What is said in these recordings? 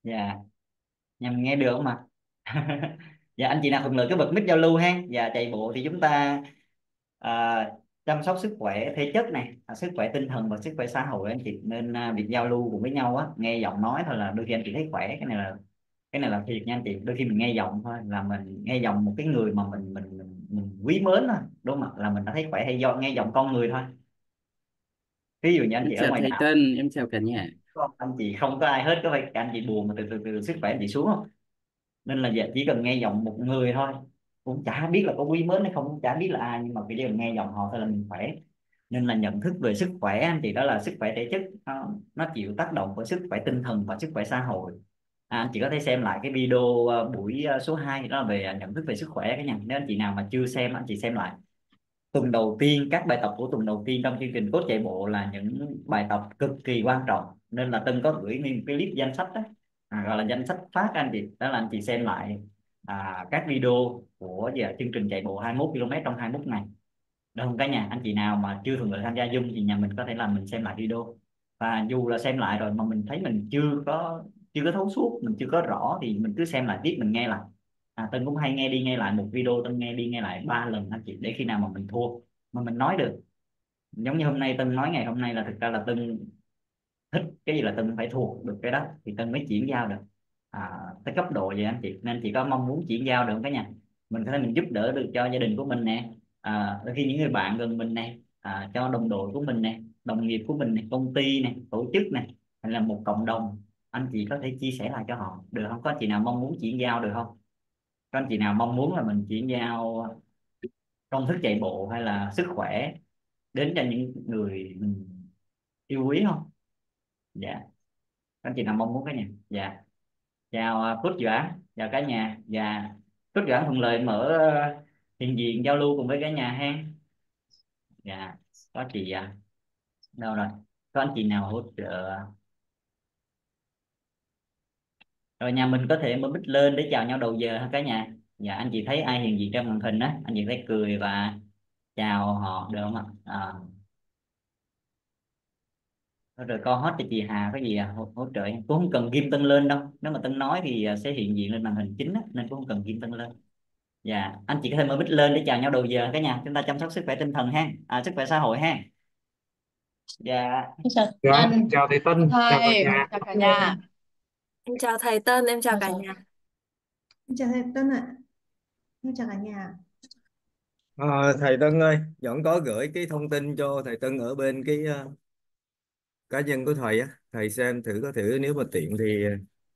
Dạ, nhằm nghe được không ạ? Dạ, anh chị nào thuận lợi cái bật mic giao lưu ha. Dạ, chạy bộ thì chúng ta à, chăm sóc sức khỏe thể chất này, sức khỏe tinh thần và sức khỏe xã hội, anh chị nên việc giao lưu cùng với nhau á, nghe giọng nói thôi là đôi khi anh chị thấy khỏe. Cái này là thiệt nha anh chị, đôi khi mình nghe giọng thôi là mình nghe giọng một cái người mà mình quý mến thôi, đúng không ạ, là mình đã thấy khỏe, hay do nghe giọng con người thôi. Ví dụ như anh Em chị ở chào ngoài thầy đảo, Tân, em chào cả nhà. anh chị không có ai hết, có phải anh chị buồn mà từ sức khỏe anh chị xuống không? Nên là giờ chỉ cần nghe giọng một người thôi, cũng chả biết là có quý mến hay không, cũng chả biết là ai, nhưng mà chỉ cần nghe giọng họ thôi là mình khỏe. Nên là nhận thức về sức khỏe anh chị, đó là sức khỏe thể chất, nó chịu tác động của sức khỏe tinh thần và sức khỏe xã hội. Anh chị có thể xem lại cái video buổi số 2 đó là về nhận thức về sức khỏe cái nhà, nếu anh chị nào mà chưa xem anh chị xem lại. Tuần đầu tiên, các bài tập của tuần đầu tiên trong chương trình coach chạy bộ là những bài tập cực kỳ quan trọng, nên là Tân có gửi nguyên một cái list danh sách đó, gọi là danh sách phát anh chị, đó là anh chị xem lại các video của chương trình chạy bộ 21 km trong 21 ngày. Được không cả nhà? Anh chị nào mà chưa thường lợi tham gia Zoom thì nhà mình có thể là mình xem lại video, và dù là xem lại rồi mà mình thấy mình chưa có thấu suốt, mình chưa có rõ thì mình cứ xem lại tiếp, mình nghe lại. Tân cũng hay nghe đi nghe lại một video, Tân nghe đi nghe lại 3 lần anh chị, để khi nào mà mình thua mà mình nói được. Giống như hôm nay Tân nói ngày hôm nay là thực ra là Tân thích cái gì là Tân phải thuộc được cái đó thì Tân mới chuyển giao được tới cấp độ vậy anh chị. Nên chị có mong muốn chuyển giao được cái nhà, mình có thể mình giúp đỡ được cho gia đình của mình nè, đôi khi những người bạn gần mình nè, cho đồng đội của mình nè, đồng nghiệp của mình nè, công ty nè, tổ chức nè, hay là một cộng đồng, anh chị có thể chia sẻ lại cho họ được không? Có anh chị nào mong muốn chuyển giao được không? Có anh chị nào mong muốn là mình chuyển giao công thức chạy bộ hay là sức khỏe đến cho những người mình yêu quý không? Dạ, các anh chị nào mong muốn cái nhà. Dạ, chào Phước Doãn, chào cả nhà. Dạ, Phước Doãn thuận lợi mở hiện diện giao lưu cùng với cả nhà ha. Dạ, có chị đâu rồi, có anh chị nào hỗ trợ rồi, nhà mình có thể mở mic lên để chào nhau đầu giờ ha cả nhà. Dạ, anh chị thấy ai hiện diện trên màn hình á, anh chị thấy cười và chào họ được không ạ? Rồi con hết cho chị Hà có gì hỗ trợ em. Cũng không cần ghim Tân lên đâu, nếu mà Tân nói thì sẽ hiện diện lên màn hình chính á, nên cũng không cần ghim Tân lên. Dạ, anh chị có thể mở mic lên để chào nhau đầu giờ cả nhà, chúng ta chăm sóc sức khỏe tinh thần ha, sức khỏe xã hội ha. Dạ. Em chào Dạ, Tân, chào thầy chào Tân, chào cả thầy, nhà. chào cả nhà. Em chào thầy Tân, em chào Chào cả chào. nhà. Em chào thầy Tân ạ. Em chào cả nhà. Thầy Tân ơi, vẫn có gửi cái thông tin cho thầy Tân ở bên cái cá nhân của thầy á, thầy xem thử, có thử nếu mà tiện thì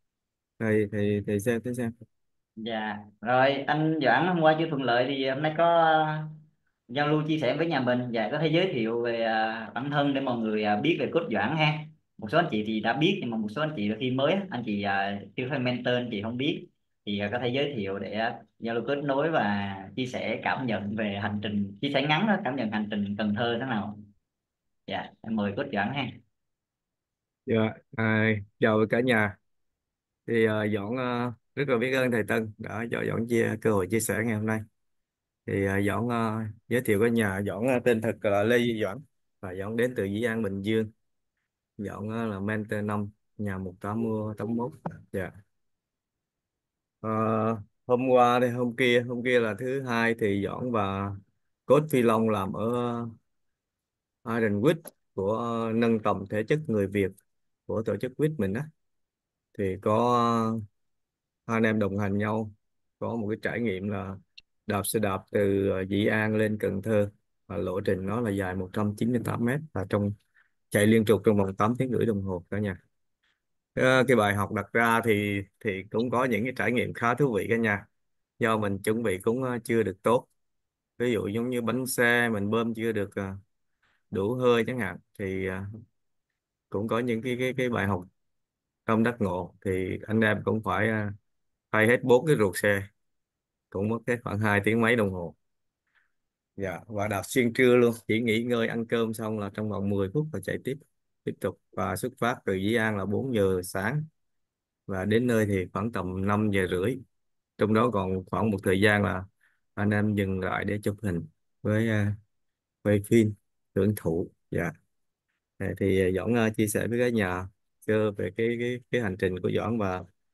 thầy xem thử xem. Dạ, rồi anh Doãn hôm qua chưa thuận lợi thì hôm nay có giao lưu chia sẻ với nhà mình. Dạ, có thể giới thiệu về bản thân để mọi người biết về cốt Doãn ha. Một số anh chị thì đã biết, nhưng mà một số anh chị khi mới á, anh chị chưa phải mentor, anh chị không biết thì có thể giới thiệu để giao lưu kết nối và chia sẻ cảm nhận về hành trình, chia sẻ ngắn đó, cảm nhận hành trình Cần Thơ thế nào. Dạ, em mời cốt Doãn ha. Dạ, chào cả nhà. Thì Doãn rất là biết ơn thầy Tân đã cho Doãn cơ hội chia sẻ ngày hôm nay. Thì Doãn giới thiệu cả nhà, Doãn tên thật là Lê Duy Doãn, và Doãn đến từ Dĩ An, Bình Dương. Doãn là mentor năm nhà 181. Dạ. Ờ, hôm kia là thứ hai thì Doãn và coach Phi Long làm ở Iron Week của nâng tầm thể chất người Việt của tổ chức quýt mình á, thì có hai anh em đồng hành nhau, có một cái trải nghiệm là đạp xe đạp từ Dĩ An lên Cần Thơ, và lộ trình nó là dài 198 mét, và chạy liên tục trong vòng 8 tiếng rưỡi đồng hồ cả nhà. Cái bài học đặt ra thì cũng có những cái trải nghiệm khá thú vị cả nhà, do mình chuẩn bị cũng chưa được tốt. Ví dụ giống như bánh xe mình bơm chưa được đủ hơi chẳng hạn, thì cũng có những cái bài học tâm đắc ngộ, thì anh em cũng phải thay hết 4 cái ruột xe, cũng mất hết khoảng 2 tiếng mấy đồng hồ. Dạ, và đạp xuyên trưa luôn, chỉ nghỉ ngơi ăn cơm xong là trong vòng 10 phút và chạy tiếp tục, và xuất phát từ Dĩ An là 4 giờ sáng, và đến nơi thì khoảng tầm 5 giờ rưỡi. Trong đó còn khoảng một thời gian là anh em dừng lại để chụp hình với quay phim hưởng thụ. Dạ. Thì Doãn chia sẻ với cả nhà sơ về cái hành trình của Doãn, và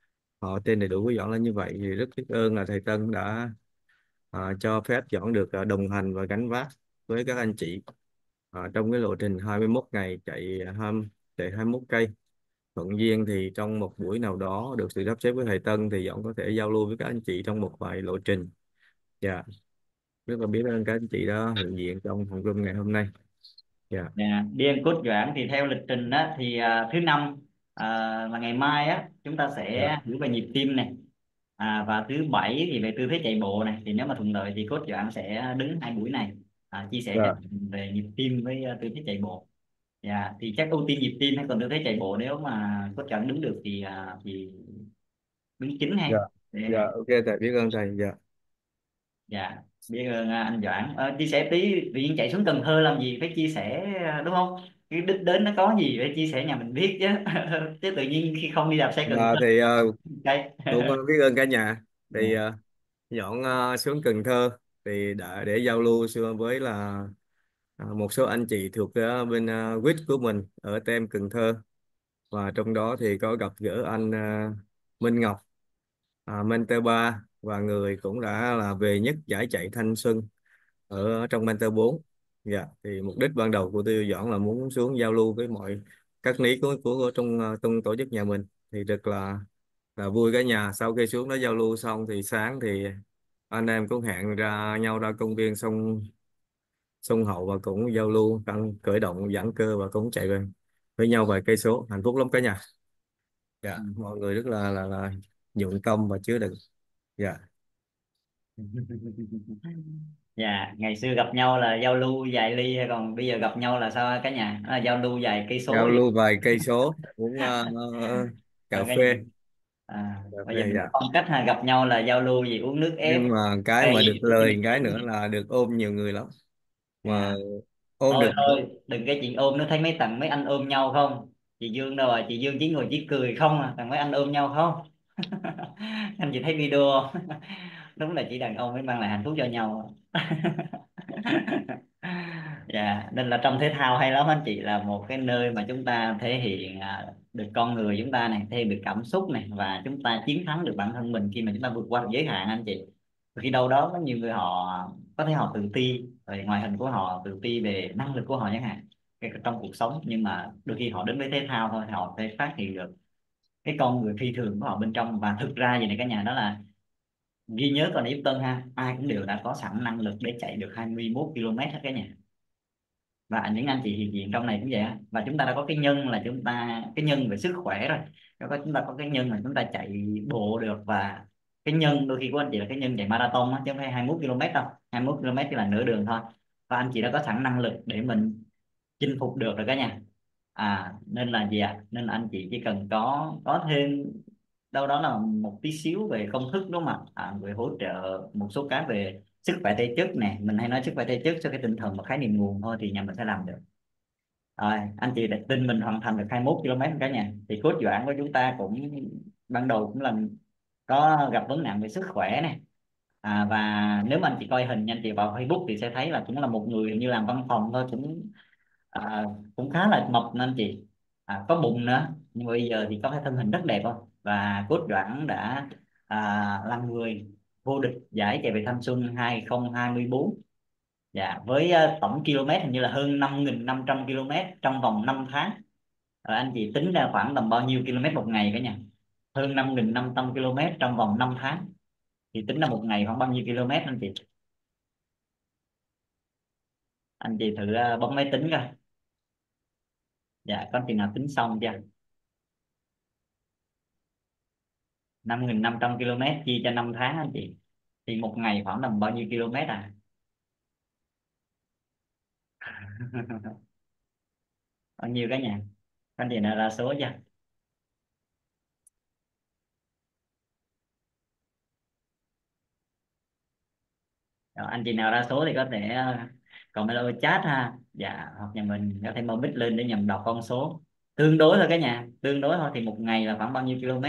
họ tên đầy đủ của Doãn là như vậy, thì rất biết ơn là thầy Tân đã cho phép Doãn được đồng hành và gánh vác với các anh chị trong cái lộ trình 21 ngày chạy 21 cây. Thuận duyên thì trong một buổi nào đó được sự sắp xếp với thầy Tân thì Doãn có thể giao lưu với các anh chị trong một vài lộ trình. Dạ, rất là biết ơn các anh chị đã hiện diện trong phòng room ngày hôm nay. Dạ. Dạ, đi ăn cốt Doãn thì theo lịch trình á thì thứ năm là ngày mai á chúng ta Dạ. sẽ hiểu về nhịp tim này, và thứ bảy thì về tư thế chạy bộ này. Thì nếu mà thuận lợi thì cốt Doãn sẽ đứng hai buổi này, chia sẻ cho Dạ. mình về nhịp tim với tư thế chạy bộ. Dạ, thì chắc ưu tiên nhịp tim hay còn tư thế chạy bộ, nếu mà cốt Doãn đứng được thì đứng chính Dạ. hay Dạ, để. ok thầy, biết ơn thầy. Dạ. Dạ, biết ơn anh Doãn. Chia sẻ tí, tự nhiên chạy xuống Cần Thơ làm gì phải chia sẻ, đúng không? Cái đích đến nó có gì phải chia sẻ nhà mình biết chứ. Chứ tự nhiên khi không đi đạp xe Cần Thơ Thì đây. cũng biết ơn cả nhà. Thì Dạ. dọn xuống Cần Thơ thì để giao lưu với là một số anh chị thuộc bên quýt của mình ở tem Cần Thơ, và trong đó thì có gặp gỡ anh Minh Ngọc, Mentor 3, và người cũng đã là về nhất giải chạy thanh xuân ở trong Mentor 4. Dạ, thì mục đích ban đầu của tôi dọn là muốn xuống giao lưu với mọi các ní của trong tổ chức nhà mình. Thì rất là vui cả nhà. Sau khi xuống đó giao lưu xong thì sáng thì anh em cũng hẹn nhau ra công viên sông sông Hậu và cũng giao lưu tăng khởi động giãn cơ và cũng chạy về với nhau vài cây số. Hạnh phúc lắm cả nhà. Dạ, mọi người rất là dụng tâm và chứa đựng. Dạ. Dạ, ngày xưa gặp nhau là giao lưu vài ly, hay còn bây giờ gặp nhau là sao cả nhà? Đó là giao lưu vài cây số Giao đi. lưu vài cây số uống cà Rồi cái gì? phê. Cà Bây giờ phê, mình có dạ. phong cách gặp nhau là giao lưu gì, uống nước ép, Nhưng mà cái hay mà được lời cái nữa gì. là được ôm nhiều người lắm, mà À, ôm thôi được. thôi đừng cái chuyện ôm nữa, thấy mấy anh ôm nhau không? Chị Dương đâu chị Dương chỉ ngồi chỉ cười không thằng mấy anh ôm nhau không? Anh chị thấy video không? Đúng là chỉ đàn ông mới mang lại hạnh phúc cho nhau. Dạ, nên là trong thể thao hay lắm anh chị, là một cái nơi mà chúng ta thể hiện được con người chúng ta này, thể hiện được cảm xúc này, và chúng ta chiến thắng được bản thân mình khi mà chúng ta vượt qua được giới hạn anh chị. Khi đâu đó có nhiều người họ có thể họ tự ti về ngoại hình của họ, tự ti về năng lực của họ chẳng hạn, trong cuộc sống, nhưng mà đôi khi họ đến với thể thao thôi thì họ sẽ phát hiện được cái con người phi thường của họ bên trong. Và thực ra gì này cả nhà, đó là ghi nhớ còn Newton ha, ai cũng đều đã có sẵn năng lực để chạy được 21 km hết cả nhà. Và những anh chị hiện diện trong này cũng vậy á. Và chúng ta đã có cái nhân là chúng ta, cái nhân về sức khỏe rồi, chúng ta có cái nhân là chúng ta chạy bộ được. Và cái nhân đôi khi của anh chị là cái nhân chạy marathon á, chứ không phải 21 km đâu. 21 km chỉ là nửa đường thôi. Và anh chị đã có sẵn năng lực để mình chinh phục được rồi cả nhà. Nên là gì ạ? Nên là anh chị chỉ cần có thêm đâu đó là một tí xíu về công thức, đúng không ạ? Về hỗ trợ một số cái về sức khỏe thể chất nè, mình hay nói sức khỏe thể chất cho cái tinh thần và khái niệm nguồn thôi, thì nhà mình sẽ làm được. Rồi anh chị đặt tin mình hoàn thành được 21 km cả nhà. Thì cốt doãn của chúng ta cũng ban đầu cũng là có gặp vấn nạn về sức khỏe này. Và nếu mà anh chị coi hình, anh chị vào Facebook thì sẽ thấy là cũng là một người hình như làm văn phòng thôi, cũng khá là mập nên anh chị, có bụng nữa, nhưng mà bây giờ thì có cái thân hình rất đẹp không. Và cốt doãn đã là người vô địch giải chạy về thanh xuân 2024. Dạ, với tổng km hình như là hơn 5.500 km trong vòng 5 tháng. Rồi anh chị tính ra khoảng tầm bao nhiêu km một ngày cả nhà? Hơn 5.500 km trong vòng 5 tháng, thì tính ra một ngày khoảng bao nhiêu km anh chị? Anh chị thử bấm máy tính coi. Dạ, có chị nào tính xong chưa? 5.500 km chia cho 5 tháng anh chị, thì một ngày khoảng tầm bao nhiêu km à? Bao nhiêu cả nhà? Anh chị nào ra số chưa? Rồi, anh chị nào ra số thì có thể comment ở chat ha. Dạ, hoặc nhà mình có thể mở mic lên để nhằm đọc con số. Tương đối thôi cả nhà, tương đối thôi, thì một ngày là khoảng bao nhiêu km?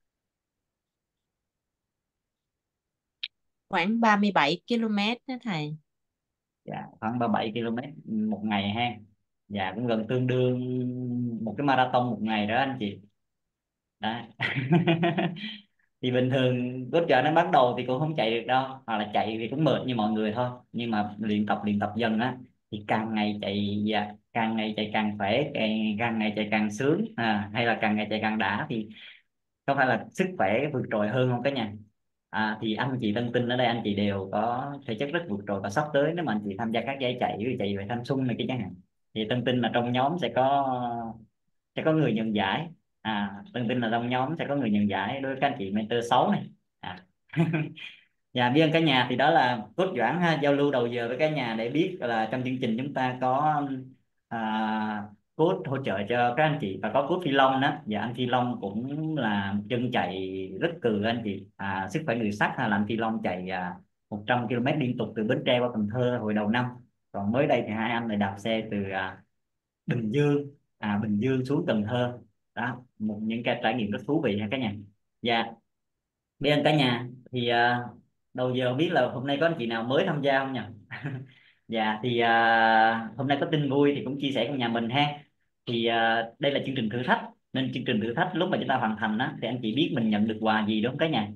Khoảng 37 km đó thầy. Dạ, khoảng 37 km một ngày ha. Dạ, cũng gần tương đương một cái marathon một ngày đó anh chị. Đấy. Thì bình thường cốt chợ nó bắt đầu thì cũng không chạy được đâu, hoặc là chạy thì cũng mệt như mọi người thôi, nhưng mà luyện tập dần á thì càng ngày chạy, dạ, càng ngày chạy càng khỏe, càng ngày chạy càng sướng, hay là càng ngày chạy càng đã, thì không phải là sức khỏe vượt trội hơn không cả nhà. Thì anh chị Tân Tinh ở đây anh chị đều có thể chất rất vượt trội, và sắp tới nếu mà anh chị tham gia các giải chạy, ví dụ chạy về Thanh Xuân này cái chẳng hạn, thì Tân Tinh là trong nhóm sẽ có người nhận giải. Tân Tinh là trong nhóm sẽ có người nhận giải đối với các anh chị mentor 6 này. à. Dạ, biết ơn cả nhà, thì đó là cốt Doãn ha, giao lưu đầu giờ với cả nhà để biết là trong chương trình chúng ta có cốt hỗ trợ cho các anh chị, và có cốt Phi Long đó. Dạ, anh Phi Long cũng là một chân chạy rất cừ anh chị, sức khỏe người sắt ha, là anh Phi Long chạy 100 km liên tục từ Bến Tre qua Cần Thơ hồi đầu năm. Còn mới đây thì hai anh lại đạp xe từ Bình Dương, Bình Dương xuống Cần Thơ. Đó, những cái trải nghiệm rất thú vị ha cả nhà. Dạ, biết ơn cả nhà. Thì đầu giờ không biết là hôm nay có anh chị nào mới tham gia không nhỉ? Dạ, thì hôm nay có tin vui thì cũng chia sẻ cùng nhà mình ha. Thì đây là chương trình thử thách, nên chương trình thử thách lúc mà chúng ta hoàn thành á thì anh chị biết mình nhận được quà gì đúng không cả nhà?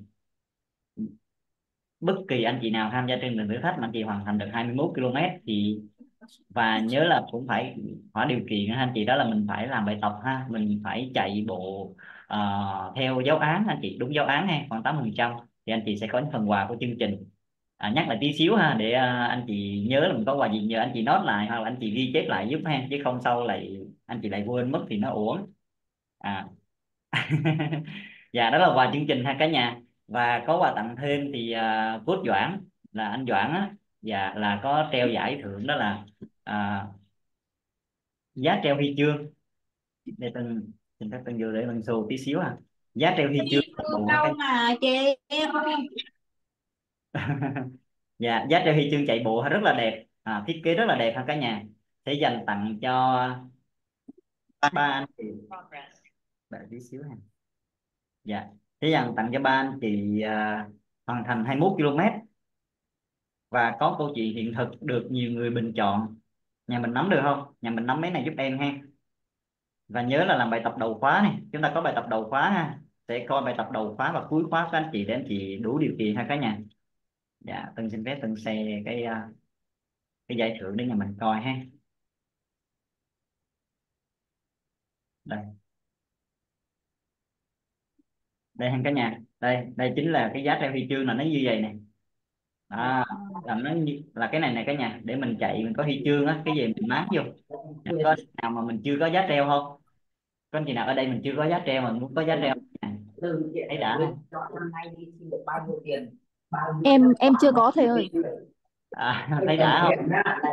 Bất kỳ anh chị nào tham gia chương trình thử thách mà anh chị hoàn thành được 21 km thì, và nhớ là cũng phải hỏi điều kiện ha anh chị, đó là mình phải làm bài tập ha, mình phải chạy bộ theo giáo án anh chị, đúng giáo án ha, khoảng 8% thì anh chị sẽ có những phần quà của chương trình. Nhắc lại tí xíu ha, để anh chị nhớ là mình có quà gì, nhờ anh chị note lại hoặc là anh chị ghi chép lại giúp ha, chứ không sau lại anh chị lại quên mất thì nó uổng. à. Dạ, đó là quà chương trình ha cả nhà. Và có quà tặng thêm thì cốt Doãn, là anh Doãn á, dạ, là có treo giải thưởng, đó là à, giá treo huy chương. Để từng xin phép từng vô để từng xô tí xíu giá treo huy chương chạy bộ Đâu cái. mà chị. Dạ, giá treo huy chương chạy bộ rất là đẹp, thiết kế rất là đẹp ha cả nhà, sẽ dành tặng cho ba anh chị. Đợi tí xíu ha. Dạ, sẽ dành tặng cho ba anh chị hoàn thành 21 km và có câu chuyện hiện thực được nhiều người bình chọn. Nhà mình nắm được không? Nhà mình nắm mấy này giúp em ha. Và nhớ là làm bài tập đầu khóa này, chúng ta có bài tập đầu khóa ha, sẽ coi bài tập đầu khóa và cuối khóa của anh chị để anh chị đủ điều kiện ha cả nhà. Dạ, Tân xin phép Tân share cái giải thưởng để nhà mình coi ha. Đây, đây ha cả nhà, đây đây chính là cái giá treo huy chương, là nó như vậy này. Là nó như là cái này này cả nhà, để mình chạy mình có huy chương á, cái gì mình mát vô. Có anh chị nào mà mình chưa có giá treo không? Có anh chị nào ở đây mình chưa có giá treo mà muốn có giá treo không? Thấy đã không? Em chưa có thầy ơi. Thấy đã không?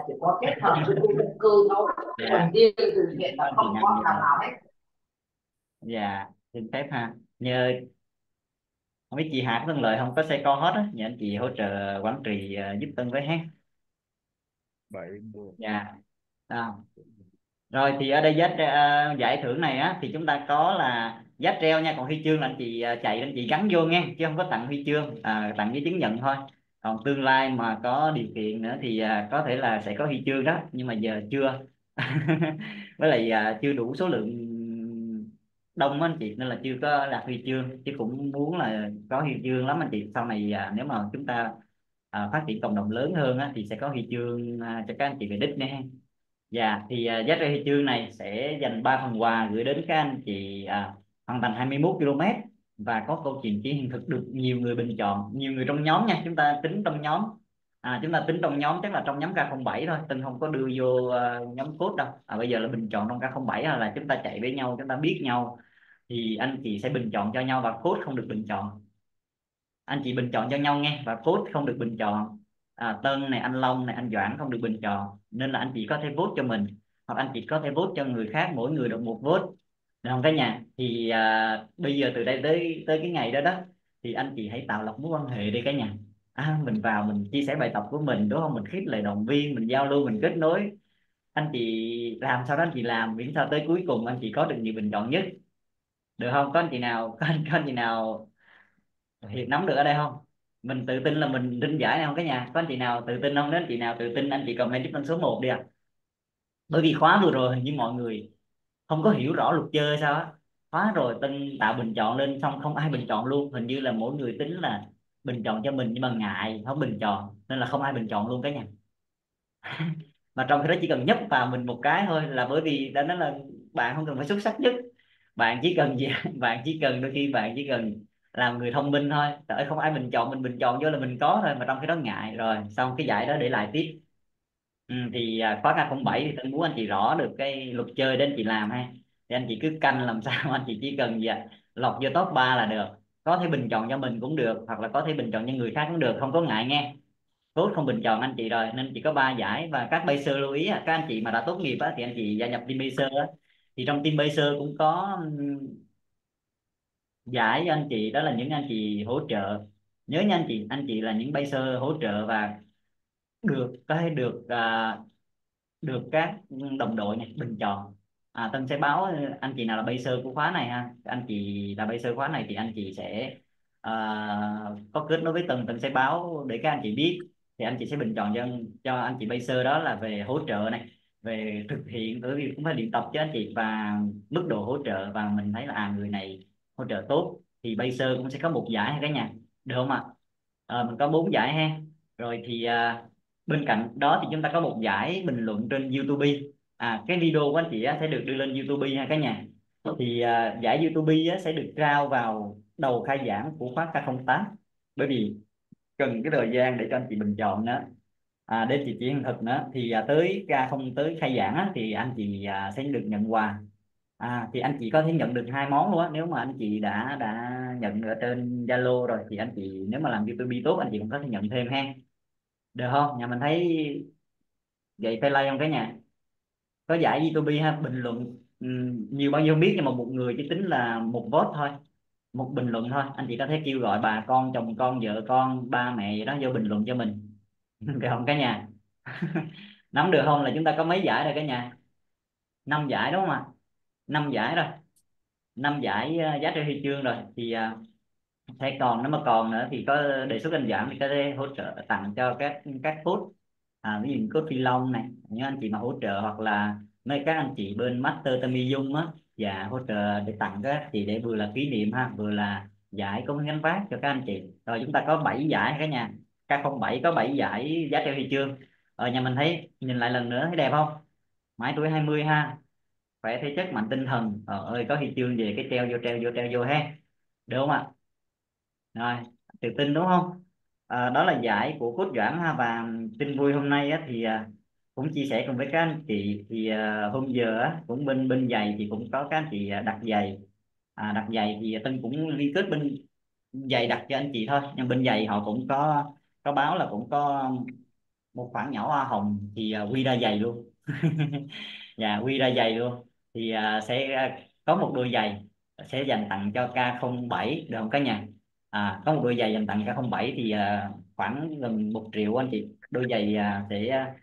Dạ, có anh chị nào nhờ. Dạ, xin phép ha, nhờ không biết chị Hà có Tân Lợi không, có xe con hết á, nhờ anh chị hỗ trợ quản trị giúp Tân với ha. 70. Dạ. Rồi thì ở đây giải thưởng này á thì chúng ta có là giá treo nha, còn huy chương là anh chị chạy anh chị gắn vô nha, chứ không có tặng huy chương, tặng với chứng nhận thôi. Còn tương lai mà có điều kiện nữa thì có thể là sẽ có huy chương đó, nhưng mà giờ chưa. Với lại chưa đủ số lượng đông á anh chị, nên là chưa có đạt huy chương, chứ cũng muốn là có huy chương lắm anh chị. Sau này nếu mà chúng ta phát triển cộng đồng lớn hơn á thì sẽ có huy chương cho các anh chị về đích nha. Dạ, thì giá trị huy chương này sẽ dành 3 phần quà gửi đến các anh chị hoàn thành 21 km và có câu chuyện chỉ hiện thực được nhiều người bình chọn, nhiều người trong nhóm nha, chúng ta tính trong nhóm. Chúng ta tính trong nhóm chắc là trong nhóm K07 thôi, Tân không có đưa vô nhóm code đâu. Bây giờ là bình chọn trong K07 là chúng ta chạy với nhau, chúng ta biết nhau thì anh chị sẽ bình chọn cho nhau, và code không được bình chọn. Anh chị bình chọn cho nhau nghe, và code không được bình chọn. Tân này, anh Long này, anh Doãn không được bình chọn, nên là anh chị có thể vote cho mình, hoặc anh chị có thể vote cho người khác, mỗi người được một vote, được không cả nhà? Thì bây giờ từ đây tới tới cái ngày đó đó thì anh chị hãy tạo lập mối quan hệ đi cả nhà. Mình vào mình chia sẻ bài tập của mình đúng không, mình khích lệ động viên, mình giao lưu, mình kết nối. Anh chị làm sao đó anh chị làm, miễn sao tới cuối cùng anh chị có được nhiều bình chọn nhất, được không? Có anh chị nào có anh chị nào Hiệp nắm được ở đây không? Mình tự tin là mình rinh giải này không cả nhà? Có anh chị nào tự tin không? Nếu anh chị nào tự tin anh chị comment giúp anh số 1 đi ạ. Bởi vì khóa vừa rồi hình như mọi người không có hiểu rõ luật chơi sao á. khóa rồi Tân tạo bình chọn lên xong không ai bình chọn luôn, hình như là mỗi người tính là bình chọn cho mình nhưng mà ngại không bình chọn nên là không ai bình chọn luôn cả nhà. Mà trong khi đó chỉ cần nhấp vào mình một cái thôi, là bởi vì đã nói là bạn không cần phải xuất sắc nhất, bạn chỉ cần gì bạn chỉ cần đôi khi bạn chỉ cần làm người thông minh thôi. Tại không ai bình chọn, mình bình chọn vô là mình có thôi, mà trong khi đó ngại rồi xong cái giải đó để lại tiếp. Thì khóa K07 thì tôi muốn anh chị rõ được cái luật chơi để anh chị làm ha. Thì anh chị cứ canh làm sao anh chị chỉ cần lọt vô top 3 là được, có thể bình chọn cho mình cũng được hoặc là có thể bình chọn cho người khác cũng được, không có ngại nghe. Tốt không bình chọn anh chị rồi nên chỉ có 3 giải. Và các Pacer lưu ý các anh chị mà đã tốt nghiệp thì anh chị gia nhập team Pacer thì trong team Pacer cũng có giải cho anh chị, đó là những anh chị hỗ trợ. Nhớ nha anh chị là những Pacer hỗ trợ và được có thể được được các đồng đội này bình chọn. Tân sẽ báo anh chị nào là baser của khóa này ha, anh chị là baser khóa này thì anh chị sẽ à, có kết nối với Tân. Tân sẽ báo để các anh chị biết, thì anh chị sẽ bình chọn cho anh chị baser đó là về hỗ trợ này, về thực hiện, bởi vì cũng phải luyện tập cho anh chị, và mức độ hỗ trợ, và mình thấy là người này hỗ trợ tốt thì baser cũng sẽ có một giải ha cả nhà, được không ạ? Mình có 4 giải ha. Rồi thì bên cạnh đó thì chúng ta có một giải bình luận trên YouTube. Cái video của anh chị sẽ được đưa lên YouTube ha cả nhà. Thì giải YouTube sẽ được trao vào đầu khai giảng của khóa K08, bởi vì cần cái thời gian để cho anh chị bình chọn nữa, để chị chỉ hiện thực nữa thì tới không tới khai giảng thì anh chị sẽ được nhận quà. Thì anh chị có thể nhận được 2 món luôn á, nếu mà anh chị đã nhận ở trên Zalo rồi thì anh chị nếu mà làm YouTube tốt anh chị cũng có thể nhận thêm ha, được không? Nhà mình thấy vậy phải like không cả nhà? Có giải YouTube ha, bình luận nhiều bao nhiêu không biết, nhưng mà một người chỉ tính là một vote thôi, một bình luận thôi. Anh chị có thể kêu gọi bà con, chồng con, vợ con, ba mẹ gì đó vô bình luận cho mình. Được không cả nhà? Nắm được không? Là chúng ta có mấy giải rồi cả nhà? 5 giải đúng không ạ? 5 giải rồi, 5 giải giá trị huy chương rồi thì thế còn nếu mà còn nữa thì có đề xuất anh giảm thì có thể hỗ trợ tặng cho các coach, ví dụ coach Phi Long này, những anh chị mà hỗ trợ, hoặc là mấy các anh chị bên Master Tami Dung và hỗ trợ để tặng các anh chị để vừa là kỷ niệm vừa là giải công gánh vác cho các anh chị. Rồi chúng ta có 7 giải cả nhà, K07 có 7 giải giá trị huy chương. Nhà mình thấy nhìn lại lần nữa thấy đẹp không? Mãi tuổi 20 ha, khỏe thể chất mạnh tinh thần, ơi có huy chương về cái treo vô ha, được không ạ? Rồi, tự tin đúng không? Đó là giải của Cốt Doãn và tin vui hôm nay thì cũng chia sẻ cùng với các anh chị thì hôm giờ cũng bên bên giày thì cũng có các anh chị đặt giày. Đặt giày thì Tân cũng liên kết bên giày đặt cho anh chị thôi, nhưng bên giày họ cũng có báo là cũng có một khoản nhỏ hoa hồng thì quy ra giày luôn. Dạ quy ra giày luôn, thì sẽ có một đôi giày sẽ dành tặng cho K07 được không cả nhà? Có một đôi giày dành tặng K07 thì khoảng gần 1 triệu anh chị. Đôi giày sẽ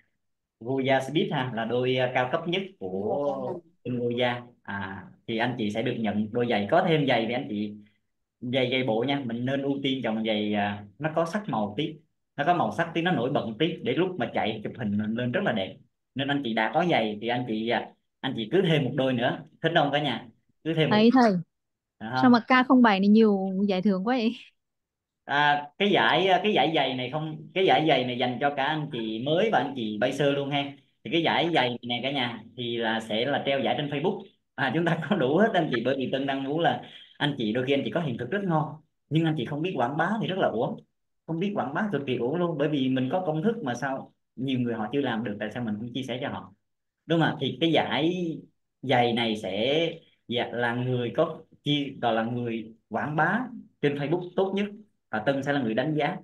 Goya Speed là đôi cao cấp nhất của bên Goya. Thì anh chị sẽ được nhận đôi giày, có thêm giày thì anh chị giày giày bộ nha, mình nên ưu tiên chọn giày nó có sắc màu tí, nó có màu sắc tí, nó nổi bật tí để lúc mà chạy chụp hình lên rất là đẹp. Nên anh chị đã có giày thì anh chị cứ thêm một đôi nữa, thích không cả nhà? Cứ thêm một, Ấy thầy, được sao không? mà K07 này nhiều giải thưởng quá vậy? Cái giải giày này không, cái giải giày này dành cho cả anh chị mới và anh chị bay sơ luôn ha. Thì cái giải giày này cả nhà thì sẽ là treo giải trên Facebook. Chúng ta có đủ hết anh chị, bởi vì Tân đang muốn là anh chị đôi khi anh chị có hiện thực rất ngon nhưng anh chị không biết quảng bá thì rất là uổng, không biết quảng bá cực kỳ uổng luôn, bởi vì mình có công thức mà sao nhiều người họ chưa làm được, tại sao mình không chia sẻ cho họ, đúng không ạ? Thì cái giải giày này sẽ là người có gọi là người quảng bá trên Facebook tốt nhất, và Tân sẽ là người đánh giá,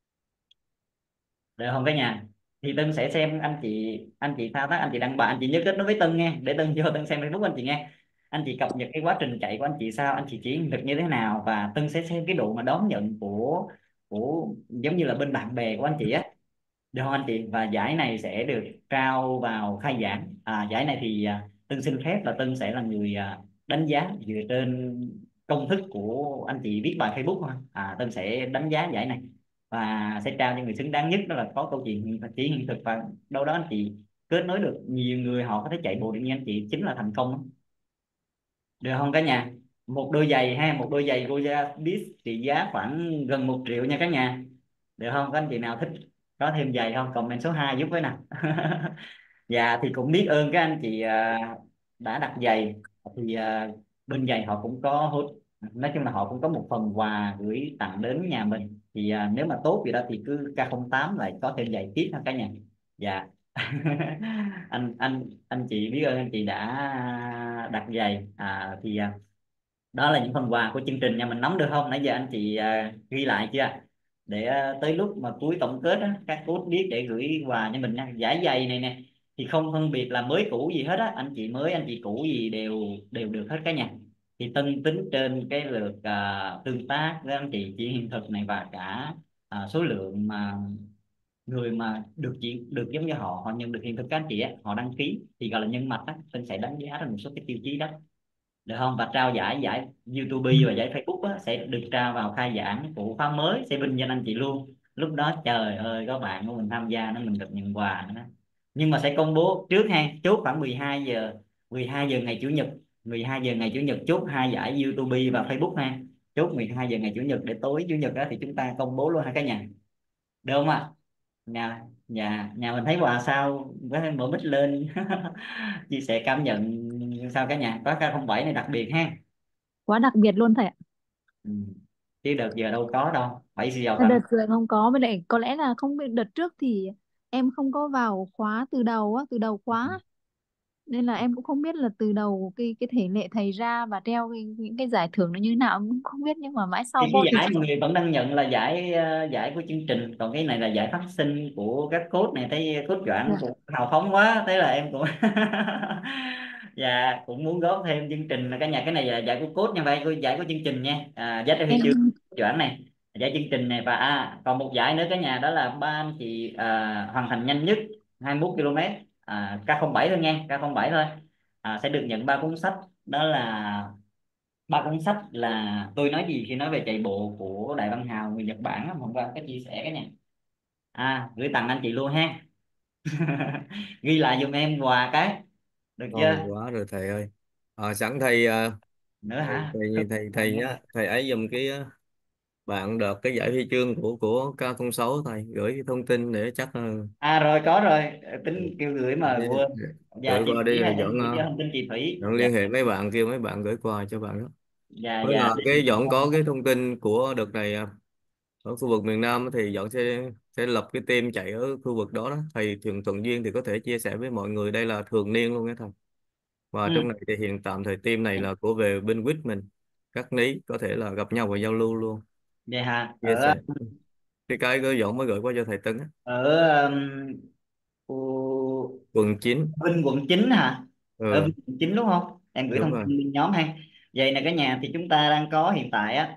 được không cả nhà? Thì Tân sẽ xem anh chị thao tác, anh chị đăng bài, anh chị nhớ kết nối với Tân nghe, để Tân vô Tân xem Facebook anh chị nghe. Anh chị cập nhật cái quá trình chạy của anh chị sao, anh chị chỉ được như thế nào, và Tân sẽ xem cái độ mà đón nhận của giống như là bên bạn bè của anh chị được không anh chị? Và giải này sẽ được trao vào khai giảng. Giải này thì Tân xin phép là Tân sẽ là người đánh giá dựa trên công thức của anh chị viết bài Facebook thôi. Tân sẽ đánh giá giải này và sẽ trao cho người xứng đáng nhất, đó là có câu chuyện chỉ hiện thực, và đâu đó anh chị kết nối được nhiều người họ có thể chạy bộ được như anh chị chính là thành công, được không cả nhà? một đôi giày ha, một đôi giày Goya Beast trị giá khoảng gần 1 triệu nha cả nhà, được không? Có anh chị nào thích có thêm giày không, comment số 2 giúp với nè. Dạ thì cũng biết ơn các anh chị đã đặt giày. Thì bên giày họ cũng có nói chung là họ cũng có một phần quà gửi tặng đến nhà mình. Thì nếu mà tốt gì đó thì cứ K08 lại có thêm giày tiếp ha cả nhà. Dạ. Anh chị biết ơn anh chị đã đặt giày. Thì đó là những phần quà của chương trình nha, mình nắm được không, nãy giờ anh chị ghi lại chưa, để tới lúc mà cuối tổng kết á, các coach biết để gửi quà cho mình nha. Giải giày này nè thì không phân biệt là mới cũ gì hết á, anh chị mới anh chị cũ gì đều đều được hết cả nhà. Thì tân tính trên cái lượt tương tác với anh chị chỉ hiện thực này, và cả số lượng mà người mà được giống như họ họ nhận được hiện thực, các anh chị á họ đăng ký thì gọi là nhân mạch á, Tân sẽ đánh giá ra một số cái tiêu chí đó, được không? Và trao giải giải YouTube và giải Facebook á, sẽ được trao vào khai giảng của khóa mới, sẽ vinh danh anh chị luôn. Lúc đó trời ơi, có bạn của mình tham gia nó mình được nhận quà nữa. Nhưng mà sẽ công bố trước ha, chốt khoảng 12 giờ, 12 giờ ngày chủ nhật, 12 giờ ngày chủ nhật chốt hai giải YouTube và Facebook ha. Chốt 12 giờ ngày chủ nhật để tối chủ nhật đó thì chúng ta công bố luôn ha cả nhà, được không ạ? Nhà mình thấy quà sao với mở mic lên. Chia sẻ cảm nhận sao cả nhà, có K07 này đặc biệt ha. Quá đặc biệt luôn thầy ạ. Ừ. Chứ đợt giờ đâu có đâu, 7 giờ Đợt tầm. rồi không có, với lại có lẽ là không biết, đợt trước thì em không có vào khóa từ đầu á, từ đầu khóa, nên là em cũng không biết là từ đầu cái thể lệ thầy ra và treo những cái giải thưởng nó như thế nào em cũng không biết, nhưng mà mãi sau Thì cái vô tình. giải mọi người vẫn đang nhận là giải giải của chương trình, còn cái này là giải phát sinh của các coach này. Thấy coach Doãn cũng hào phóng quá, thế là em cũng dạ cũng muốn góp thêm chương trình là cả nhà. Cái này là giải của coach nha, vậy giải của chương trình nha. Giá trị huy chương Em Doãn này, giải chương trình này. Và còn một giải nữa cả nhà, đó là ba anh chị hoàn thành nhanh nhất 21 km, K07 thôi nha, K07 thôi, sẽ được nhận 3 cuốn sách. Đó là 3 cuốn sách là Tôi nói gì khi nói về chạy bộ của Đại Văn Hào, người Nhật Bản á, hôm qua có chia sẻ cái này, gửi tặng anh chị luôn ha. Ghi lại giùm em quà cái, được Ngon chưa? quá rồi thầy ơi. Sẵn thầy, Nữa hả? thầy nhá, thầy ấy dùm cái bạn đợt cái giải huy chương của K06, thầy gửi cái thông tin để chắc Rồi có rồi. Tính kêu gửi mà để quên. Dạ gửi chị qua Thủy đi rồi hay em dọn gửi cho thông tin chị Thủy. dọn Dạ liên hệ mấy bạn, kêu mấy bạn gửi quà cho bạn đó. dạ Với dạ. cái dọn có cái thông tin của đợt này ở khu vực miền Nam thì dọn sẽ lập cái team chạy ở khu vực đó đó, thầy thường thuận duyên thì có thể chia sẻ với mọi người, đây là thường niên luôn á thầy. Và Ừ, trong này thì hiện tạm thời team này là của về bên quýt mình, các ní có thể là gặp nhau và giao lưu luôn, vậy hả? chia Ở sẻ cái dọn mới gửi qua cho thầy Tấn á. ở u- Quận 9. Vinh quận 9 hả? Ở Ừ, Vinh quận 9 đúng không? Em gửi đúng thông rồi. tin lên nhóm ha. Vậy là cả nhà, thì chúng ta đang có hiện tại á,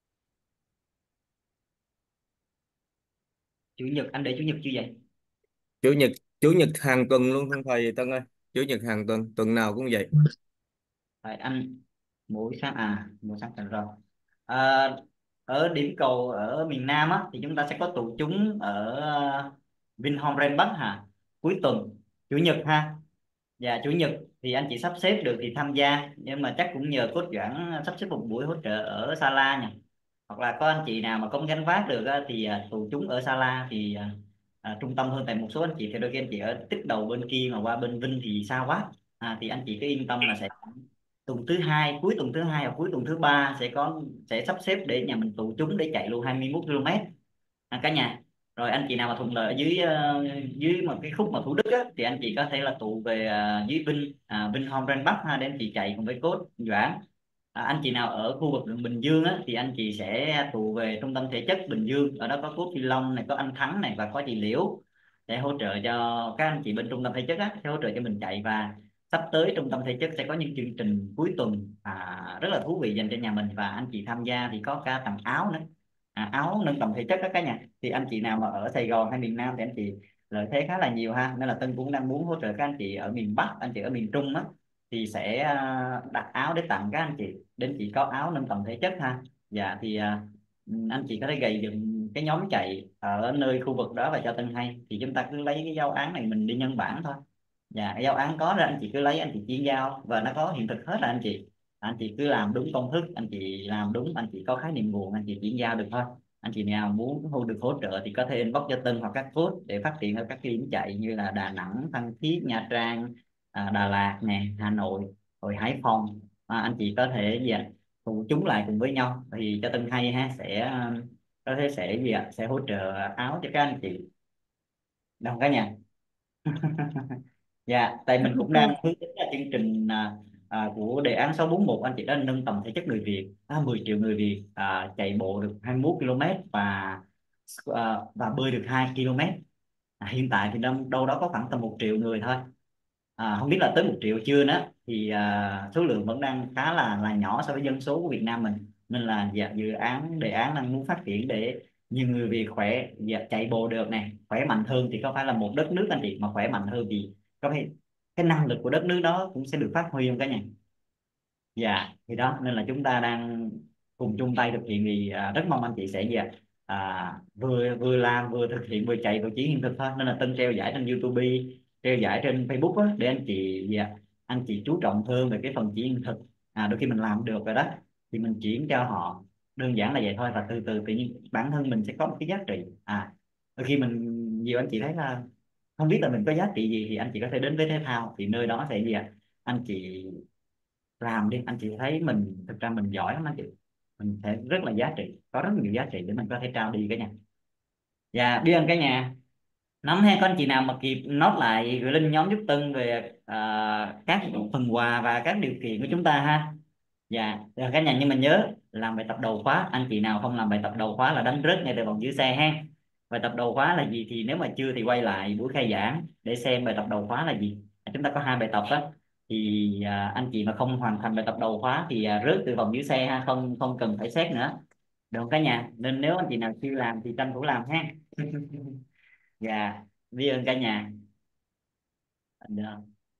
chủ nhật anh để chủ nhật chưa vậy? chủ nhật chủ nhật hàng tuần luôn không thầy Tân ơi, chủ nhật hàng tuần, tuần nào cũng vậy. Tại anh mỗi sáng tuần rồi. à, Ở điểm cầu ở miền Nam á thì chúng ta sẽ có tụ chúng ở Vinhome Rainbow hả, cuối tuần, chủ nhật ha. Và chủ nhật thì anh chị sắp xếp được thì tham gia, nhưng mà chắc cũng nhờ cốt Doãn sắp xếp một buổi hỗ trợ ở Sala nha. Hoặc là có anh chị nào mà không gánh vác được á, thì tụ chúng ở Sala thì trung tâm hơn. Tại một số anh chị thì đôi khi anh chị ở tích đầu bên kia mà qua bên Vinh thì xa quá. Thì anh chị cứ yên tâm là sẽ tuần thứ hai, cuối tuần thứ hai và cuối tuần thứ ba sẽ sắp xếp để nhà mình tụ chúng để chạy luôn 21 km cả nhà. Rồi anh chị nào mà thuận lợi ở dưới mà cái khúc mà Thủ Đức á, thì anh chị có thể là tụ về dưới Vinhome Grand Bắc ha, để anh chị chạy cùng với coach Doãn. Anh chị nào ở khu vực Bình Dương á, thì anh chị sẽ tụ về trung tâm thể chất Bình Dương, ở đó có coach Phi Long này, có anh Thắng này và có chị Liễu, để hỗ trợ cho các anh chị bên trung tâm thể chất á, sẽ hỗ trợ cho mình chạy. Và sắp tới trung tâm thể chất sẽ có những chương trình cuối tuần rất là thú vị dành cho nhà mình, và anh chị tham gia thì có cả tặng áo nữa, áo nâng tầm thể chất đó cả nhà. Thì anh chị nào mà ở Sài Gòn hay miền Nam thì anh chị lợi thế khá là nhiều ha, nên là Tân cũng đang muốn hỗ trợ các anh chị ở miền Bắc, anh chị ở miền Trung á, thì sẽ đặt áo để tặng các anh chị, đến chị có áo nâng tầm thể chất ha. Dạ thì anh chị có thể gầy dựng cái nhóm chạy ở nơi khu vực đó và cho Tân hay, thì chúng ta cứ lấy cái giao án này mình đi nhân bản thôi. Dạ cái giao án có ra anh chị cứ lấy, anh chị chuyển giao và nó có hiện thực hết là anh chị. Anh chị cứ làm đúng công thức, anh chị làm đúng, anh chị có khái niệm nguồn, anh chị chuyển giao được thôi. Anh chị nào muốn được hỗ trợ thì có thể inbox cho Tân hoặc các coach để phát triển ở các cái điểm chạy như là Đà Nẵng, Phan Thiết, Nha Trang, Đà Lạt nè, Hà Nội, rồi Hải Phòng. Anh chị có thể gì ạ, cùng chúng lại cùng với nhau thì cho Tân hay ha, sẽ có thể sẽ gì ạ, sẽ hỗ trợ áo cho các anh chị đồng cả nhà. Dạ, tại mình cũng đang hướng đến là chương trình của đề án 641. Anh chị đã nâng tầm thể chất người Việt, 10 triệu người Việt chạy bộ được 21 km và bơi được 2 km. Hiện tại thì đâu đó có khoảng tầm 1 triệu người thôi. Không biết là tới 1 triệu chưa nữa, thì số lượng vẫn đang khá là nhỏ so với dân số của Việt Nam mình, nên là dạ, đề án đang muốn phát triển để nhiều người Việt khỏe, dạ, chạy bộ được này, khỏe mạnh hơn thì có phải là một đất nước anh chị, mà khỏe mạnh hơn thì có phải cái năng lực của đất nước đó cũng sẽ được phát huy không cả nhà. Dạ thì đó, nên là chúng ta đang cùng chung tay thực hiện thì rất mong anh chị sẽ gì ạ, vừa vừa làm vừa thực hiện, vừa chạy vừa chỉ hiện thực thôi. Nên là Tân treo giải trên YouTube, treo giải trên Facebook á, để anh chị gì ạ, anh chị chú trọng hơn về cái phần chỉ hiện thực. Đôi khi mình làm được rồi đó thì mình chuyển cho họ, đơn giản là vậy thôi, và từ từ tự nhiên bản thân mình sẽ có một cái giá trị. Đôi khi mình, nhiều anh chị thấy là không biết là mình có giá trị gì, thì anh chị có thể đến với thể thao, thì nơi đó sẽ gì ạ, anh chị làm đi, anh chị thấy mình thực ra mình giỏi lắm anh chị, mình sẽ rất là giá trị, có rất nhiều giá trị để mình có thể trao đi cả nhà. Và biết ơn cả nhà nắm ha, có anh chị nào mà kịp nốt lại gửi lên nhóm giúp Tân về các phần quà và các điều kiện của chúng ta ha. Dạ rồi cả nhà, nhưng mà nhớ làm bài tập đầu khóa. Anh chị nào không làm bài tập đầu khóa là đánh rớt ngay từ vòng giữ xe ha. Bài tập đầu khóa là gì thì nếu mà chưa thì quay lại buổi khai giảng để xem bài tập đầu khóa là gì. Chúng ta có 2 bài tập đó, thì anh chị mà không hoàn thành bài tập đầu khóa thì rớt từ vòng giữ xe ha, không không cần phải xét nữa, được không cả nhà? Nên nếu anh chị nào chưa làm thì tranh thủ làm ha. Dạ biết ơn cả nhà. Được.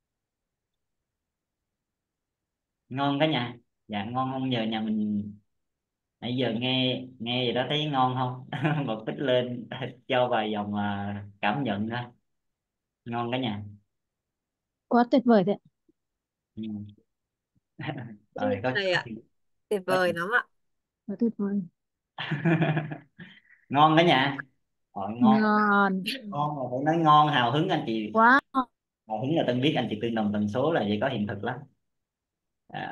Ngon cả nhà. Dạ ngon không, giờ nhà mình nãy giờ nghe nghe gì đó thấy ngon không? Bật tích lên cho vài dòng cảm nhận thôi. Ngon cả nhà. Quá tuyệt vời đấy. Ừ. Ừ, Rồi thầy ạ, tuyệt có vời lắm ạ. Quá tuyệt vời. ngon cả nhà. Rồi ngon, Ngon ngon là phải nói ngon, hào hứng anh chị. quá. Hào hứng là Tân biết anh chị tương đồng tần số là vậy, có hiện thực lắm. À.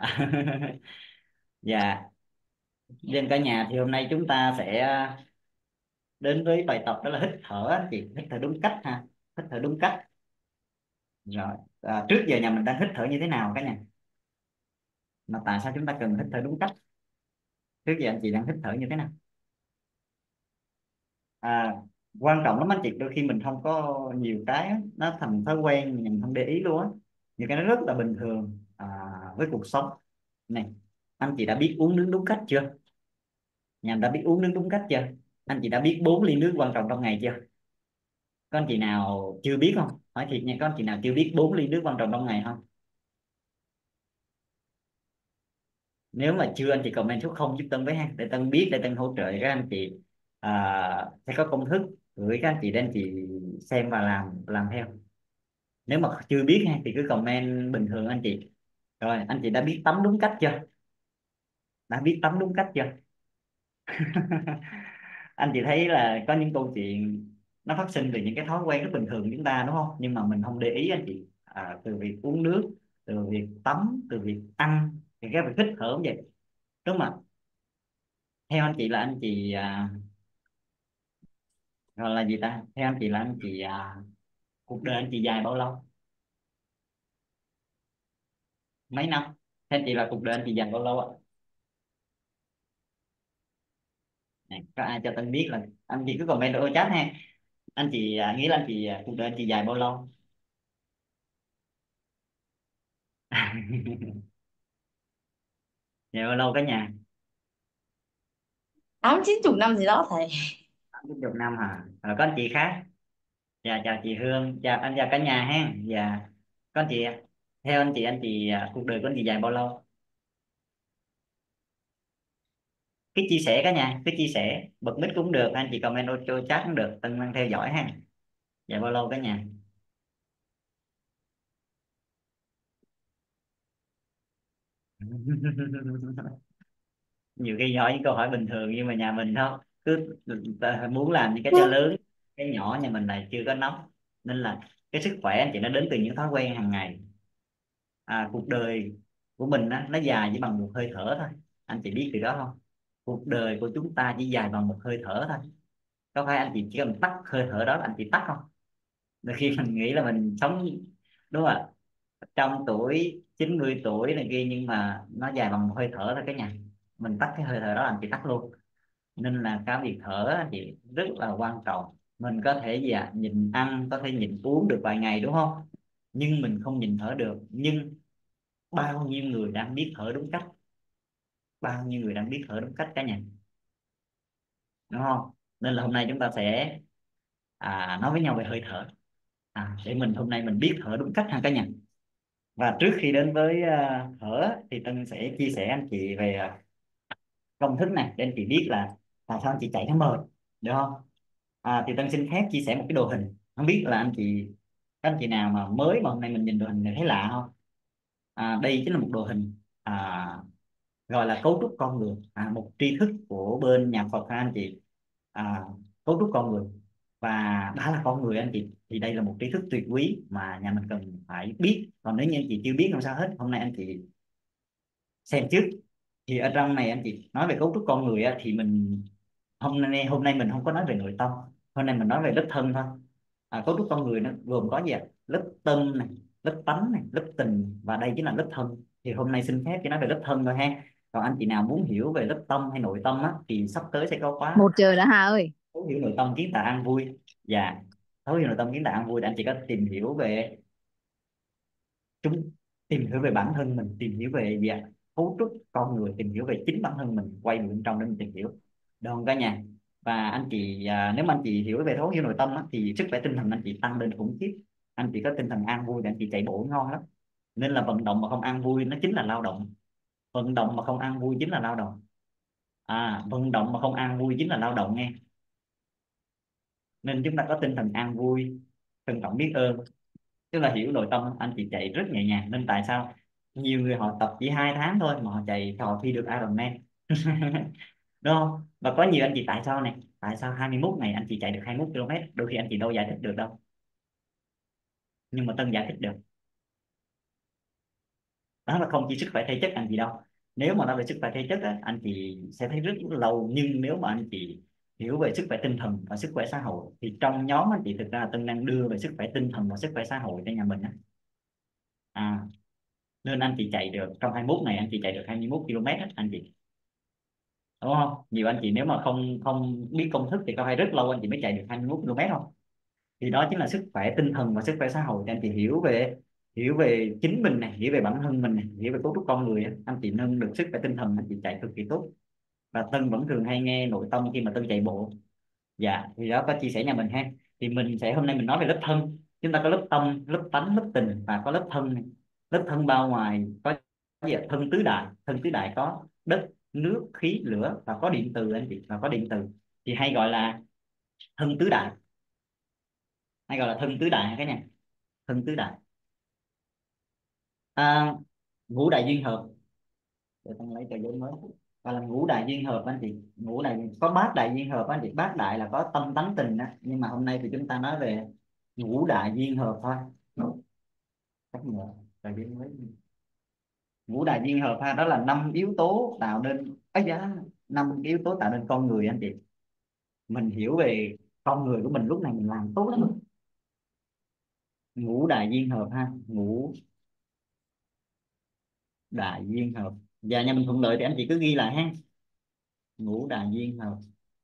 Dạ dân cả nhà, thì hôm nay chúng ta sẽ đến với bài tập đó là hít thở anh chị, hít thở đúng cách ha, hít thở đúng cách. Rồi trước giờ nhà mình đang hít thở như thế nào cả nhà, mà tại sao chúng ta cần hít thở đúng cách? Trước giờ anh chị đang hít thở như thế nào? à, Quan trọng lắm anh chị, đôi khi mình không có nhiều cái á, nó thành thói quen mình không để ý luôn á. Những cái nó rất là bình thường với cuộc sống này. Anh chị đã biết uống nước đúng cách chưa? Nhà đã biết uống nước đúng cách chưa? Anh chị đã biết 4 ly nước quan trọng trong ngày chưa? Có anh chị nào chưa biết không, hỏi thiệt nha, có anh chị nào chưa biết 4 ly nước quan trọng trong ngày không? Nếu mà chưa, anh chị comment số 0 giúp Tân với ha, để Tân biết, để Tân hỗ trợ các anh chị. Sẽ có công thức gửi các anh chị để anh chị xem và làm theo. Nếu mà chưa biết ha thì cứ comment bình thường anh chị. Rồi anh chị đã biết tắm đúng cách chưa? Đã biết tắm đúng cách chưa? Anh chị thấy là có những câu chuyện nó phát sinh từ những cái thói quen rất bình thường của chúng ta đúng không, nhưng mà mình không để ý anh chị. Từ việc uống nước, từ việc tắm, từ việc ăn, thì cái việc hít thở cũng vậy, đúng không ạ? Theo anh chị là anh chị gọi là gì ta, theo anh chị là anh chị cuộc đời anh chị dài bao lâu, mấy năm? Theo anh chị là cuộc đời anh chị dài bao lâu ạ? Này, có ai cho Tân biết là anh chị cứ comment ở chat ha. Anh chị nghĩ là anh chị cuộc đời anh chị dài bao lâu? Dài bao lâu cả nhà? 8-9 chục năm gì đó thầy. 80 năm hả? Rồi có anh chị khác? Dạ chào chị Hương, chào anh, chào cả nhà ha. Dạ có anh chị, theo anh chị cuộc đời của anh chị dài bao lâu? Cái chia sẻ cả nhà, cái chia sẻ bật mít cũng được, anh chị comment ô cho chat cũng được, Tân đang theo dõi ha. Dài bao lâu cả nhà? Nhiều khi hỏi những câu hỏi bình thường nhưng mà nhà mình không, cứ muốn làm những cái cho lớn, cái nhỏ nhà mình là chưa có nắm. Nên là cái sức khỏe anh chị nó đến từ những thói quen hàng ngày. Cuộc đời của mình á, nó dài chỉ bằng một hơi thở thôi, anh chị biết điều đó không? Cuộc đời của chúng ta chỉ dài bằng một hơi thở thôi. Có phải anh chị chỉ cần tắt hơi thở đó là anh chị tắt không? Đôi khi mình nghĩ là mình sống, đúng không ạ, trăm tuổi 90 tuổi này kia, nhưng mà nó dài bằng một hơi thở thôi cái nhà. Mình tắt cái hơi thở đó anh chị tắt luôn. Nên là cái việc thở anh chị rất là quan trọng. Mình có thể gì nhịn ăn, có thể nhịn uống được vài ngày đúng không, nhưng mình không nhịn thở được. Nhưng bao nhiêu người đang biết thở đúng cách, bao nhiêu người đang biết thở đúng cách cả nhà, đúng không? Nên là hôm nay chúng ta sẽ nói với nhau về hơi thở, để mình hôm nay mình biết thở đúng cách ha cả nhà. Và trước khi đến với thở thì Tân sẽ chia sẻ anh chị về công thức này để anh chị biết là tại sao anh chị chạy nó mệt, được không? Thì Tân xin phép chia sẻ một cái đồ hình, không biết là các anh chị nào mà mới mà hôm nay mình nhìn đồ hình này thấy lạ không? Đây chính là một đồ hình gọi là cấu trúc con người, một tri thức của bên nhà Phật ha anh chị. Cấu trúc con người, và đã là con người anh chị thì đây là một tri thức tuyệt quý mà nhà mình cần phải biết. Còn nếu như anh chị chưa biết không sao hết, hôm nay anh chị xem trước. Thì ở trong này anh chị nói về cấu trúc con người á, thì mình hôm nay mình không có nói về nội tâm, hôm nay mình nói về lớp thân thôi. Cấu trúc con người nó gồm có gì ạ? Lớp tâm này, lớp tánh này, lớp tình, và đây chính là lớp thân. Thì hôm nay xin phép chỉ nói về lớp thân thôi ha. Còn anh chị nào muốn hiểu về lớp tâm hay nội tâm á, thì sắp tới sẽ có khóa Một trời đã Hà ơi. thấu hiểu nội tâm kiến tạo an vui. Và thấu hiểu nội tâm kiến tạo an vui thì anh chị có tìm hiểu về chúng, tìm hiểu về bản thân mình, tìm hiểu về gì ạ? Cấu trúc con người, tìm hiểu về chính bản thân mình, quay vào bên trong để mình tìm hiểu, được không cả nhà? Và anh chị nếu mà anh chị hiểu về thấu hiểu nội tâm á, thì sức khỏe tinh thần anh chị tăng lên khủng khiếp. Anh chị có tinh thần an vui thì anh chị chạy bộ ngon lắm. Nên là vận động mà không an vui nó chính là lao động. Vận động mà không an vui chính là lao động. Vận động mà không an vui chính là lao động nghe. Nên chúng ta có tinh thần an vui, trân trọng biết ơn, tức là hiểu nội tâm. Anh chị chạy rất nhẹ nhàng, nên tại sao nhiều người họ tập chỉ 2 tháng thôi mà họ chạy họ thi được Ironman. Đúng không? Và có nhiều anh chị tại sao này, tại sao 21 ngày anh chị chạy được 21 km, đôi khi anh chị đâu giải thích được đâu, nhưng mà Tân giải thích được. Đó là không chỉ sức khỏe thể chất anh chị đâu. Nếu mà nói về sức khỏe thể chất á, anh chị sẽ thấy rất lâu, nhưng nếu mà anh chị hiểu về sức khỏe tinh thần và sức khỏe xã hội thì trong nhóm anh chị thực ra là Tân đang đưa về sức khỏe tinh thần và sức khỏe xã hội cho nhà mình á. à, Nên anh chị chạy được trong 21 ngày, anh chị chạy được 21 km á, anh chị, đúng không? Nhiều anh chị nếu mà không không biết công thức thì có phải rất lâu anh chị mới chạy được 21 km không? Thì đó chính là sức khỏe tinh thần và sức khỏe xã hội. Thì anh chị hiểu về chính mình này, hiểu về bản thân mình này, hiểu về cấu trúc con người á, anh chị nâng được sức khỏe tinh thần, anh chị chạy cực kỳ tốt. Và Tân vẫn thường hay nghe nội tâm khi mà Tân chạy bộ. Dạ, thì đó có chia sẻ nhà mình ha. Thì mình sẽ hôm nay mình nói về lớp thân. Chúng ta có lớp tâm, lớp tánh, lớp tình, và có lớp thân này. Lớp thân bao ngoài có gì ạ? Thân tứ đại. Thân tứ đại có đất, nước, khí, lửa, và có điện từ anh chị, và có điện từ. Thì hay gọi là thân tứ đại, hay gọi là thân tứ đại cái nhà. Thân tứ đại. à, Ngũ đại duyên hợp, để con lấy tờ giấy mới. Gọi là ngũ đại duyên hợp anh chị. Ngũ đại có bát đại duyên hợp anh chị. Bát đại là có tâm tánh tình đó, nhưng mà hôm nay thì chúng ta nói về ngũ đại duyên hợp thôi. Cách nữa tờ giấy mới. Ngũ đại duyên hợp ha, đó là 5 yếu tố tạo nên giá 5 yếu tố tạo nên con người anh chị. Mình hiểu về con người của mình lúc này mình làm tốt lắm. Ngũ đại duyên hợp ha, ngũ đại duyên hợp. Và nhà mình thuận lợi thì anh chị cứ ghi lại ha. Ngũ đại duyên hợp.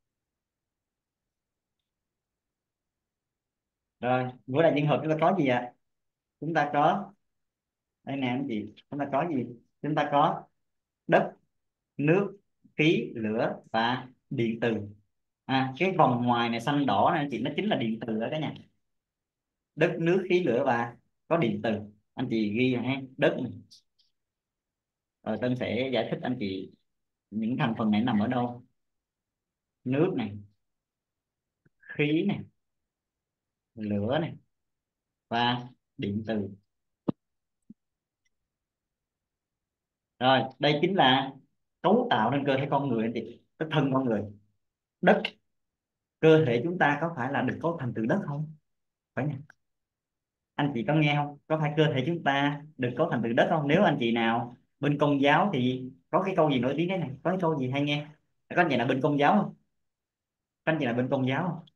Rồi ngũ đại duyên hợp chúng ta có gì ạ? Chúng ta có, đây nè anh chị, chúng ta có gì? Chúng ta có đất, nước, khí, lửa, và điện từ. Cái vòng ngoài này xanh đỏ này anh chị, nó chính là điện từ đó cả nhà. Đất, nước, khí, lửa, và có điện từ. Anh chị ghi ha. Đất này. Rồi Tân sẽ giải thích anh chị những thành phần này nằm ở đâu. Nước này, khí này, lửa này, và điện từ. Rồi đây chính là cấu tạo nên cơ thể con người anh chị, cái thân con người. Đất, cơ thể chúng ta có phải là được cấu thành từ đất không? Phải nhỉ? Anh chị có nghe không, có phải cơ thể chúng ta được cấu thành từ đất không? Nếu anh chị nào bên công giáo thì có cái câu gì nổi tiếng đấy này, có cái câu gì hay nghe? Có anh chị nào bên công giáo không? Có anh chị nào bên công giáo không?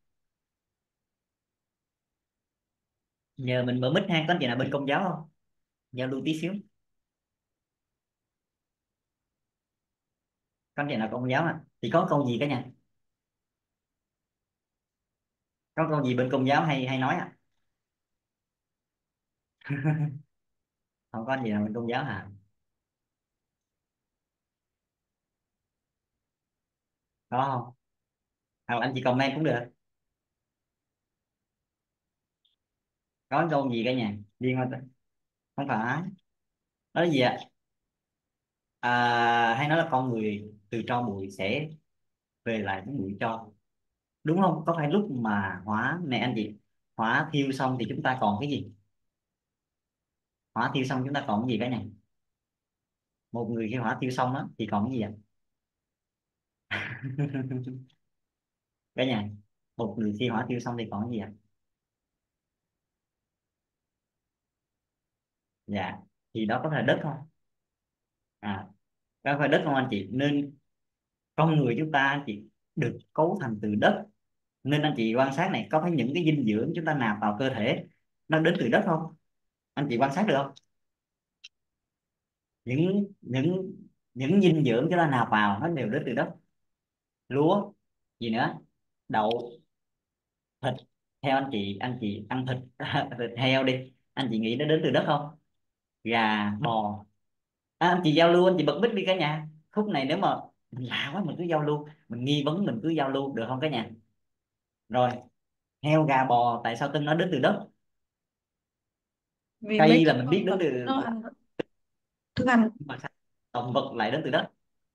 Nhờ mình mở mic ha, có anh chị nào bên công giáo không? Giao lưu tí xíu. Có anh chị nào công giáo à? Thì có câu gì cả nhà? Có câu gì bên công giáo hay hay nói à? Không có anh chị nào bên công giáo hả? Có không? Hoặc là anh chị comment cũng được. Có câu gì cả nhà liên quan tới, không phải nói gì ạ? Hay nói là con người từ tro bụi sẽ về lại với bụi tro, đúng không? Có phải lúc mà hỏa này anh chị, hỏa thiêu xong thì chúng ta còn cái gì? Hỏa thiêu xong chúng ta còn cái gì cả nhà? Một người khi hỏa thiêu xong á thì còn cái gì ạ? Cả nhà, một người khi hỏa thiêu xong thì còn cái gì ạ? Dạ, thì đó có phải đất không? À, có phải đất không anh chị? Nên con người chúng ta anh chị được cấu thành từ đất, nên anh chị quan sát này, có phải những cái dinh dưỡng chúng ta nạp vào cơ thể nó đến từ đất không? Anh chị quan sát được không? Những dinh dưỡng chúng ta nạp vào nó đều đến từ đất. Lúa, gì nữa, đậu, thịt. Theo anh chị ăn thịt, thịt heo đi, anh chị nghĩ nó đến từ đất không? Gà, bò. Anh chị giao lưu, anh chị bật mic đi cả nhà. Khúc này nếu mà mình lạ quá mình cứ giao lưu, mình nghi vấn mình cứ giao lưu được không cả nhà? Rồi, heo gà bò tại sao tin nó đến từ đất? Vì mấy Cây là cái mình biết con đến vật từ, nó ăn thức ăn. mà sao động vật lại đến từ đất?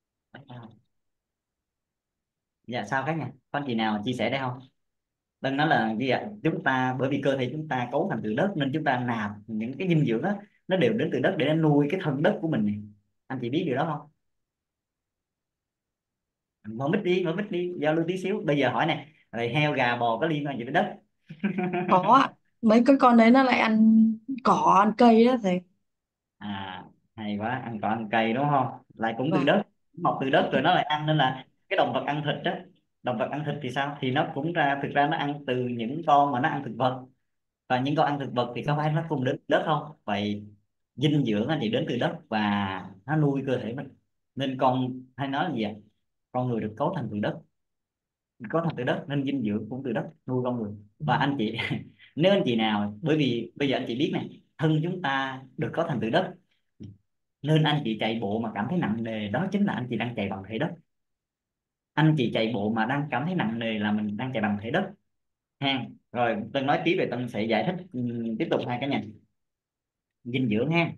Dạ sao các nhà, có anh chị nào chia sẻ đây không? Đừng nói là gì ạ, chúng ta bởi vì cơ thể chúng ta cấu thành từ đất nên chúng ta nạp những cái dinh dưỡng đó nó đều đến từ đất để nó nuôi cái thân đất của mình này. Anh chị biết điều đó không? Mở mic đi giao lưu tí xíu. Bây giờ hỏi này, rồi heo gà bò có liên quan gì đến đất? Có ạ. Mấy cái con đấy nó lại ăn cỏ ăn cây đó thầy. À, hay quá, ăn cỏ ăn cây đúng không, lại cũng từ Vâng. đất, mọc từ đất rồi nó lại ăn, nên là cái động vật ăn thịt đó, động vật ăn thịt thì sao, thì nó cũng ra, thực ra nó ăn từ những con mà nó ăn thực vật, và những con ăn thực vật thì có phải nó cùng đến từ đất không? Vậy dinh dưỡng nó thì đến từ đất và nó nuôi cơ thể mình, nên con hay nói là gì ạ? Con người được cấu thành từ đất, cấu thành từ đất nên dinh dưỡng cũng từ đất nuôi con người. Và anh chị nếu anh chị nào, bởi vì bây giờ anh chị biết này, thân chúng ta được cấu thành từ đất, nên anh chị chạy bộ mà cảm thấy nặng nề đó chính là anh chị đang chạy bằng thể đất. Anh chị chạy bộ mà đang cảm thấy nặng nề là mình đang chạy bằng thể đất ha. Rồi Tân nói tiếp về, Tân sẽ giải thích tiếp tục hai cái nhà dinh dưỡng ha.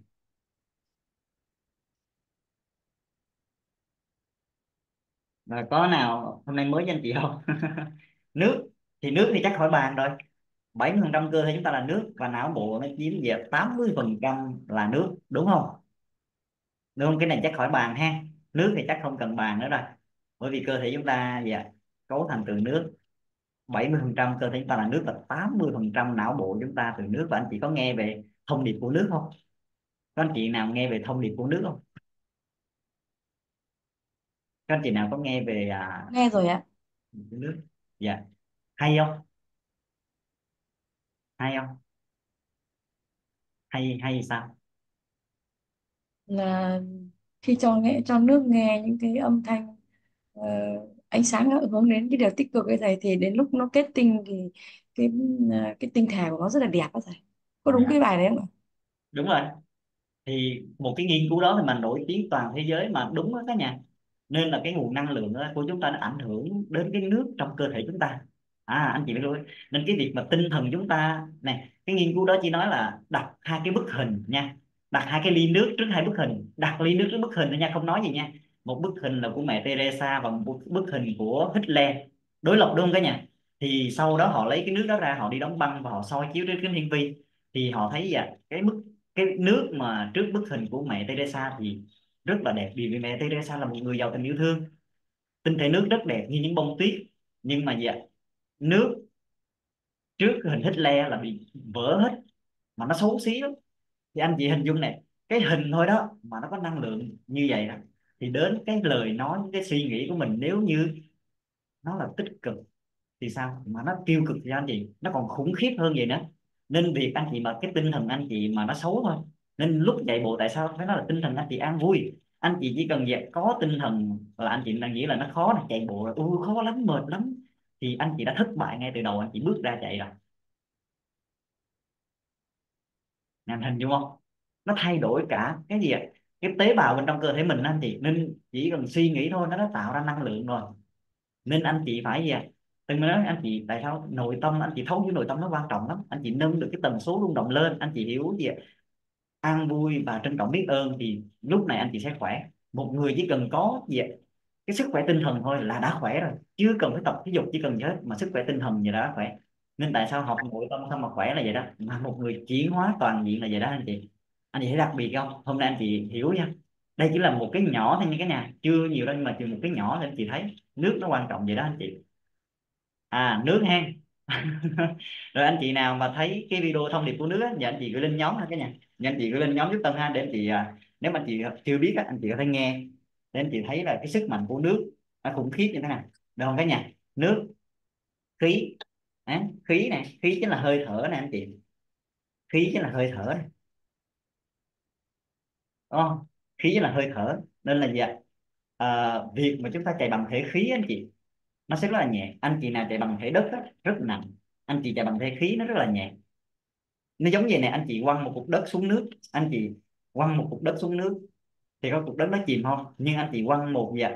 Rồi có nào hôm nay mới cho anh chị không? Nước, thì nước thì chắc khỏi bàn rồi, 70% cơ thể chúng ta là nước, và não bộ nó chiếm về 80% là nước, đúng không? Đúng không? Cái này chắc khỏi bàn ha. Nước thì chắc không cần bàn nữa rồi, bởi vì cơ thể chúng ta dạ cấu thành từ nước, 70% cơ thể chúng ta là nước và 80% não bộ chúng ta từ nước. Và anh chị có nghe về thông điệp của nước không? Có anh chị nào nghe về thông điệp của nước không? Có anh chị nào có nghe về Nghe rồi ạ. của nước? Dạ, hay không? Hay không? Hay hay sao? Là khi cho nước nghe những cái âm thanh, ờ, ánh sáng nó hướng đến cái điều tích cực ấy thầy, thì đến lúc nó kết tinh thì cái cái tinh thể của nó rất là đẹp đó thầy. Có đúng Dạ, cái bài đấy không ạ? đúng rồi. Thì một cái nghiên cứu đó thì mà nổi tiếng toàn thế giới mà đúng đó cả nhà, nên là cái nguồn năng lượng đó của chúng ta nó ảnh hưởng đến cái nước trong cơ thể chúng ta. Anh chị biết luôn, nên cái việc mà tinh thần chúng ta này, cái nghiên cứu đó chỉ nói là đặt hai cái bức hình nha, đặt hai cái ly nước trước hai bức hình, đặt ly nước trước bức hình thôi nha, không nói gì nha. Một bức hình là của mẹ Teresa và một bức hình của Hitler, đối lập đúng không cả nhà? Thì sau đó họ lấy cái nước đó ra, họ đi đóng băng và họ soi chiếu trên kính hiển vi, thì họ thấy cái nước mà trước bức hình của mẹ Teresa thì rất là đẹp, vì mẹ Teresa là một người giàu tình yêu thương. Tinh thể nước rất đẹp như những bông tuyết, nhưng mà dạ, nước trước hình Hitler là bị vỡ hết, mà nó xấu xí lắm. Thì anh chị hình dung này, cái hình thôi đó mà nó có năng lượng như vậy đó, thì đến cái lời nói, cái suy nghĩ của mình nếu như nó là tích cực thì sao, mà nó tiêu cực thì anh chị nó còn khủng khiếp hơn vậy nữa. Nên việc anh chị mà cái tinh thần anh chị mà nó xấu thôi, nên lúc chạy bộ tại sao phải nói là tinh thần anh chị an vui. Anh chị chỉ cần dẹp có tinh thần là anh chị đang nghĩ là nó khó, là chạy bộ rồi khó lắm, mệt lắm, thì anh chị đã thất bại ngay từ đầu, anh chị bước ra chạy rồi. Em hình dung không? Nó thay đổi cả cái gì ạ? Cái tế bào bên trong cơ thể mình anh chị, nên chỉ cần suy nghĩ thôi nó đã tạo ra năng lượng rồi. Nên anh chị phải gì ạ? Từng nói anh chị tại sao nội tâm, anh chị thấu hiểu nội tâm nó quan trọng lắm, anh chị nâng được cái tần số rung động lên, anh chị hiểu gì ạ? An vui và trân trọng biết ơn, thì lúc này anh chị sẽ khỏe. Một người chỉ cần có gì ạ? Cái sức khỏe tinh thần thôi là đã khỏe rồi, chưa cần phải tập thể dục, chỉ cần gì hết mà sức khỏe tinh thần gì đã khỏe. Nên tại sao học nội tâm sao mà khỏe là vậy đó, mà một người chuyển hóa toàn diện là vậy đó anh chị. Anh chị thấy đặc biệt không? Hôm nay anh chị hiểu nha. Đây chỉ là một cái nhỏ thôi nha cái nhà, chưa nhiều đâu, nhưng mà chỉ một cái nhỏ thôi anh chị thấy nước nó quan trọng vậy đó anh chị. Nước ha. Rồi anh chị nào mà thấy cái video thông điệp của nước á, giờ anh chị gửi lên nhóm ha cái nhà, giờ anh chị gửi lên nhóm giúp Tân ha, để anh chị nếu mà anh chị chưa biết á, anh chị có thể nghe, để anh chị thấy là cái sức mạnh của nước nó khủng khiếp như thế nào, được không cái nhà? Nước, khí, khí này, khí chính là hơi thở này anh chị, khí chính là hơi thở này, đúng không? Khí chính là hơi thở, nên là gì ạ? Việc mà chúng ta chạy bằng thể khí anh chị, nó sẽ rất là nhẹ. Anh chị nào chạy bằng thể đất á, rất nặng, anh chị chạy bằng thể khí nó rất là nhẹ. Nó giống như này, anh chị quăng một cục đất xuống nước, anh chị quăng một cục đất xuống nước thì có cục đất nó chìm không? Nhưng anh chị quăng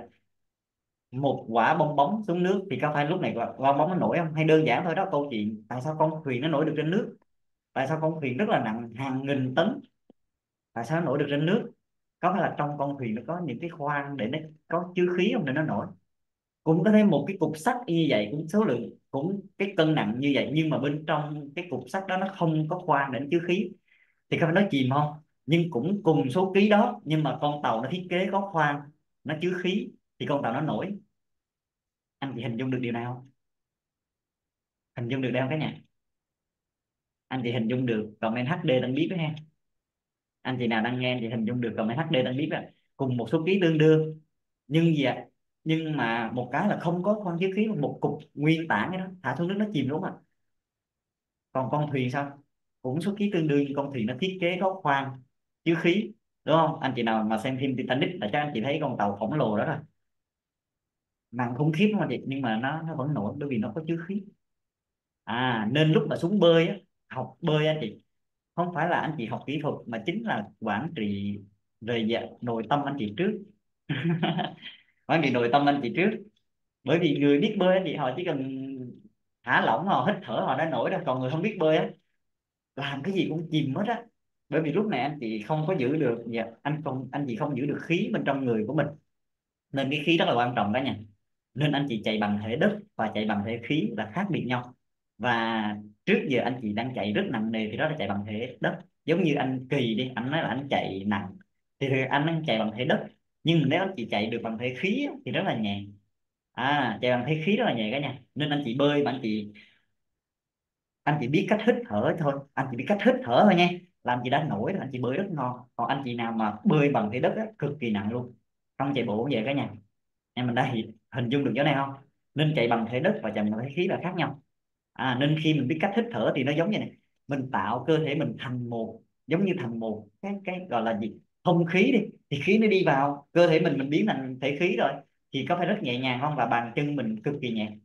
một quả bong bóng xuống nước thì có phải lúc này quả bong bóng nó nổi không? Hay đơn giản thôi đó, câu chuyện tại sao con thuyền nó nổi được trên nước, tại sao con thuyền rất là nặng hàng nghìn tấn, tại sao nó nổi được trên nước? Có phải là trong con thuyền nó có những cái khoang để nó có chứa khí không để nó nổi? Cũng có thêm một cái cục sắt như vậy, cũng số lượng cũng cái cân nặng như vậy, nhưng mà bên trong cái cục sắt đó nó không có khoang để nó chứa khí, thì có phải nó chìm không? Nhưng cũng cùng số ký đó, nhưng mà con tàu nó thiết kế có khoang, nó chứa khí, thì con tàu nó nổi. Anh chị hình dung được điều này không? Hình dung được đây không cái nhà? Anh chị hình dung được comment HD đang biết đó ha. Anh chị nào đang nghe anh chị hình dung được comment HD đang biết đó. Cùng một số ký tương đương, nhưng gì ạ? Nhưng mà một cái là không có khoang chứa khí, một cục nguyên tảng cái đó thả xuống nước nó chìm, đúng không ạ? Còn con thuyền sao? Cũng số ký tương đương, nhưng con thuyền nó thiết kế có khoang chứa khí, đúng không? Anh chị nào mà xem phim Titanic là chắc anh chị thấy con tàu khổng lồ đó rồi, nặng khủng khiếp đúng không chị, nhưng mà nó vẫn nổi bởi vì nó có chứa khí. Nên lúc mà xuống bơi á, học bơi anh chị, không phải là anh chị học kỹ thuật, mà chính là quản trị về nội tâm anh chị trước. Quản trị nội tâm anh chị trước, bởi vì người biết bơi anh chị họ chỉ cần thả lỏng, họ hít thở họ đã nổi rồi, còn người không biết bơi á làm cái gì cũng chìm hết á. Bởi vì lúc này anh chị không có giữ được anh chị không giữ được khí bên trong người của mình, nên cái khí rất là quan trọng cả nhà. Nên anh chị chạy bằng thể đất và chạy bằng thể khí là khác biệt nhau. Và trước giờ anh chị đang chạy rất nặng nề thì đó là chạy bằng thể đất. Giống như anh Kỳ đi, anh nói là anh chạy nặng thì anh đang chạy bằng thể đất, nhưng nếu anh chị chạy được bằng thể khí á, thì rất là nhẹ. Chạy bằng thể khí rất là nhẹ cả nhà. Nên anh chị bơi mà anh chị biết cách hít thở thôi, anh chị biết cách hít thở thôi nha, là anh chị đã nổi rồi, anh chị bơi rất ngon. Còn anh chị nào mà bơi bằng thể đất á, cực kỳ nặng luôn. Trong chạy bộ cũng vậy cả nhà, em mình đã hình dung được chỗ này không? Nên chạy bằng thể đất và chạy bằng thể khí là khác nhau. Nên khi mình biết cách hít thở thì nó giống như này, mình tạo cơ thể mình thành một, giống như thành một cái gọi là gì, thông khí đi, thì khí nó đi vào cơ thể mình biến thành thể khí rồi, thì có phải rất nhẹ nhàng không? Và bàn chân mình cực kỳ nhẹ.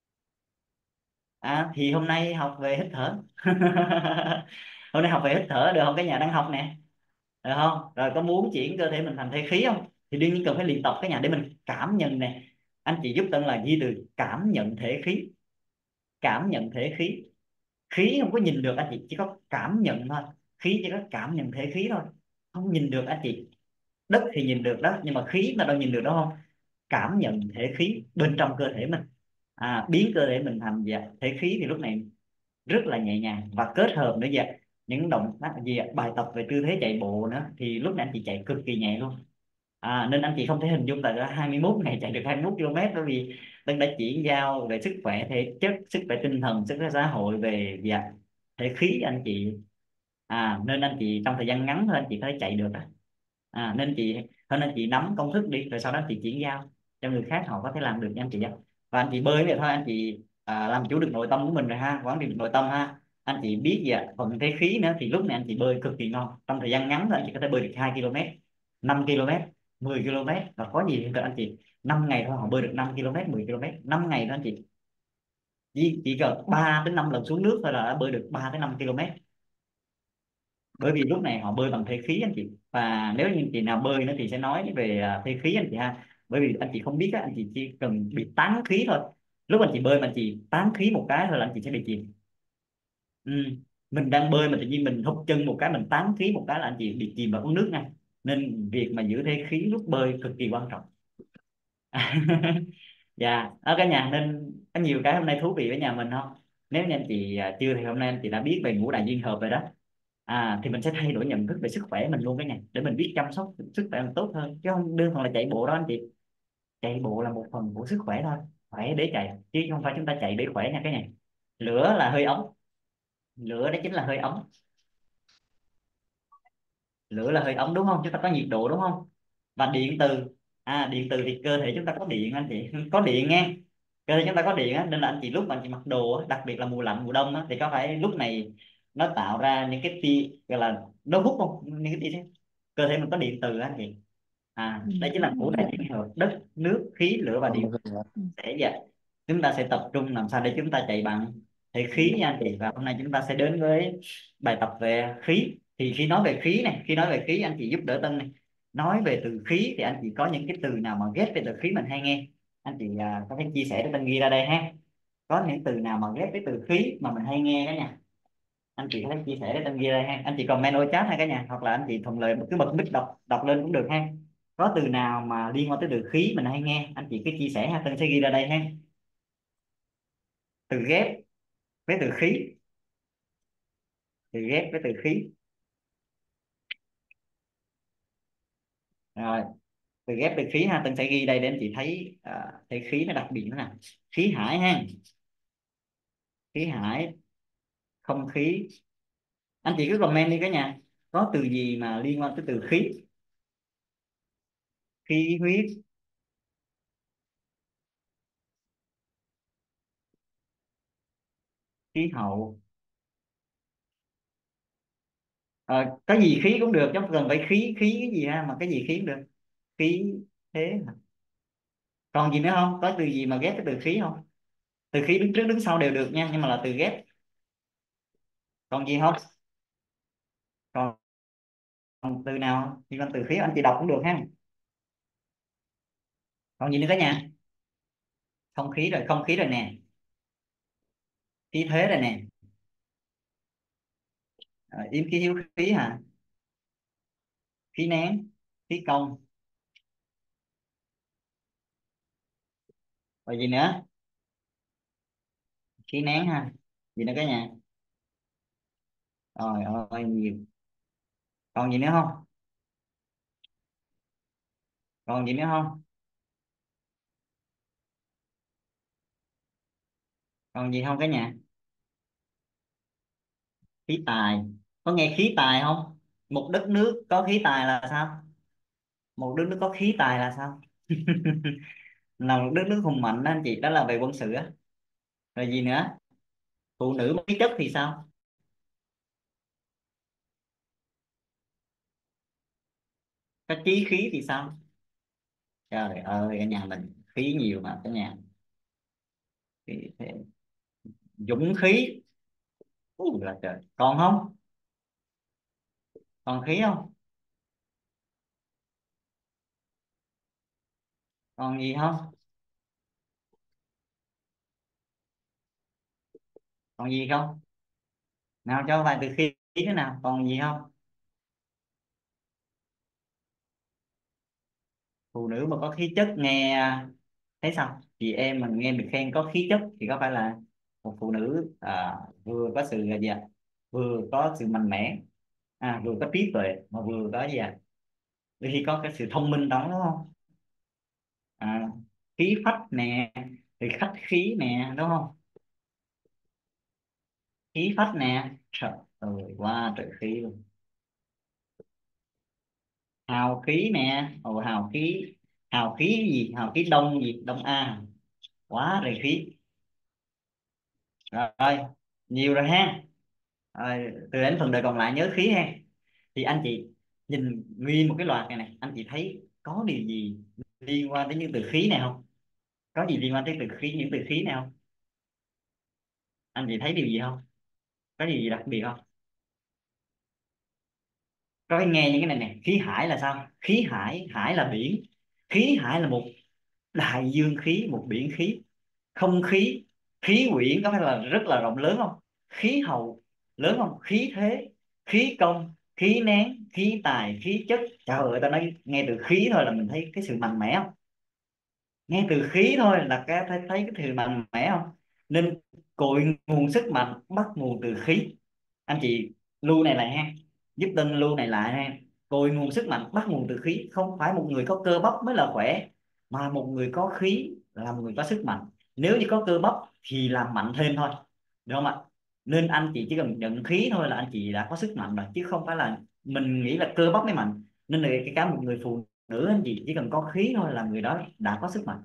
Thì hôm nay học về hít thở. Hôm nay học về hít thở được không? Cái nhà đang học nè, được không? Rồi có muốn chuyển cơ thể mình thành thể khí không? Thì đương nhiên cần phải luyện tập cái nhà để mình cảm nhận nè. Anh chị giúp Tân là ghi từ cảm nhận thể khí. Cảm nhận thể khí. Khí không có nhìn được anh chị, chỉ có cảm nhận thôi. Khí chỉ có cảm nhận thể khí thôi, không nhìn được anh chị. Đất thì nhìn được đó, nhưng mà khí mà đâu nhìn được, đúng không? Cảm nhận thể khí bên trong cơ thể mình, biến cơ thể mình thành thể khí, thì lúc này rất là nhẹ nhàng. Và kết hợp nữa những động tác bài tập về tư thế chạy bộ nữa, thì lúc này anh chị chạy cực kỳ nhẹ luôn. Nên anh chị không thể hình dung tại 21 ngày chạy được 21 km, bởi vì Tân đã chuyển giao về sức khỏe thể chất, sức khỏe tinh thần, sức khỏe xã hội, về thể khí anh chị. Nên anh chị trong thời gian ngắn thôi anh chị có thể chạy được nên chị hơn anh chị nắm công thức đi, rồi sau đó chị chuyển giao cho người khác họ có thể làm được nha anh chị. Và anh chị bơi vậy thôi anh chị làm chủ được nội tâm của mình rồi ha, quản trị được nội tâm ha. Anh chị biết gì phần thế khí nữa thì lúc này anh chị bơi cực kỳ ngon, trong thời gian ngắn thôi anh chị có thể bơi được 2 km, 5 km, 10 km, và có gì hiện tại anh chị 5 ngày thôi họ bơi được 5 km, 10 km, 5 ngày thôi anh chị, chỉ cần 3 đến 5 lần xuống nước thôi là đã bơi được 3 đến 5 km, bởi vì lúc này họ bơi bằng thể khí anh chị. Và nếu như chị nào bơi nữa thì sẽ nói về thể khí anh chị ha, bởi vì anh chị không biết anh chị chỉ cần bị tán khí thôi, lúc anh chị bơi mà anh chị tán khí một cái thôi là anh chị sẽ bị chìm. ừ. Mình đang bơi mà tự nhiên mình hụt chân một cái, mình tán khí một cái là anh chị bị chìm vào uống nước nha, nên việc mà giữ thể khí lúc bơi cực kỳ quan trọng. Dạ đó cả nhà, nên có nhiều cái hôm nay thú vị với nhà mình không. Nếu như anh chị chưa thì hôm nay anh chị đã biết về ngũ đại liên hợp rồi đó. Thì mình sẽ thay đổi nhận thức về sức khỏe mình luôn cái nhà, để mình biết chăm sóc sức khỏe mình tốt hơn, chứ không đơn thuần là chạy bộ đó anh chị. Chạy bộ là một phần của sức khỏe thôi, khỏe để chạy chứ không phải chúng ta chạy để khỏe nha cái nhà. Lửa là hơi ấm, lửa đó chính là hơi ấm. Lửa là hơi ấm đúng không, chúng ta có nhiệt độ đúng không. Và điện từ, điện từ thì cơ thể chúng ta có điện anh chị, có điện nghe. Cơ thể chúng ta có điện á, nên là anh chị lúc mà anh chị mặc đồ á, đặc biệt là mùa lạnh mùa đông á, thì có phải lúc này nó tạo ra những cái tia, gọi là nó hút không, những cái tia thế. Cơ thể mình có điện từ á anh chị. Đây chính là Đúng ngũ rồi. đại thiên hợp: đất, nước, khí, lửa và điện. Sẽ vậy, chúng ta sẽ tập trung làm sao để chúng ta chạy bằng thể khí nha anh chị. Và hôm nay chúng ta sẽ đến với bài tập về khí. Thì khi nói về khí này, khi nói về khí anh chị giúp đỡ Tân này, nói về từ khí thì anh chị có những cái từ nào mà ghép với từ khí mình hay nghe, anh chị có thể chia sẻ để Tân ghi ra đây ha. Có những từ nào mà ghép với từ khí mà mình hay nghe đó nha, anh chị có thể chia sẻ để Tân ghi ra ha. Anh chị comment ở chat hay cả nhà, hoặc là anh chị thuận lợi cứ bật mic đọc đọc lên cũng được ha. Có từ nào mà liên quan tới từ khí mình hay nghe, anh chị cứ chia sẻ ha, Tân sẽ ghi ra đây ha. Từ ghép với từ khí, từ ghép với từ khí. Rồi, từ ghép từ khí ha, Tân sẽ ghi đây để anh chị thấy thấy khí nó đặc biệt thế nào. Khí hải ha, khí hải, không khí. Anh chị cứ comment đi cả nhà, có từ gì mà liên quan tới từ khí. Khí huyết, khí hậu. Có gì khí cũng được chứ không cần phải khí khí cái gì ha, mà cái gì khí cũng được. Khí thế hả? Còn gì nữa không, có từ gì mà ghép cái từ khí không? Từ khí đứng trước đứng sau đều được nha, nhưng mà là từ ghép. Còn gì không? Còn từ nào liên quan từ khí anh chị đọc cũng được ha. Còn gì nữa cả nhà? Không khí rồi, không khí rồi nè, khí thế rồi nè. Yếm khí hiếu khí hả? Khí nén, khí công. Rồi gì nữa? Khí nén ha. Gì nữa cả nhà? Rồi ơi nhiều. Còn gì nữa không? Còn gì nữa không? Còn gì không cả nhà? Khí tài, có nghe khí tài không? Một đất nước có khí tài là sao? Một đất nước có khí tài là sao? Là một đất nước hùng mạnh đó anh chị, đó là về quân sự á. Rồi gì nữa? Phụ nữ khí chất thì sao? Có chí khí thì sao? Trời ơi, ở nhà mình khí nhiều mà cả nhà. Khí thế. Dũng khí. Là trời, còn không? Còn khí không? Còn gì không? Còn gì không? Nào cho vài từ khí thế nào, còn gì không? Phụ nữ mà có khí chất nghe thấy sao? Chị em mình nghe được khen có khí chất thì có phải là một phụ nữ vừa có sự là gì ạ? Vừa có sự mạnh mẽ, vừa có trí tuệ, mà vừa có gì ạ? đôi khi có cái sự thông minh đó đúng không? À, khí phách nè, thì khách khí nè đúng không? Khí phách nè, trời ơi quá trời khí luôn. Hào khí nè, ồ hào khí. Hào khí gì? Hào khí đông gì? Đông A. Quá trời khí. Rồi, nhiều rồi ha. Rồi, từ đến phần đời còn lại nhớ khí ha. Thì anh chị nhìn nguyên một cái loạt này này, anh chị thấy có điều gì liên quan đến những từ khí này không? Có gì liên quan tới từ khí, những từ khí này không? Anh chị thấy điều gì không? Có điều gì đặc biệt không? Có phải nghe những cái này nè. Khí hải là sao? Khí hải, hải là biển. Khí hải là một đại dương khí, một biển khí. Không khí, khí quyển có phải là rất là rộng lớn không? Khí hậu lớn không? Khí thế, khí công, khí nén, khí tài, khí chất. Trời ơi, tao nói nghe từ khí thôi là mình thấy cái sự mạnh mẽ không? Nghe từ khí thôi là cái thấy cái sự mạnh mẽ không? Nên cội nguồn sức mạnh bắt nguồn từ khí. Anh chị lưu này lại ha, giúp Tân lưu này lại ha. Cội nguồn sức mạnh bắt nguồn từ khí. Không phải một người có cơ bắp mới là khỏe, mà một người có khí là một người có sức mạnh. Nếu như có cơ bắp thì làm mạnh thêm thôi, được không ạ? Nên anh chị chỉ cần nhận khí thôi là anh chị đã có sức mạnh rồi, chứ không phải là mình nghĩ là cơ bắp mới mạnh. Nên là cái cả một người phụ nữ, anh chị chỉ cần có khí thôi là người đó đã có sức mạnh.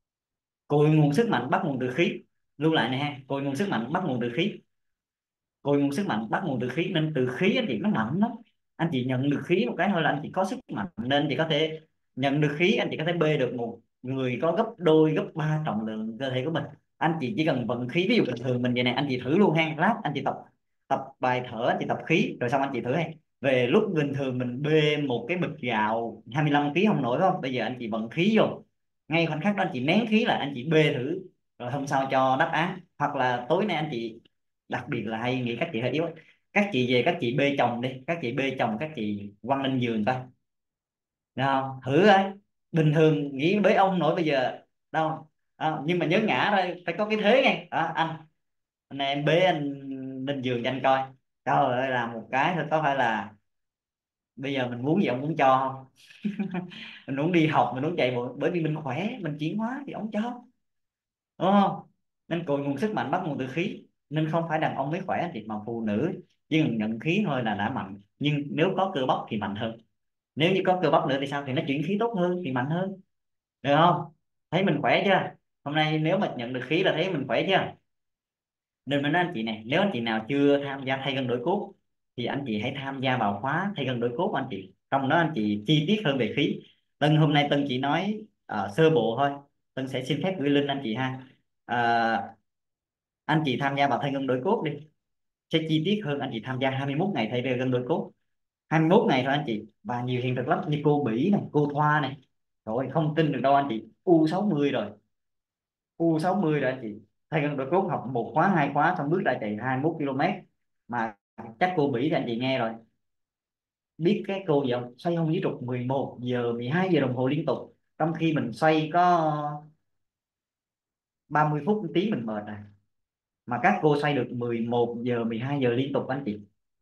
Cội nguồn sức mạnh bắt nguồn từ khí. Lưu lại này ha, cội nguồn sức mạnh bắt nguồn từ khí. Cội nguồn sức mạnh bắt nguồn từ khí, nên từ khí anh chị nó mạnh lắm. Anh chị nhận được khí một cái thôi là anh chị có sức mạnh. Nên anh chị có thể nhận được khí, anh chị có thể bê được một người có gấp đôi gấp ba trọng lượng cơ thể của mình. Anh chị chỉ cần vận khí, ví dụ bình thường mình vậy này, anh chị thử luôn ha. Lát anh chị tập tập bài thở, anh chị tập khí rồi xong anh chị thử ha. Về lúc bình thường mình bê một cái bịch gạo 25 kg không nổi phải không? Bây giờ anh chị vận khí vô, ngay khoảnh khắc đó anh chị nén khí lại, anh chị bê thử, rồi hôm sau cho đáp án. Hoặc là tối nay anh chị, đặc biệt là hay nghĩ các chị hơi yếu ấy. Các chị về các chị bê chồng đi, các chị bê chồng các chị quăng lên giường coi, được không? Thử coi. Bình thường nghĩ bế ông nổi bây giờ đâu. Nhưng mà nhớ ngã thôi, phải có cái thế nghe. Anh này em bế anh lên giường cho anh coi. Trời ơi làm một cái thôi, có phải là bây giờ mình muốn gì ông muốn cho không? Mình muốn đi học, mình muốn chạy bộ, bởi vì mình khỏe, mình chuyển hóa thì ông cho, đúng không? Nên cội nguồn sức mạnh bắt nguồn từ khí. Nên không phải đàn ông mới khỏe anh chị, mà phụ nữ chỉ cần nhận khí thôi là đã mạnh. Nhưng nếu có cơ bắp thì mạnh hơn. Nếu như có cơ bắp nữa thì sao? Thì nó chuyển khí tốt hơn thì mạnh hơn, được không? Thấy mình khỏe chưa? Hôm nay nếu mà nhận được khí là thấy mình khỏe chưa? Nên mình nói anh chị này, nếu anh chị nào chưa tham gia thay gân đổi cốt thì anh chị hãy tham gia vào khóa thay gân đổi cốt của anh chị. Trong đó anh chị chi tiết hơn về khí. Tân hôm nay Tân chỉ nói sơ bộ thôi. Tân sẽ xin phép gửi link anh chị ha. Ờ, anh chị tham gia vào thay gân đổi cốt đi, sẽ chi tiết hơn. Anh chị tham gia 21 ngày thay gân đổi cốt, 21 ngày thôi anh chị, và nhiều hiện thực lắm, như cô Bỉ này, cô Thoa này. Rồi không tin được đâu anh chị, U60 rồi, U60 rồi anh chị. Thay gân đổi cốt học một khóa hai khóa xong bước ra chạy 21 km. Mà chắc cô Bỉ thì anh chị nghe rồi, biết cái cô gì không? Xoay hông dưới trục 11 giờ 12 giờ đồng hồ liên tục, trong khi mình xoay có 30 phút tí mình mệt rồi, mà các cô xoay được 11 giờ 12 giờ liên tục anh chị.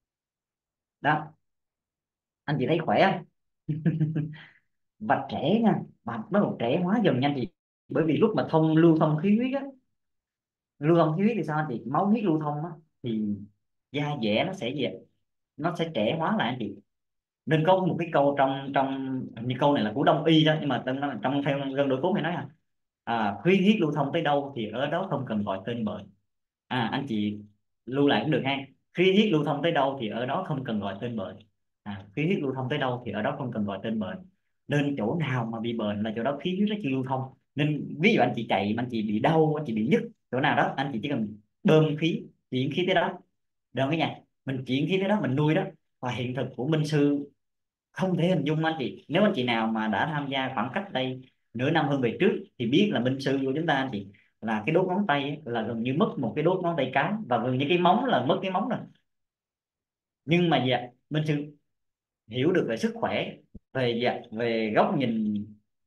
Đó, anh chị thấy khỏe không? Và trẻ nha, và bắt đầu trẻ hóa dần nhanh thì bởi vì lúc mà lưu thông khí huyết á, lưu thông khí huyết thì sao anh chị? Máu huyết lưu thông á, thì da dẻ nó sẽ gì ạ? Nó sẽ trẻ hóa lại anh chị. Nên có một cái câu trong trong hình như câu này là của Đông y đó, nhưng mà trong theo gân đổi cốt hay nói khí huyết lưu thông tới đâu thì ở đó không cần gọi tên bệnh. Anh chị lưu lại cũng được ha. Khí huyết lưu thông tới đâu thì ở đó không cần gọi tên bệnh. Khí huyết lưu thông tới đâu thì ở đó không cần gọi tên bệnh. Nên chỗ nào mà bị bệnh là chỗ đó khí huyết nó chưa lưu thông. Nên ví dụ anh chị chạy mà anh chị bị đau, anh chị bị nhức chỗ nào đó, anh chị chỉ cần bơm khí, chuyển khí tới đó, được cái nhà mình chuyển khí tới đó mình nuôi đó. Và hiện thực của Minh Sư không thể hình dung anh chị. Nếu anh chị nào mà đã tham gia khoảng cách đây nửa năm hơn về trước thì biết là Minh Sư của chúng ta anh chị, là cái đốt ngón tay ấy, là gần như mất một cái đốt ngón tay cái, và gần như cái móng là mất cái móng rồi. Nhưng mà dạ, Minh Sư hiểu được về sức khỏe, về về góc nhìn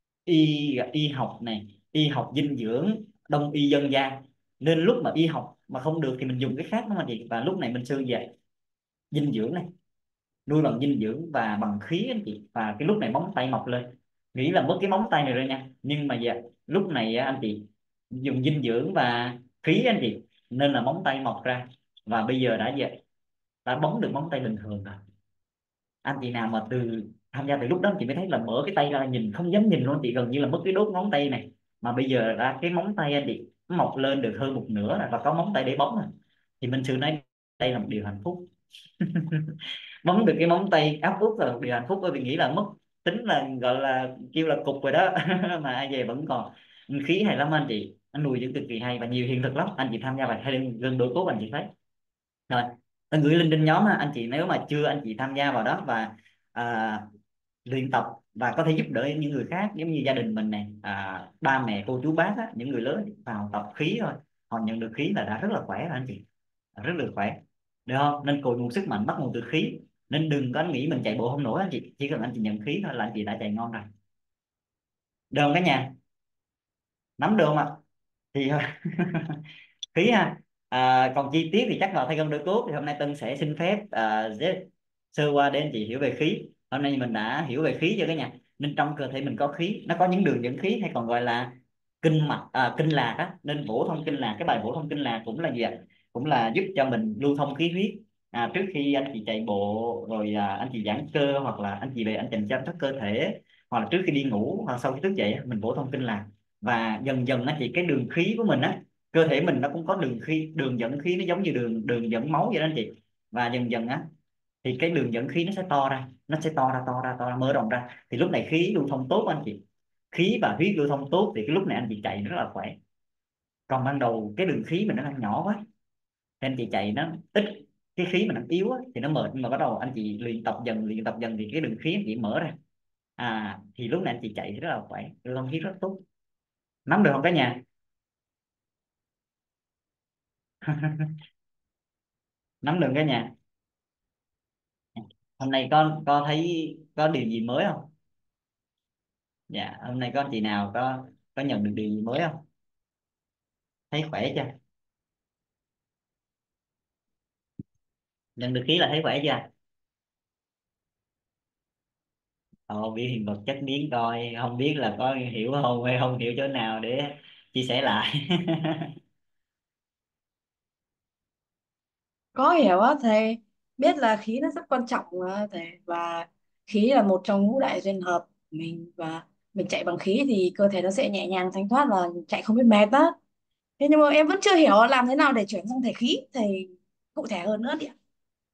y học này, y học dinh dưỡng, đông y dân gian. Nên lúc mà y học mà không được thì mình dùng cái khác đó mà chị. Và lúc này Minh Sư dạy dinh dưỡng này, nuôi bằng dinh dưỡng và bằng khí anh chị. Và cái lúc này móng tay mọc lên, nghĩ là mất cái móng tay này rồi nha, nhưng mà giờ lúc này á, anh chị dùng dinh dưỡng và khí anh chị, nên là móng tay mọc ra. Và bây giờ đã bóng được móng tay bình thường rồi. Anh chị nào mà tham gia từ lúc đó anh chị mới thấy là mở cái tay ra nhìn không dám nhìn luôn, anh chị gần như là mất cái đốt ngón tay này. Mà bây giờ ra cái móng tay anh chị nó mọc lên được hơn một nửa rồi, và có móng tay để bóng rồi. Thì mình sự nói đây là một điều hạnh phúc. Bấm được cái móng tay áp út là một điều hạnh phúc, bởi vì nghĩ là mất tính là gọi là kêu là cục rồi đó. Mà ai về vẫn còn khí hay lắm anh chị, nó nuôi dưỡng cực kỳ hay và nhiều hiện thực lắm. Anh chị tham gia vào hay gần đôi cốt anh chị thấy rồi. Tôi gửi link trên nhóm á, anh chị nếu mà chưa anh chị tham gia vào đó và à, luyện tập và có thể giúp đỡ những người khác, giống như gia đình mình này, ba mẹ cô chú bác á, những người lớn vào tập khí thôi, họ nhận được khí là đã rất là khỏe rồi anh chị, rất là khỏe, được không? Nên cội nguồn sức mạnh bắt nguồn từ khí, nên đừng có nghĩ mình chạy bộ không nổi anh chị, chỉ cần anh chị nhận khí thôi là anh chị đã chạy ngon rồi, được không cả nhà? Nắm được không ạ? Thì khí ha. Còn chi tiết thì chắc vào thay gân đôi cốt thì hôm nay Tân sẽ xin phép sơ qua để anh chị hiểu về khí. Hôm nay mình đã hiểu về khí chưa cả nhà? Nên trong cơ thể mình có khí, nó có những đường dẫn khí hay còn gọi là kinh mạch, kinh lạc á. Nên bổ thông kinh lạc, cái bài bổ thông kinh lạc cũng là gì ạ? Cũng là giúp cho mình lưu thông khí huyết. Trước khi anh chị chạy bộ rồi anh chị giãn cơ, hoặc là anh chị về anh chị chăm sóc cơ thể, hoặc là trước khi đi ngủ hoặc sau khi thức dậy mình bổ thông kinh lạc. Và dần dần anh chị cái đường khí của mình á, cơ thể mình nó cũng có đường dẫn khí, nó giống như đường đường dẫn máu vậy đó anh chị. Và dần dần á thì cái đường dẫn khí nó sẽ to ra, nó sẽ to ra, mở rộng ra, thì lúc này khí lưu thông tốt anh chị. Khí và huyết lưu thông tốt thì cái lúc này anh chị chạy rất là khỏe. Còn ban đầu cái đường khí mình nó đang nhỏ quá, nên anh chị chạy nó ít, cái khí mình nó yếu á, thì nó mệt. Nhưng mà bắt đầu anh chị luyện tập dần thì cái đường khí anh chị mở ra, thì lúc này anh chị chạy thì rất là khỏe, lưu thông khí rất tốt. Nắm được không cả nhà? Nắm được cả nhà? Hôm nay có thấy có điều gì mới không? Dạ, hôm nay có anh chị nào có nhận được điều gì mới không? Thấy khỏe chưa? Nhận được khí là thấy khỏe chưa? Biểu hiện vật chất biến coi, không biết là có hiểu không hay không hiểu chỗ nào để chia sẻ lại. Có hiểu á thầy, biết là khí nó rất quan trọng mà thầy, và khí là một trong ngũ đại duyên hợp của mình, và mình chạy bằng khí thì cơ thể nó sẽ nhẹ nhàng thanh thoát và chạy không bị mệt á. Thế nhưng mà em vẫn chưa hiểu làm thế nào để chuyển sang thể khí, thầy cụ thể hơn nữa đi ạ.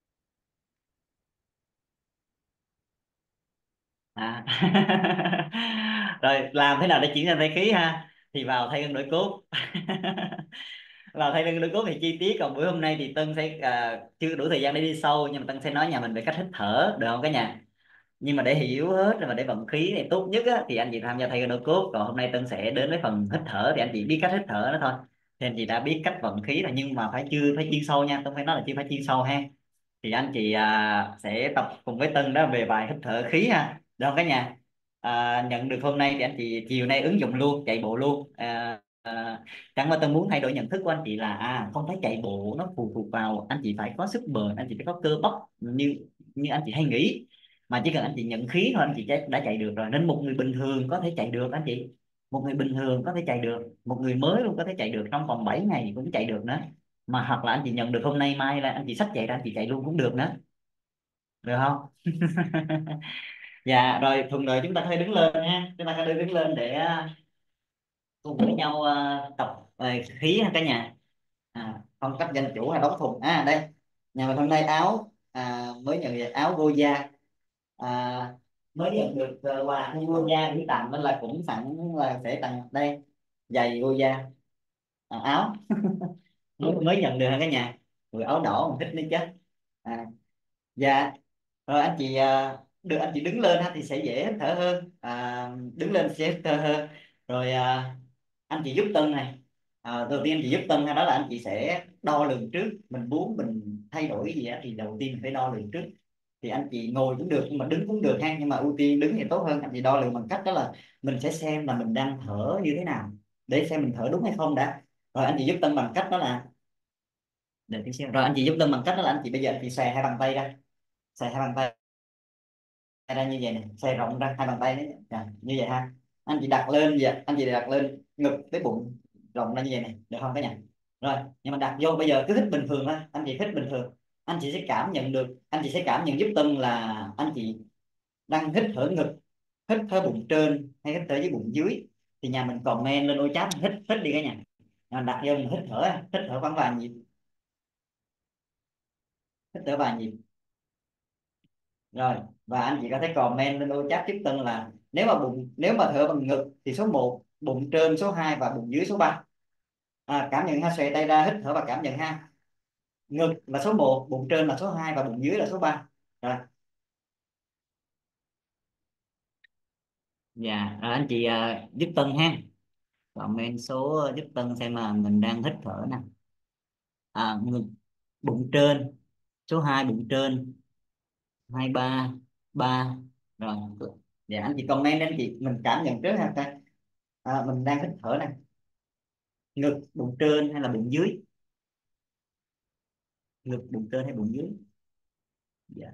à. Rồi làm thế nào để chuyển sang thay khí ha? Thì vào thay gân đổi cốt. Vào thay gân đổi cốt thì chi tiết, còn buổi hôm nay thì Tân sẽ chưa đủ thời gian để đi sâu, nhưng mà Tân sẽ nói nhà mình về cách hít thở, được không cả nhà? Nhưng mà để hiểu hết và để vận khí này tốt nhất á, thì anh chị tham gia thay gân cốt. Còn hôm nay Tân sẽ đến với phần hít thở, thì anh chị biết cách hít thở đó thôi, thì anh chị đã biết cách vận khí rồi, nhưng mà chưa phải chuyên sâu nha. Tân phải nói là chưa phải chuyên sâu ha. Thì anh chị sẽ tập cùng với Tân đó về bài hít thở khí ha, được không cả nhà? Nhận được hôm nay thì anh chị chiều nay ứng dụng luôn, chạy bộ luôn. Chẳng qua Tân muốn thay đổi nhận thức của anh chị là không phải chạy bộ nó phụ thuộc vào anh chị phải có sức bền, anh chị phải có cơ bắp như như anh chị hay nghĩ, mà chỉ cần anh chị nhận khí thôi anh chị đã chạy được rồi. Nên một người bình thường có thể chạy được anh chị, một người bình thường có thể chạy được, một người mới luôn có thể chạy được trong vòng 7 ngày cũng chạy được nữa. Mà hoặc là anh chị nhận được hôm nay mai là anh chị xách chạy ra anh chị chạy luôn cũng được nữa, được không? Dạ rồi, thuận lợi chúng ta có thể đứng lên nha, chúng ta có thể đứng lên để cùng với nhau tập khí ha cả nhà. Phong cách dân chủ hay đóng thùng đây. Nhà mình hôm nay áo mới nhận được áo Goya, à, mới nhận được quà của Goya gửi tặng, nên là cũng sẵn là sẽ tặng đây giày Goya, áo. Mới nhận được ha cả nhà, rồi áo đỏ mình thích nữa chứ. Dạ rồi anh chị được anh chị đứng lên ha thì sẽ dễ hít thở hơn, đứng lên sẽ hít thở hơn. Rồi anh chị giúp Tân này, đầu tiên anh chị giúp Tân ha, đó là anh chị sẽ đo lường trước. Mình muốn mình thay đổi gì á thì đầu tiên mình phải đo lường trước. Thì anh chị ngồi cũng được nhưng mà đứng cũng được ha, nhưng mà ưu tiên đứng thì tốt hơn. Anh chị đo lường bằng cách đó là mình sẽ xem là mình đang thở như thế nào, để xem mình thở đúng hay không đã. Rồi anh chị giúp Tân bằng cách đó là để tí xíu. Rồi anh chị giúp Tân bằng cách đó là anh chị bây giờ anh chị xòe hai bàn tay ra, xòe hai bàn tay ra như vậy này, xòe rộng ra hai bàn tay đấy. Như vậy ha. Anh chị đặt lên vậy, anh chị đặt lên ngực tới bụng, rộng ra như vậy này, được không cả nhà? Rồi, nhưng mà đặt vô bây giờ cứ hít bình thường thôi, anh chị hít bình thường. Anh chị sẽ cảm nhận được, anh chị sẽ cảm nhận giúp Tân là anh chị đang hít thở ngực, hít thở bụng trên hay hít thở dưới bụng dưới. Thì nhà mình comment lên ô chat, hít hít đi cả nhà. Đặt vô mình hít thở khoảng vài nhịp, hít thở vài nhịp. Rồi, và anh chị có thể comment lên ô chat giúp Tân là nếu mà thở bằng ngực thì số 1, bụng trên số 2 và bụng dưới số 3. Cảm nhận ha, xòe tay ra hít thở và cảm nhận ha. Ngực là số 1, bụng trên là số 2 và bụng dưới là số 3. Rồi. Dạ, rồi anh chị giúp Tân ha. Comment số giúp Tân xem mà mình đang hít thở nè. Ngực, bụng trên số 2, bụng trên 23 3. Rồi. Dạ anh chị comment đến chị, mình cảm nhận trước ha. Mình đang hít thở nè, ngực bụng trên hay là bụng dưới? Ngực bụng trên hay bụng dưới? Dạ.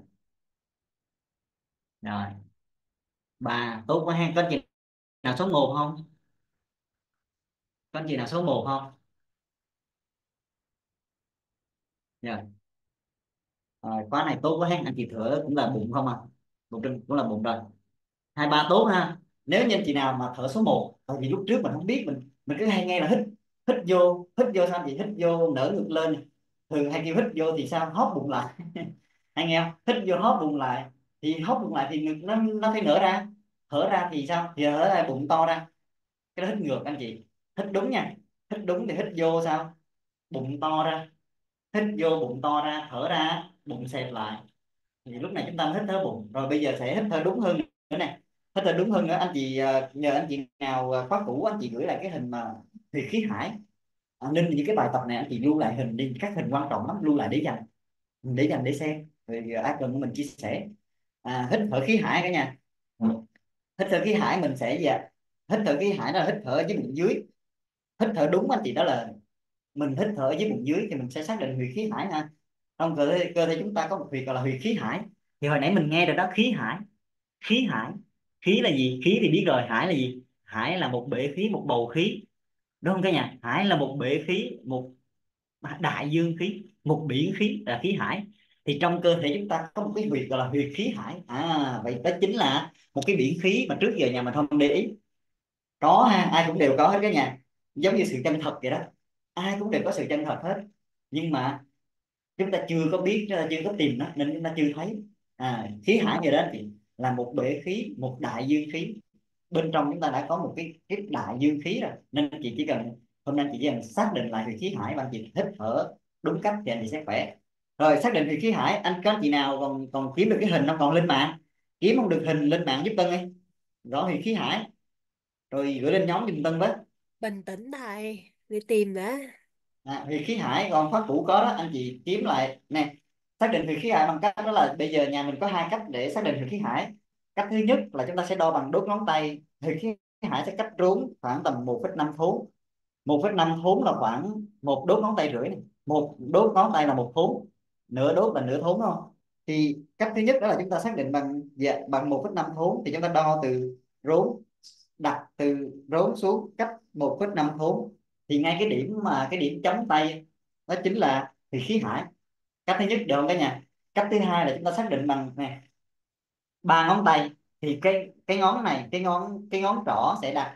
Rồi, 3 tốt quá ha. Có anh chị nào số 1 không? Có anh chị nào số 1 không? Dạ. Rồi, khóa này tốt quá ha. Anh chị thở cũng là bụng không à? Bụng trên cũng là bụng rồi. 2 3 tốt ha. Nếu như anh chị nào mà thở số 1, tại vì lúc trước mình không biết, mình cứ hay nghe là hít hít vô sao chị hít vô nở ngực lên, thường hay kêu hít vô thì sao hóp bụng lại. Hay nghe không? Hít vô hóp bụng lại, thì hóp bụng lại thì ngực nó phải nở ra, thở ra thì sao, thì thở ra bụng to ra. Cái đó hít ngược anh chị. Hít đúng nha, hít đúng thì hít vô sao, bụng to ra, hít vô bụng to ra, thở ra bụng xẹp lại. Thì lúc này chúng ta hít thở bụng. Rồi bây giờ sẽ hít thở đúng hơn nữa nè. Hít thở đúng hơn nữa, anh chị nhờ anh chị nào khóa cũ, anh chị gửi lại cái hình mà huyệt khí hải. Nên những cái bài tập này anh chị lưu lại hình đi, các hình quan trọng lắm, lưu lại để dành để xem, rồi ai cần mình chia sẻ. Hít thở khí hải cả nhà. Hít thở khí hải mình sẽ hít thở khí hải đó là hít thở dưới bụng dưới. Hít thở đúng anh chị đó là mình hít thở dưới bụng dưới thì mình sẽ xác định huyệt khí hải ha. Trong cơ thể chúng ta có một huyệt gọi là huyệt khí hải. Thì hồi nãy mình nghe rồi đó, khí hải. Khí hải, khí là gì? Khí thì biết rồi, hải là gì? Hải là một bể khí, một bầu khí, đúng không cả nhà? Hải là một bể khí, một đại dương khí, một biển khí là khí hải. Thì trong cơ thể chúng ta có một cái huyệt gọi là huyệt khí hải. Vậy đó chính là một cái biển khí mà trước giờ nhà mình không để ý. Có ha, ai cũng đều có hết cả nhà. Giống như sự chân thật vậy đó, ai cũng đều có sự chân thật hết. Nhưng mà chúng ta chưa có biết, chúng ta chưa có tìm nó nên chúng ta chưa thấy. Khí hải như đó thì là một bể khí, một đại dương khí. Bên trong chúng ta đã có một cái đại dương khí rồi, nên chị chỉ cần hôm nay chị chỉ cần xác định lại vị khí hải và anh chị hít thở đúng cách thì anh chị sẽ khỏe. Rồi xác định vị khí hải, có anh chị nào còn kiếm được cái hình không? Còn lên mạng kiếm không được hình, lên mạng giúp Tân đi, gõ vị khí hải rồi gửi lên nhóm giùm Tân với. Bình tĩnh thầy, đi tìm đã. Huyền khí hải còn khóa cũ có đó, anh chị kiếm lại nè. Xác định huyền khí hải bằng cách đó là bây giờ nhà mình có 2 cách để xác định huyền khí hải. Cách thứ nhất là chúng ta sẽ đo bằng đốt ngón tay. Huyền khí hải sẽ cách rốn khoảng tầm 1,5 thốn. 1,5 thốn là khoảng một đốt ngón tay rưỡi này. Một đốt ngón tay là một thốn, nửa đốt là nửa thốn, đúng không? Thì cách thứ nhất đó là chúng ta xác định bằng 1,5 thốn, thì chúng ta đo từ rốn, đặt từ rốn xuống cách 1,5 thốn, thì ngay cái điểm chống tay đó chính là thì khí hải. Cách thứ nhất được không cả nhà? Cách thứ hai là chúng ta xác định bằng này, 3 ngón tay. Thì cái ngón này, cái ngón trỏ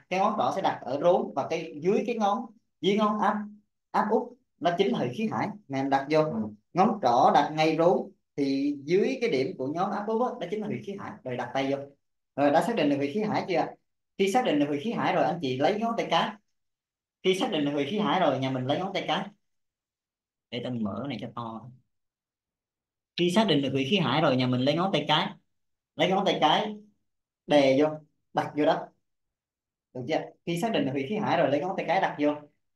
sẽ đặt ở rốn, và dưới ngón áp áp út nó chính là huyệt khí hải. Nè em đặt vô, ngón trỏ đặt ngay rốn thì dưới cái điểm của ngón áp út đó chính là huyệt khí hải. Rồi đặt tay vô. Rồi đã xác định được huyệt khí hải chưa? Khi xác định được huyệt khí hải rồi, anh chị lấy ngón tay cái. Khi xác định được huyệt khí hải rồi, nhà mình lấy ngón tay cái, để tôi mở này cho to. Khi xác định được huyệt khí hải rồi, nhà mình lấy ngón tay cái, đè vô, đặt vô đó, được chưa? Khi xác định được huyệt khí hải rồi, lấy ngón tay cái đặt vô,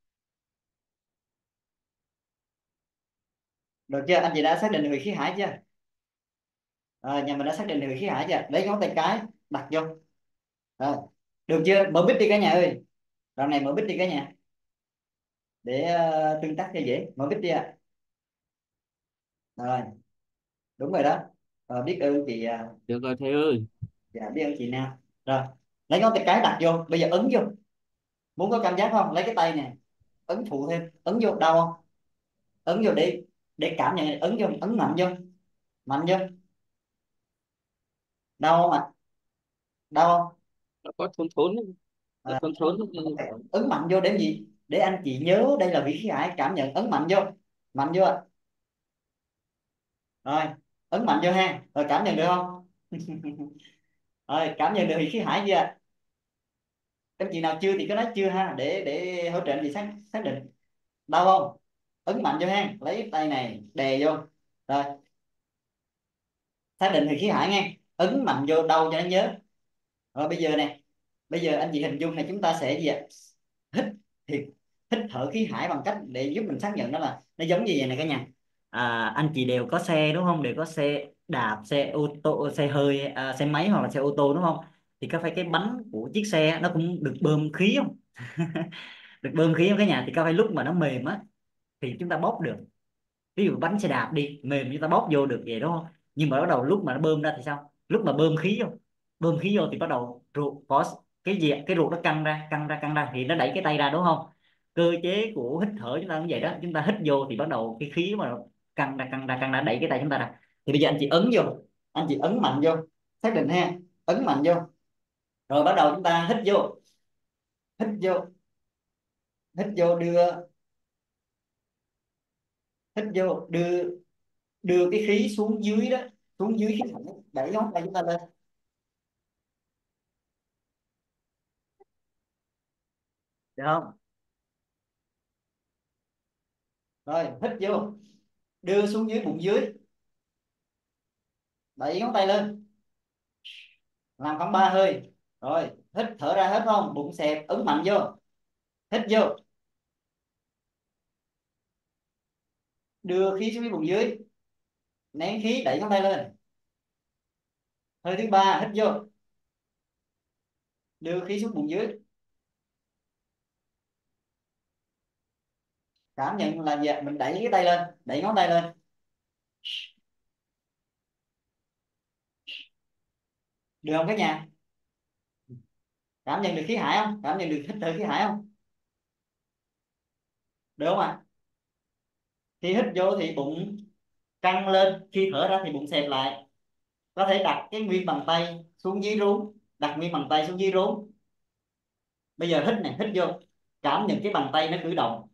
được chưa? Anh chị đã xác định được huyệt khí hải chưa? Nhà mình đã xác định được huyệt khí hải chưa? Lấy ngón tay cái đặt vô. Rồi, được chưa? Mở bít đi cả nhà ơi. Đoạn này mở bít đi cả nhà, để tương tác cho dễ. Mở bít đi ạ. Rồi, đúng rồi đó. Biết ơn chị Được rồi thầy ơi. dạ biết ơn chị Nam. Rồi lấy ngón tay cái đặt vô, bây giờ ấn vô, muốn có cảm giác không, lấy cái tay nè ấn phụ thêm, ấn vô, đau không, ấn vô để cảm nhận, ấn vô, ấn mạnh vô, mạnh vô, đau không ạ, đau không? Nó có thốn thốn, có À, thốn thốn. ấn mạnh vô để gì, để anh chị nhớ đây là vị khí hải, cảm nhận, ấn mạnh vô, mạnh vô ạ. Rồi ấn mạnh vô ha, rồi cảm nhận được không? Rồi cảm nhận được vị khí hải chưa? Các chị nào chưa thì cứ nói chưa ha, để hỗ trợ anh chị xác định. Đau không? Ấn mạnh vô ha, lấy tay này đè vô. Rồi xác định thì khí hải nghe, ấn mạnh vô đâu cho nó nhớ. Rồi bây giờ nè, bây giờ anh chị hình dung này, chúng ta sẽ gì ạ? Hít, thì hít thở khí hải bằng cách để giúp mình xác nhận đó là nó giống như vậy này cả nhà. Anh chị đều có xe đúng không, đều có xe đạp, xe ô tô, xe hơi, xe máy hoặc là xe ô tô đúng không, thì có phải cái bánh của chiếc xe nó cũng được bơm khí không? Được bơm khí không cả nhà? Thì có phải lúc mà nó mềm á thì chúng ta bóp được, ví dụ bánh xe đạp đi mềm chúng ta bóp vô được vậy đúng không, nhưng mà bắt đầu lúc mà nó bơm ra thì sao, lúc mà bơm khí vô, bơm khí vô thì bắt đầu ruột có cái gì, cái ruột nó căng ra căng ra căng ra thì nó đẩy cái tay ra đúng không. Cơ chế của hít thở chúng ta cũng vậy đó, chúng ta hít vô thì bắt đầu cái khí mà căng ra căng ra căng ra đẩy cái tay chúng ta ra. Thì bây giờ anh chị ấn vô, anh chị ấn mạnh vô, xác định ha, ấn mạnh vô, rồi bắt đầu chúng ta hít vô, hít vô, hít vô, hít vô đưa cái khí xuống dưới đó, xuống dưới khí thẳng, đẩy ngón tay chúng ta lên, được không? Rồi hít vô, đưa xuống dưới bụng dưới, đẩy ngón tay lên, làm khoảng 3 hơi. Rồi hít thở ra, hết không, bụng xẹp, ấn mạnh vô, hít vô, đưa khí xuống dưới bụng dưới, nén khí, đẩy ngón tay lên. Hơi thứ ba, hít vô, đưa khí xuống bụng dưới, cảm nhận là gì ạ? Mình đẩy cái tay lên, đẩy ngón tay lên, được không cả nhà? Cảm nhận được khí hải không, cảm nhận được hít thở khí hải không, được không ạ? Khi hít vô thì bụng căng lên, khi thở ra thì bụng xẹp lại. Có thể đặt cái nguyên bàn tay xuống dưới rốn, đặt nguyên bàn tay xuống dưới rốn. Bây giờ hít này, hít vô, cảm nhận cái bàn tay nó cử động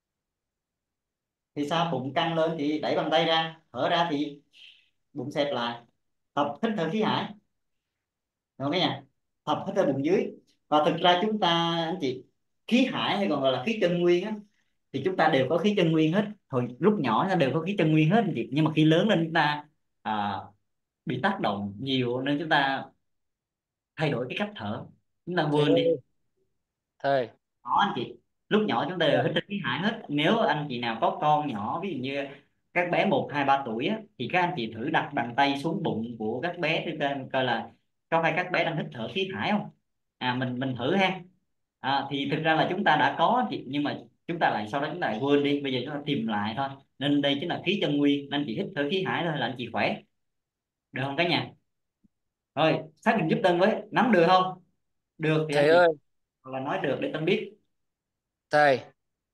thì sao, bụng căng lên thì đẩy bàn tay ra, thở ra thì bụng xẹp lại. Tập hít thở khí hải, được không nha? Tập hít thở bụng dưới. Và thực ra chúng ta, anh chị, khí hải hay còn gọi là khí chân nguyên á, thì chúng ta đều có khí chân nguyên hết. Hồi lúc nhỏ nó đều có khí chân nguyên hết anh chị, nhưng mà khi lớn lên chúng ta à, bị tác động nhiều nên chúng ta thay đổi cái cách thở, chúng ta Thầy quên đi. ơi, thầy. Đó anh chị, lúc nhỏ chúng ta đều hít thở khí hải hết. Nếu anh chị nào có con nhỏ, ví dụ như các bé 1, 2, 3 tuổi á, thì các anh chị thử đặt bàn tay xuống bụng của các bé để coi là có phải các bé đang hít thở khí hải không. Mình thử ha. Thì thực ra là chúng ta đã có anh chị, nhưng mà chúng ta lại sau đó chúng ta lại quên đi, bây giờ chúng ta tìm lại thôi. Nên đây chính là khí chân nguyên, nên chị hít thở khí hải thôi là anh chị khỏe, được không cả nhà? Rồi xác định giúp Tân với, nắm được không? Được thì anh Thầy chị ơi, hoặc là nói được để Tân biết, thầy.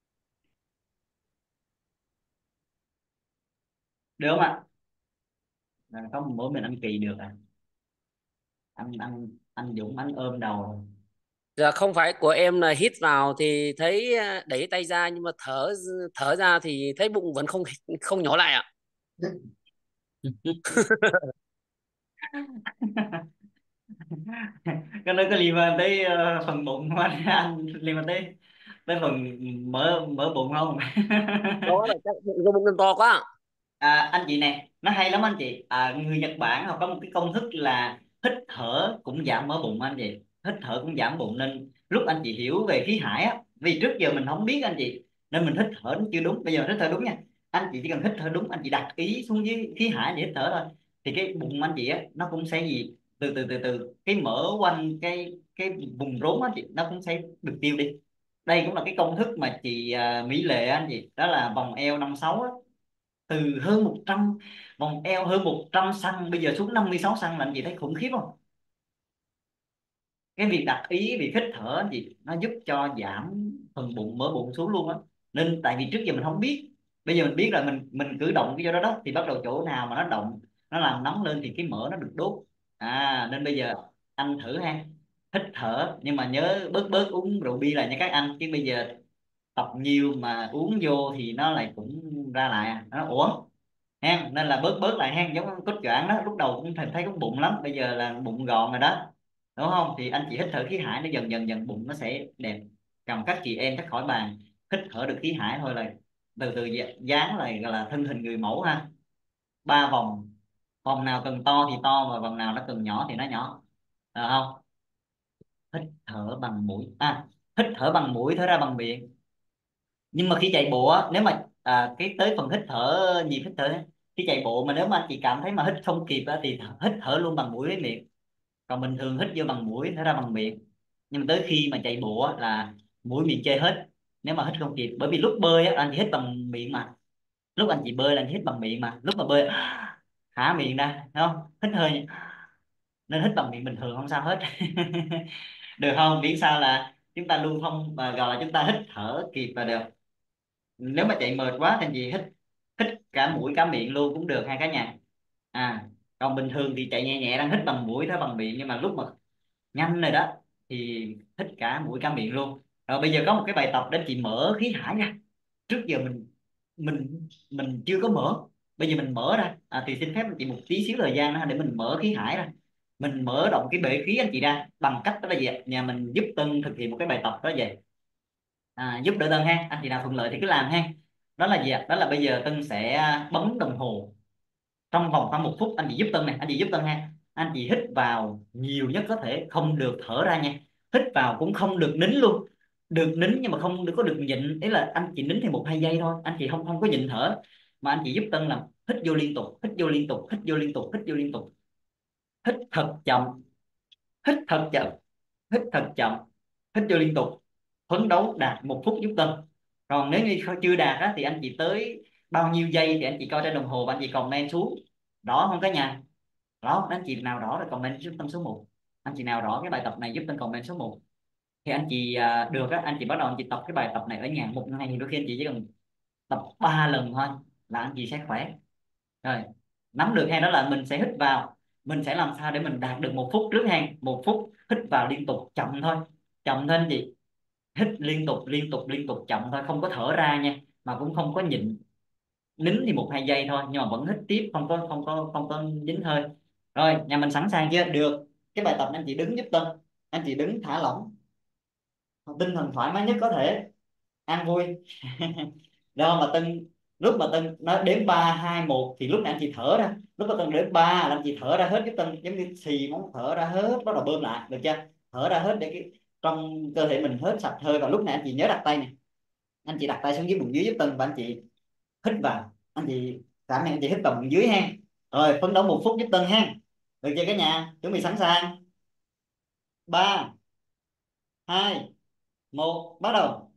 được không ạ? Có mỗi mình anh Kỳ được anh Dũng anh ôm đầu rồi. Dạ không phải của em là hít vào thì thấy đẩy tay ra, nhưng mà thở thở ra thì thấy bụng vẫn không không nhỏ lại ạ. Cái đó có liên quan tới phần bụng không anh liên quan tới tới phần mở mở bụng không? Đó là chắc bụng do bụng em to quá. Anh chị nè, nó hay lắm anh chị. Người Nhật Bản họ có một cái công thức là hít thở cũng giảm mỡ bụng anh chị, hít thở cũng giảm bụng. Nên lúc anh chị hiểu về khí hải á, vì trước giờ mình không biết anh chị, nên mình hít thở nó chưa đúng. Bây giờ hít thở đúng nha, anh chị chỉ cần hít thở đúng, anh chị đặt ý xuống dưới khí hải để hít thở thôi, thì cái bụng anh chị á nó cũng sẽ gì, từ cái mỡ quanh cái vùng rốn á chị, nó cũng sẽ được tiêu đi. Đây cũng là cái công thức mà chị Mỹ Lệ anh chị, đó là vòng eo 56 á, từ hơn 100, vòng eo hơn 100 cm bây giờ xuống 56 cm, là anh chị thấy khủng khiếp không? Cái việc đặt ý, việc hít thở anh chị, nó giúp cho giảm phần bụng, mỡ bụng xuống luôn á. Nên tại vì trước giờ mình không biết, bây giờ mình biết rồi, mình cử động cái chỗ đó đó, thì bắt đầu chỗ nào mà nó động, nó làm nóng lên thì cái mỡ nó được đốt. Nên bây giờ anh thử ha, hít thở, nhưng mà nhớ bớt bớt uống rượu bia là nha các anh, chứ bây giờ tập nhiều mà uống vô thì nó lại cũng ra lại nó uổng ha. Nên là bớt bớt lại ha, giống cốt choáng đó, lúc đầu cũng thấy có bụng lắm, bây giờ là bụng gọn rồi đó, đúng không? Thì anh chị hít thở khí hải, nó dần dần dần bụng nó sẽ đẹp. Còn các chị em chắc khỏi bàn, hít thở được khí hải thôi là từ từ dáng lại gọi là thân hình người mẫu ha. 3 vòng, vòng nào cần to thì to, và vòng nào nó cần nhỏ thì nó nhỏ, được không? Hít thở bằng mũi, hít thở bằng mũi, thở ra bằng miệng. Nhưng mà khi chạy bộ á, nếu mà cái tới phần hít thở, nhịp hít thở á, khi chạy bộ mà nếu mà anh chị cảm thấy mà hít không kịp á, thì hít thở luôn bằng mũi với miệng. Còn bình thường hít vô bằng mũi, thở ra bằng miệng. Nhưng mà tới khi mà chạy bộ á, là mũi miệng chơi hết, nếu mà hít không kịp. Bởi vì lúc bơi á, anh chỉ hít bằng miệng mà, lúc anh chị bơi là anh chỉ hít bằng miệng mà, lúc mà bơi há miệng ra, đúng không? Hít hơi, nên hít bằng miệng bình thường không sao hết. Được không? Miễn sao là chúng ta lưu thông, và gọi là chúng ta hít thở kịp là được. Nếu mà chạy mệt quá thì anh chị hít hít cả mũi cả miệng luôn cũng được, hai cả nhà. Còn bình thường thì chạy nhẹ nhẹ đang hít bằng mũi, thở bằng miệng, nhưng mà lúc mà nhanh rồi đó thì hít cả mũi cả miệng luôn. Rồi bây giờ có một cái bài tập để chị mở khí hải ra. Trước giờ mình chưa có mở, bây giờ mình mở ra, thì xin phép anh chị một tí xíu thời gian đó để mình mở khí hải ra. Mình mở động cái bể khí anh chị ra bằng cách đó là gì ạ? Nhà mình giúp Tân thực hiện một cái bài tập đó vậy. Giúp đỡ Tân ha, anh chị nào thuận lợi thì cứ làm ha. Đó là gì ạ? Đó là bây giờ Tân sẽ bấm đồng hồ trong vòng khoảng 1 phút. Anh chị giúp Tân này, anh chị giúp Tân ha. Anh chị hít vào nhiều nhất có thể, không được thở ra nha. Hít vào cũng không được nín luôn, được nín nhưng mà không được có được nhịn, ý là anh chị nín thì 1 2 giây thôi, anh chị không không có nhịn thở. Mà anh chị giúp Tân là hít vô liên tục, hít vô liên tục, hít vô liên tục, hít vô liên tục. Hít thật chậm, hít thật chậm, hít thật chậm, hít vô liên tục. Phấn đấu đạt 1 phút giúp Tân. Còn nếu như chưa đạt á, thì anh chị tới bao nhiêu giây thì anh chị coi trên đồng hồ và anh chị comment xuống. Rõ không cả nhà? Đó, anh chị nào rõ rồi comment giúp Tân số 1. Anh chị nào rõ cái bài tập này giúp Tân comment số 1. Thì anh chị được á, anh chị bắt đầu anh chị tập cái bài tập này ở nhà. Một ngày thì đôi khi anh chị chỉ cần tập 3 lần thôi là anh chị sẽ khỏe. Rồi, nắm được hay đó là mình sẽ hít vào, mình sẽ làm sao để mình đạt được 1 phút trước ha. 1 phút hít vào liên tục chậm thôi, chậm thôi anh chị. Hít liên tục liên tục liên tục chậm thôi, không có thở ra nha, mà cũng không có nhịn. Nín thì 1 2 giây thôi, nhưng mà vẫn hít tiếp, không có dính hơi. Rồi, nhà mình sẵn sàng chưa? Được. Cái bài tập này anh chị đứng giúp Tân, anh chị đứng thả lỏng, tinh thần thoải mái nhất có thể, an vui. Đó mà Tân, lúc mà Tân nói đếm 3 2 1 thì lúc này anh chị thở ra, lúc mà Tân đếm 3 là anh chị thở ra hết giúp Tân, giống như xì móng thở ra hết, bắt đầu bơm lại, được chưa? Thở ra hết để cái trong cơ thể mình hết sạch hơi. Và lúc này anh chị nhớ đặt tay này, anh chị đặt tay xuống dưới bụng dưới giúp Tân, và anh chị hít vào, anh chị cảm nhận anh chị hít vào bụng dưới ha. Rồi phấn đấu 1 phút giúp Tân ha. Được chưa cả nhà? Chuẩn bị sẵn sàng. 3 2 1 bắt đầu.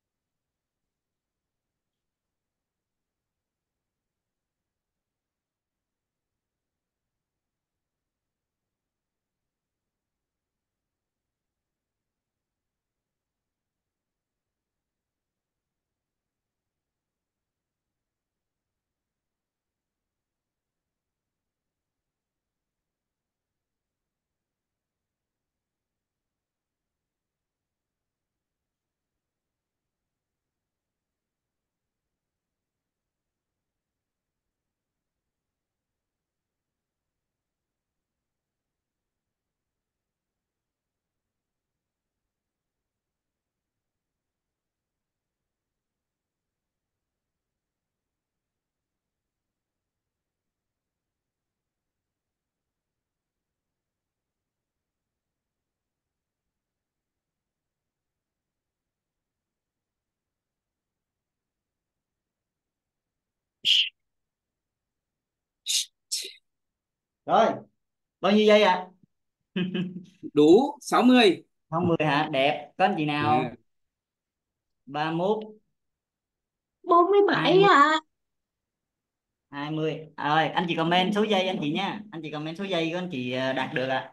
Rồi, bao nhiêu giây ạ? Đủ 60. 60 hả? Đẹp. Có anh chị nào? Ừ. 31 47 20. ạ. 20. Rồi anh chị comment số giây anh chị nha, anh chị comment số giây của anh chị đạt được ạ.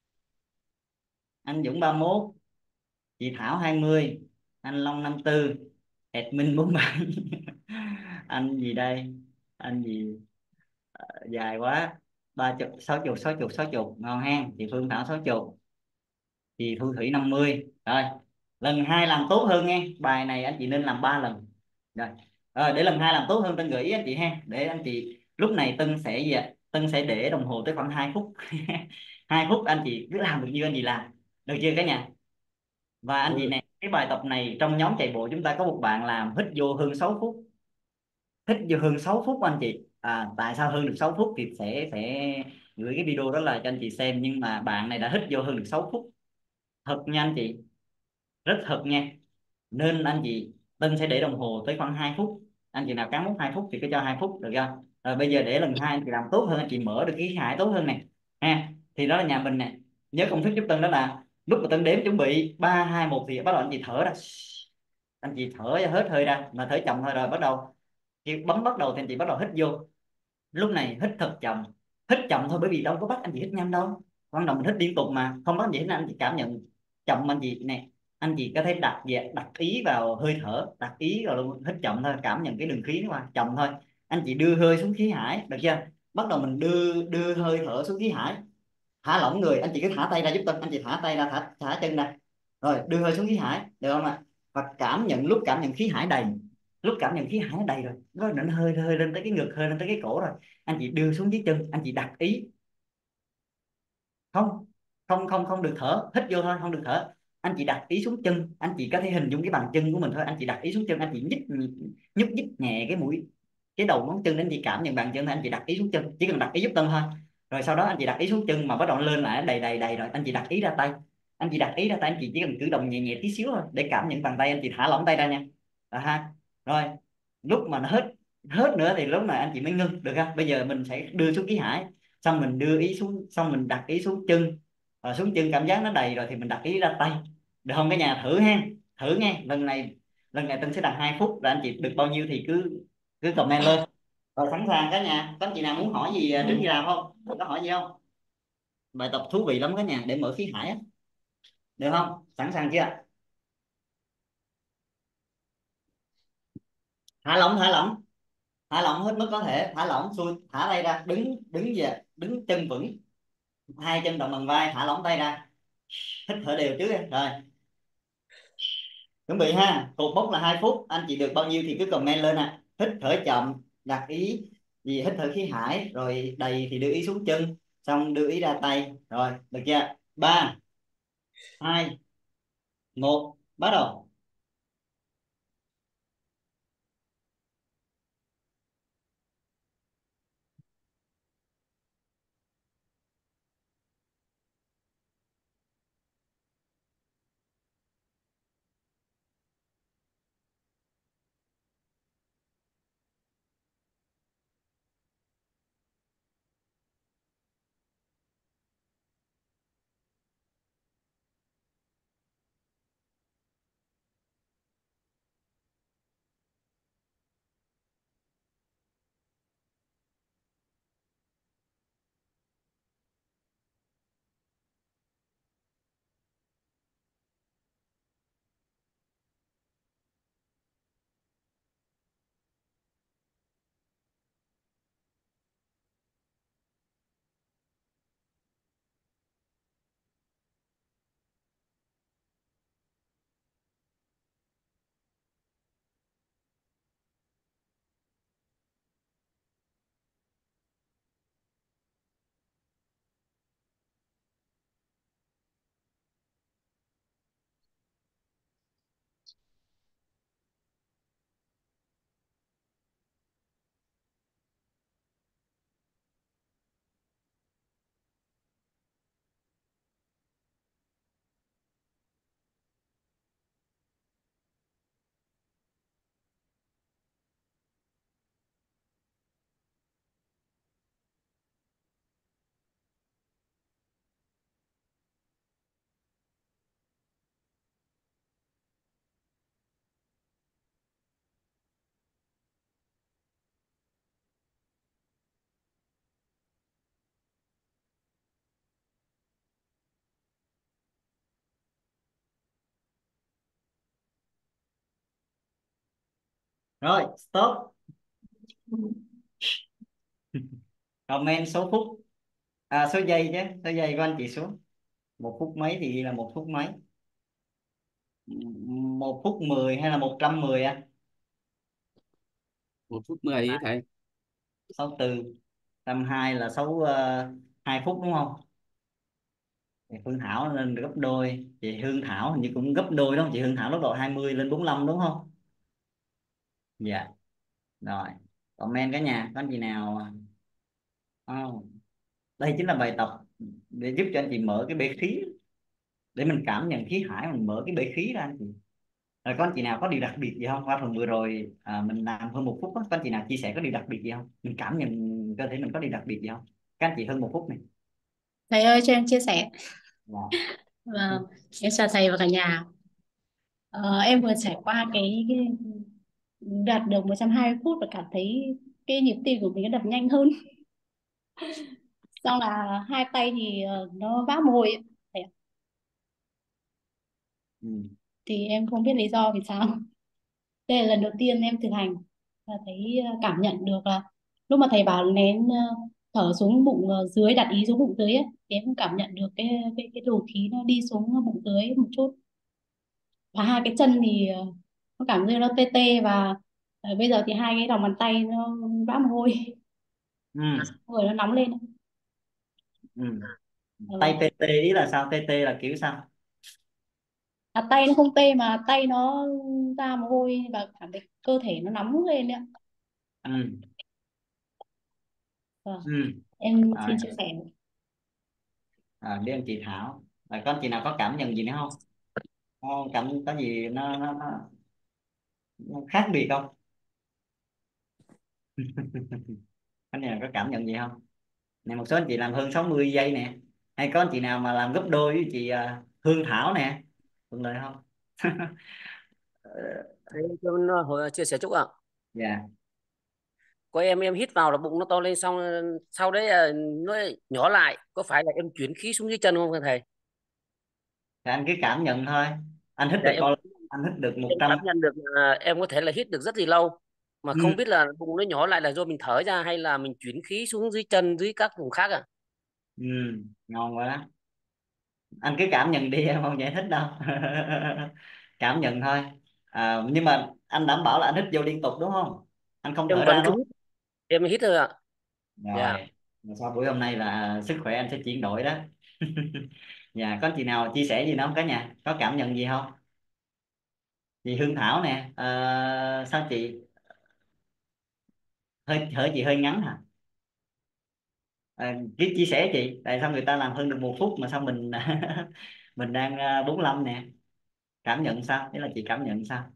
Anh Dũng 31, chị Thảo 20, anh Long 54, admin 47. Anh gì đây, anh gì dài quá, 30, 60, 60, 60, ngon ha. Chị Phương Thảo 60, chị Thu Thủy 50. Rồi lần hai làm tốt hơn nghe, bài này anh chị nên làm 3 lần. Rồi, để lần hai làm tốt hơn Tân gợi ý anh chị ha, để anh chị lúc này Tân sẽ gì ạ? Tân sẽ để đồng hồ tới khoảng 2 phút. 2 phút anh chị cứ làm được như anh chị làm, được chưa cả nhà? Và anh chị Ừ. nè, cái bài tập này trong nhóm chạy bộ chúng ta có một bạn làm hít vô hơn 6 phút. Hít vô hơn 6 phút anh chị. Tại sao hơn được 6 phút thì sẽ gửi cái video đó là cho anh chị xem, nhưng mà bạn này đã hít vô hơn được 6 phút. Thật nha anh chị, rất thật nha. Nên anh chị, Tân sẽ để đồng hồ tới khoảng 2 phút. Anh chị nào cán mốc 2 phút thì cứ cho 2 phút được không? Rồi bây giờ để lần hai anh chị làm tốt hơn, anh chị mở được cái hải tốt hơn nè ha. Thì đó là nhà mình nè. Nhớ công thức giúp Tân đó là lúc mà Tân đếm chuẩn bị 3 2 1 thì bắt đầu anh chị thở ra. Anh chị thở ra hết hơi ra, mà thở chậm thôi, rồi bắt đầu khi bấm bắt đầu thì anh chị bắt đầu hít vô. Lúc này hít thật chậm, hít chậm thôi, bởi vì đâu có bắt anh chị hít nhanh đâu, quan trọng mình hít liên tục mà, không bắt anh chị hít nhanh. Anh chị cảm nhận chậm anh chị nè, anh chị có thể đặt ý vào hơi thở, đặt ý vào luôn, hít chậm thôi, cảm nhận cái đường khí nó qua chậm thôi. Anh chị đưa hơi xuống khí hải, được chưa? Bắt đầu mình đưa đưa hơi thở xuống khí hải, thả lỏng người. Anh chị cứ thả tay ra giúp tôi, anh chị thả tay ra, thả chân ra, rồi đưa hơi xuống khí hải, được không ạ? Và cảm nhận lúc cảm nhận khí hải đầy, lúc cảm nhận khí hải nó đầy rồi, nó định hơi hơi lên tới cái ngực, hơi lên tới cái cổ rồi, anh chị đưa xuống dưới chân, anh chị đặt ý. Không, không được thở, hít vô thôi, không được thở. Anh chị đặt ý xuống chân, anh chị có thể hình dung cái bàn chân của mình thôi, anh chị đặt ý xuống chân, anh chị nhúc nhích nhẹ cái mũi, cái đầu ngón chân, anh chị cảm nhận bàn chân thôi, anh chị đặt ý xuống chân, chỉ cần đặt ý giúp Tân thôi. Rồi sau đó anh chị đặt ý xuống chân mà bắt đầu lên lại đầy đầy đầy rồi, anh chị đặt ý ra tay. Anh chị đặt ý ra tay, anh chị chỉ cần cử động nhẹ nhẹ tí xíu thôi để cảm nhận bàn tay, anh chị thả lỏng tay ra nha. Ha. Rồi lúc mà nó hết hết nữa thì lúc này anh chị mới ngưng, được không? Bây giờ mình sẽ đưa xuống khí hải, xong mình đưa ý xuống, xong mình đặt ý xuống chân, rồi xuống chân cảm giác nó đầy rồi thì mình đặt ý ra tay, được không? Cái nhà thử ha, thử nghe. Lần này Tân sẽ đặt 2 phút, rồi anh chị được bao nhiêu thì cứ cứ comment lên. Rồi sẵn sàng cả nhà, có anh chị nào muốn hỏi gì trước khi làm không, có hỏi gì không? Bài tập thú vị lắm cả nhà, để mở khí hải á, được không? Sẵn sàng chưa? Thả lỏng, thả lỏng, thả lỏng hết mức có thể, thả lỏng xuôi, thả tay ra, đứng đứng về, đứng chân vững, hai chân đồng bằng vai, thả lỏng tay ra, hít thở đều trước đi. Rồi chuẩn bị ha, cột mốc là 2 phút, anh chị được bao nhiêu thì cứ comment lên hít thở chậm, đặt ý gì, hít thở khí hải, rồi đầy thì đưa ý xuống chân, xong đưa ý ra tay. Rồi được chưa? 3 2 1 bắt đầu. Rồi stop. Comment số phút, số giây chứ, số giây của anh chị xuống. 1 phút mấy thì ghi là 1 phút mấy. 1 phút 10 hay là 110 à? 1 phút 10 ấy thầy. 64. 120 là 2 phút đúng không? Thì Phương Thảo lên gấp đôi, chị Hương Thảo hình như cũng gấp đôi đúng không? Chị Hương Thảo lúc đầu 20 lên 45 đúng không? Dạ. Rồi, comment cả nhà, có anh chị nào không? Đây chính là bài tập để giúp cho anh chị mở cái bể khí, để mình cảm nhận khí hải, mình mở cái bể khí ra anh chị. Rồi có anh chị nào có điều đặc biệt gì không? Qua phần vừa rồi mình làm hơn 1 phút đó. Có anh chị nào chia sẻ có điều đặc biệt gì không? Mình cảm nhận cơ thể mình có điều đặc biệt gì không? Các anh chị hơn 1 phút này. Thầy ơi cho em chia sẻ. Wow. Vâng, em chào thầy và cả nhà. Em vừa trải qua cái đạt được 120 phút và cảm thấy cái nhịp tim của mình nó đập nhanh hơn. Xong là hai tay thì nó vã mồ hôi ấy. Thầy ạ. Ừ. Thì em không biết lý do vì sao. Đây là lần đầu tiên em thực hành và thấy cảm nhận được là lúc mà thầy bảo nén thở xuống bụng dưới, đặt ý xuống bụng dưới ấy, thì em cũng cảm nhận được cái luồng khí nó đi xuống bụng dưới một chút. Và hai cái chân thì nó cảm giác nó tê tê và bây giờ thì hai cái lòng bàn tay nó vã mồ hôi, Ừ. người nó nóng lên. Ừ. Tay Vâng. tê tê ý là sao? Tê tê là kiểu sao? Tay nó không tê mà tay nó ra mồ hôi và cảm thấy cơ thể nó nóng lên đấy ạ. Ừ. Vâng. Ừ. Em Rồi. xin chia sẻ. Biết anh chị Thảo. Rồi có anh chị nào có cảm nhận gì nữa không? Có gì nó khác biệt không? Anh nào có cảm nhận gì không? Này, một số anh chị làm hơn 60 giây nè, hay có anh chị nào mà làm gấp đôi với chị Hương Thảo nè, thuận lợi không? Thế cho mình chia sẻ chút ạ. Dạ. Có em hít vào là bụng nó to lên, xong sau đấy nó nhỏ lại, có phải là em chuyển khí xuống dưới chân không thầy? Thì anh cứ cảm nhận thôi. Anh hít Dạ được em bao lâu? Anh hít được em 100. cảm nhận được là em có thể là hít được rất là lâu, mà Ừ. không biết là bụng nó nhỏ lại là do mình thở ra hay là mình chuyển khí xuống dưới chân, dưới các vùng khác à? Ừ. Ngon quá đó. Anh cứ cảm nhận đi, em không giải thích đâu. Cảm nhận thôi. Nhưng mà anh đảm bảo là anh hít vô liên tục đúng không? Anh không Em thở vẫn ra cứ đúng không? hít, em hít thôi ạ. Rồi. Dạ. Mà sau buổi hôm nay là sức khỏe anh sẽ chuyển đổi đó. Dạ, có anh chị nào chia sẻ gì nữa không cả nhà? Có cảm nhận gì không? Chị Hương Thảo nè, sao chị hơi chị hơi ngắn hả? Chia sẻ chị, tại sao người ta làm hơn được 1 phút mà sao mình mình đang 45 nè. Cảm nhận sao? Thế là chị cảm nhận sao?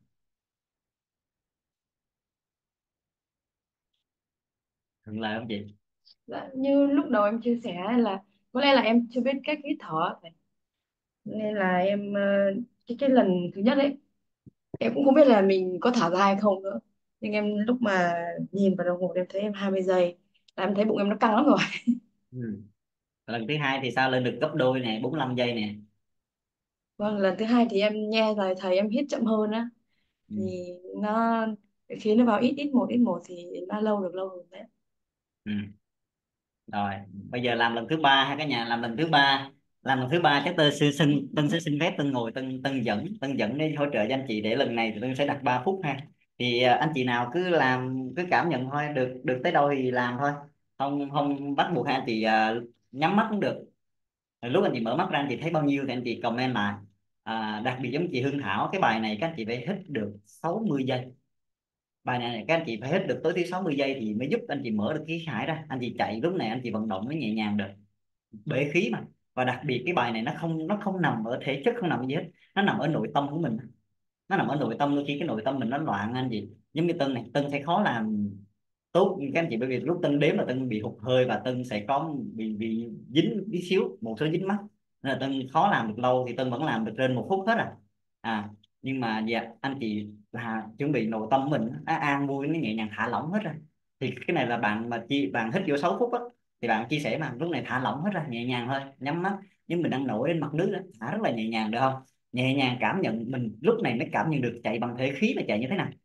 Thuận lợi không chị? Dạ, như lúc đầu em chia sẻ là có lẽ là em chưa biết cách hít thở, nên là em cái lần thứ nhất ấy em cũng không biết là mình có thở ra hay không nữa, nhưng em lúc mà nhìn vào đồng hồ em thấy em 20 giây là em thấy bụng em nó căng lắm rồi. Ừ. Lần thứ hai thì sao, lên được gấp đôi nè, 45 giây nè. Vâng, lần thứ hai thì em nghe lời thầy em hít chậm hơn á, Ừ. thì nó khí nó vào ít ít một thì nó lâu được lâu rồi đấy. Ừ. Rồi bây giờ làm lần thứ ba ha cả nhà, làm lần thứ ba. Làm lần thứ ba chắc Tân sẽ xin phép Tân ngồi, Tân dẫn để hỗ trợ cho anh chị, để lần này thì Tân sẽ đặt 3 phút ha. Thì anh chị nào cứ làm, cứ cảm nhận thôi, được được tới đâu thì làm thôi, không không bắt buộc hai anh chị nhắm mắt cũng được. Rồi lúc anh chị mở mắt ra anh chị thấy bao nhiêu thì anh chị comment lại. Đặc biệt giống chị Hương Thảo, cái bài này các anh chị phải hít được 60 giây. Bài này các anh chị phải hít được tối thiểu 60 giây thì mới giúp anh chị mở được khí hải ra. Anh chị chạy lúc này anh chị vận động mới nhẹ nhàng được, bể khí mà. Và đặc biệt cái bài này nó không nằm ở thể chất, không nằm ở gì hết, nó nằm ở nội tâm của mình. Nó nằm ở nội tâm, đôi khi cái nội tâm mình nó loạn anh chị. Giống như Tân này, Tân sẽ khó làm tốt các anh chị, bởi vì lúc Tân đếm là Tân bị hụt hơi và Tân sẽ có bị dính tí xíu, một số dính mắt, nên là Tân khó làm được lâu, thì Tân vẫn làm được trên 1 phút hết nhưng mà dạ, anh chị là chuẩn bị nội tâm mình nó an vui, nó nhẹ nhàng thả lỏng hết rồi. Thì cái này là bạn hít vô 6 phút á, thì bạn chia sẻ mà lúc này thả lỏng hết ra, nhẹ nhàng thôi, nhắm mắt, nhưng mình đang nổi lên mặt nước đó, thả rất là nhẹ nhàng được không? Nhẹ nhàng cảm nhận mình lúc này mới cảm nhận được chạy bằng thể khí là chạy như thế nào.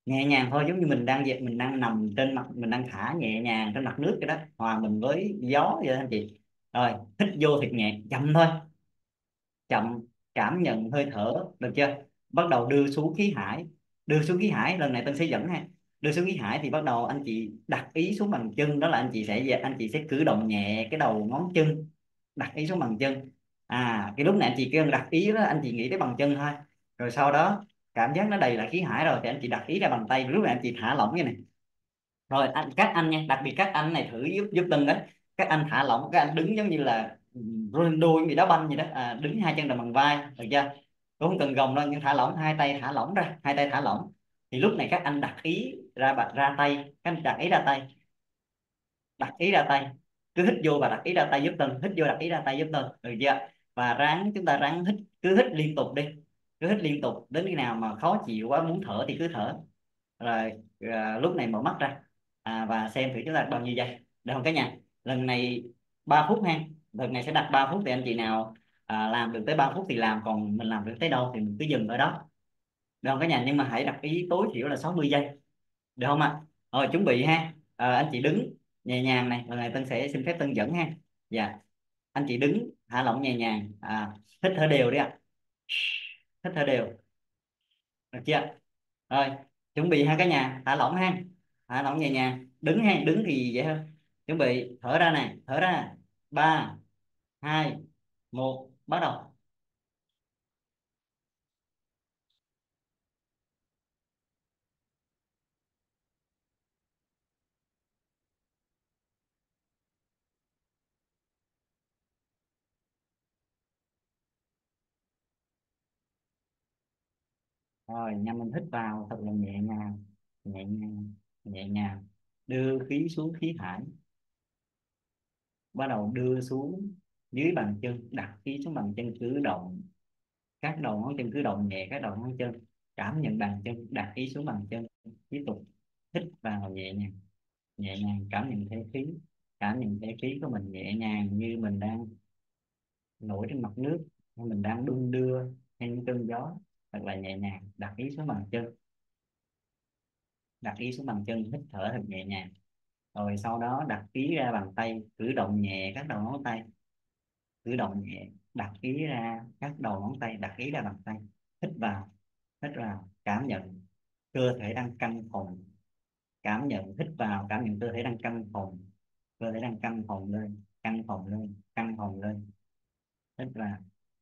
nhẹ nhàng thôi, giống như mình đang nằm trên mặt, mình đang thả nhẹ nhàng trên mặt nước cái đó, hòa mình với gió vậy đó anh chị. Rồi hít vô thật nhẹ, chậm thôi, chậm, cảm nhận hơi thở, được chưa? Bắt đầu đưa xuống khí hải. Đưa xuống khí hải lần này Tân sẽ dẫn ha. Đưa xuống khí hải thì bắt đầu anh chị đặt ý xuống bằng chân, đó là anh chị sẽ cử động nhẹ cái đầu ngón chân, đặt ý xuống bằng chân. Cái lúc này anh chị kêu đặt ý đó, anh chị nghĩ tới bằng chân thôi. Rồi sau đó cảm giác nó đầy lại khí hải rồi thì anh chị đặt ý ra bằng tay, lúc này anh chị thả lỏng như này. Rồi các anh nha, đặc biệt các anh này thử giúp giúp Tân đấy. Các anh thả lỏng, các anh đứng giống như là Ronaldo bị đá banh gì đó, đứng hai chân đầm bằng vai, được chưa? Cũng không cần gồng đâu, nhưng thả lỏng hai tay, thả lỏng ra hai tay, thả lỏng. Thì lúc này các anh đặt ý ra ra tay, các anh đặt ý ra tay, đặt ý ra tay. Cứ hít vô và đặt ý ra tay giúp Tân, hít vô đặt ý ra tay giúp Tân, được chưa? Và chúng ta ráng hít, cứ hít liên tục đi, cứ hít liên tục đến khi nào mà khó chịu quá muốn thở thì cứ thở. Rồi lúc này mở mắt ra, và xem thử chúng ta bao nhiêu giây, được không cả nhà? Lần này 3 phút ha, lần này sẽ đặt 3 phút thì anh chị nào làm được tới 3 phút thì làm, còn mình làm được tới đâu thì mình cứ dừng ở đó, được không cả nhà? Nhưng mà hãy đặt ý tối thiểu là 60 giây, được không ạ? Rồi chuẩn bị ha. Anh chị đứng nhẹ nhàng này, lần này Tân sẽ xin phép Tân dẫn ha. Dạ, anh chị đứng thả lỏng nhẹ nhàng, hít thở đều đi ạ. Hít thở đều, được chưa? Rồi chuẩn bị ha cả nhà, thả lỏng ha, thả lỏng nhẹ nhàng, đứng ha, đứng thì dễ hơn. Chuẩn bị thở ra này, thở ra. 3 2 1 bắt đầu. Rồi nha, mình hít vào thật là nhẹ nhàng, nhẹ nhàng, nhẹ nhàng, đưa khí xuống khí hải. Bắt đầu đưa xuống dưới bàn chân, đặt khí xuống bàn chân, cử động các đầu ngón chân, cử động nhẹ các đầu ngón chân, cảm nhận bàn chân, đặt ý xuống bàn chân. Tiếp tục hít vào nhẹ nhàng, nhẹ nhàng, cảm nhận thế khí, cảm nhận thế khí của mình nhẹ nhàng như mình đang nổi trên mặt nước, hay mình đang đung đưa theo những cơn gió, thật là nhẹ nhàng. Đặt ý xuống bàn chân, đặt ý xuống bàn chân, hít thở thật nhẹ nhàng. Rồi sau đó đặt ý ra bàn tay, cử động nhẹ các đầu ngón tay, cử động nhẹ, đặt ý ra các đầu ngón tay, đặt ý ra bàn tay. Hít vào, hít vào, cảm nhận cơ thể đang căng phồng, cảm nhận, hít vào cảm nhận cơ thể đang căng phồng, cơ thể đang căng phồng lên, căng phồng lên, căng phồng lên. Hít vào.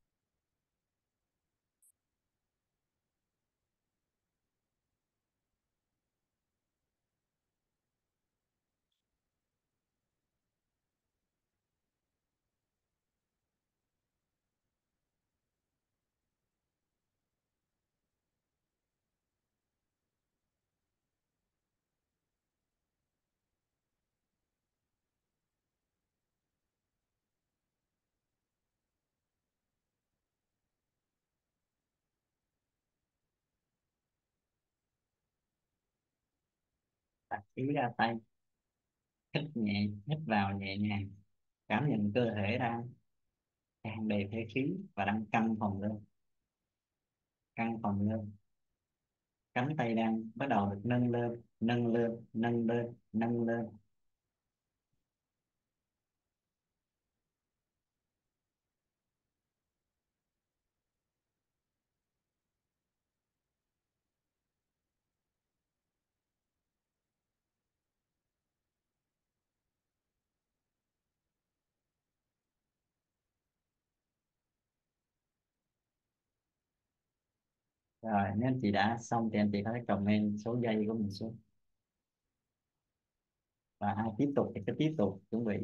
Đặt ý ra tay, hít nhẹ, hít vào nhẹ nhàng, cảm nhận cơ thể đang tràn đầy thể khí và đang căng phồng lên, căng phồng lên. Cánh tay đang bắt đầu được nâng lên, nâng lên, nâng lên, nâng lên. Rồi nếu anh chị đã xong thì anh chị có thể comment số giây của mình xuống, và ai tiếp tục thì cứ tiếp tục chuẩn bị.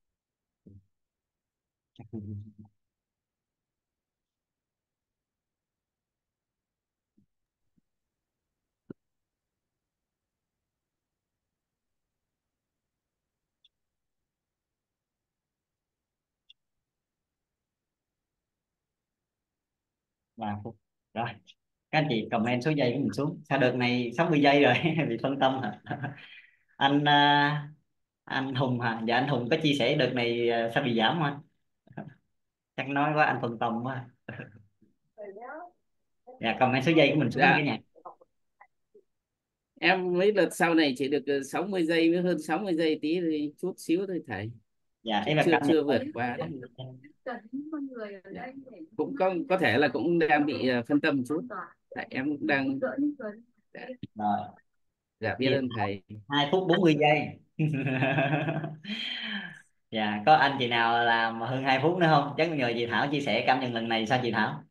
Và rồi các anh chị comment số giây của mình xuống. Sao đợt này 60 giây rồi bị phân tâm hả? anh anh Hùng hả? Dạ anh Hùng có chia sẻ đợt này sao bị giảm không anh? Chắc nói quá anh phân tâm quá. Dạ comment số giây của mình xuống đi Dạ, cả nhà. Em mấy đợt sau này chỉ được 60 giây với hơn 60 giây tí thì chút xíu thôi thầy, Dạ chứ em là chưa cảm nhận chưa vượt qua đấy. Cũng có thể là cũng đang bị phân tâm một chút, tại em cũng đang. Dạ, rồi. dạ biết Chị ơn thầy. 2 phút 40 giây. Dạ có anh chị nào làm hơn 2 phút nữa không? Chắc nhờ chị Thảo chia sẻ cảm nhận lần này sao chị Thảo?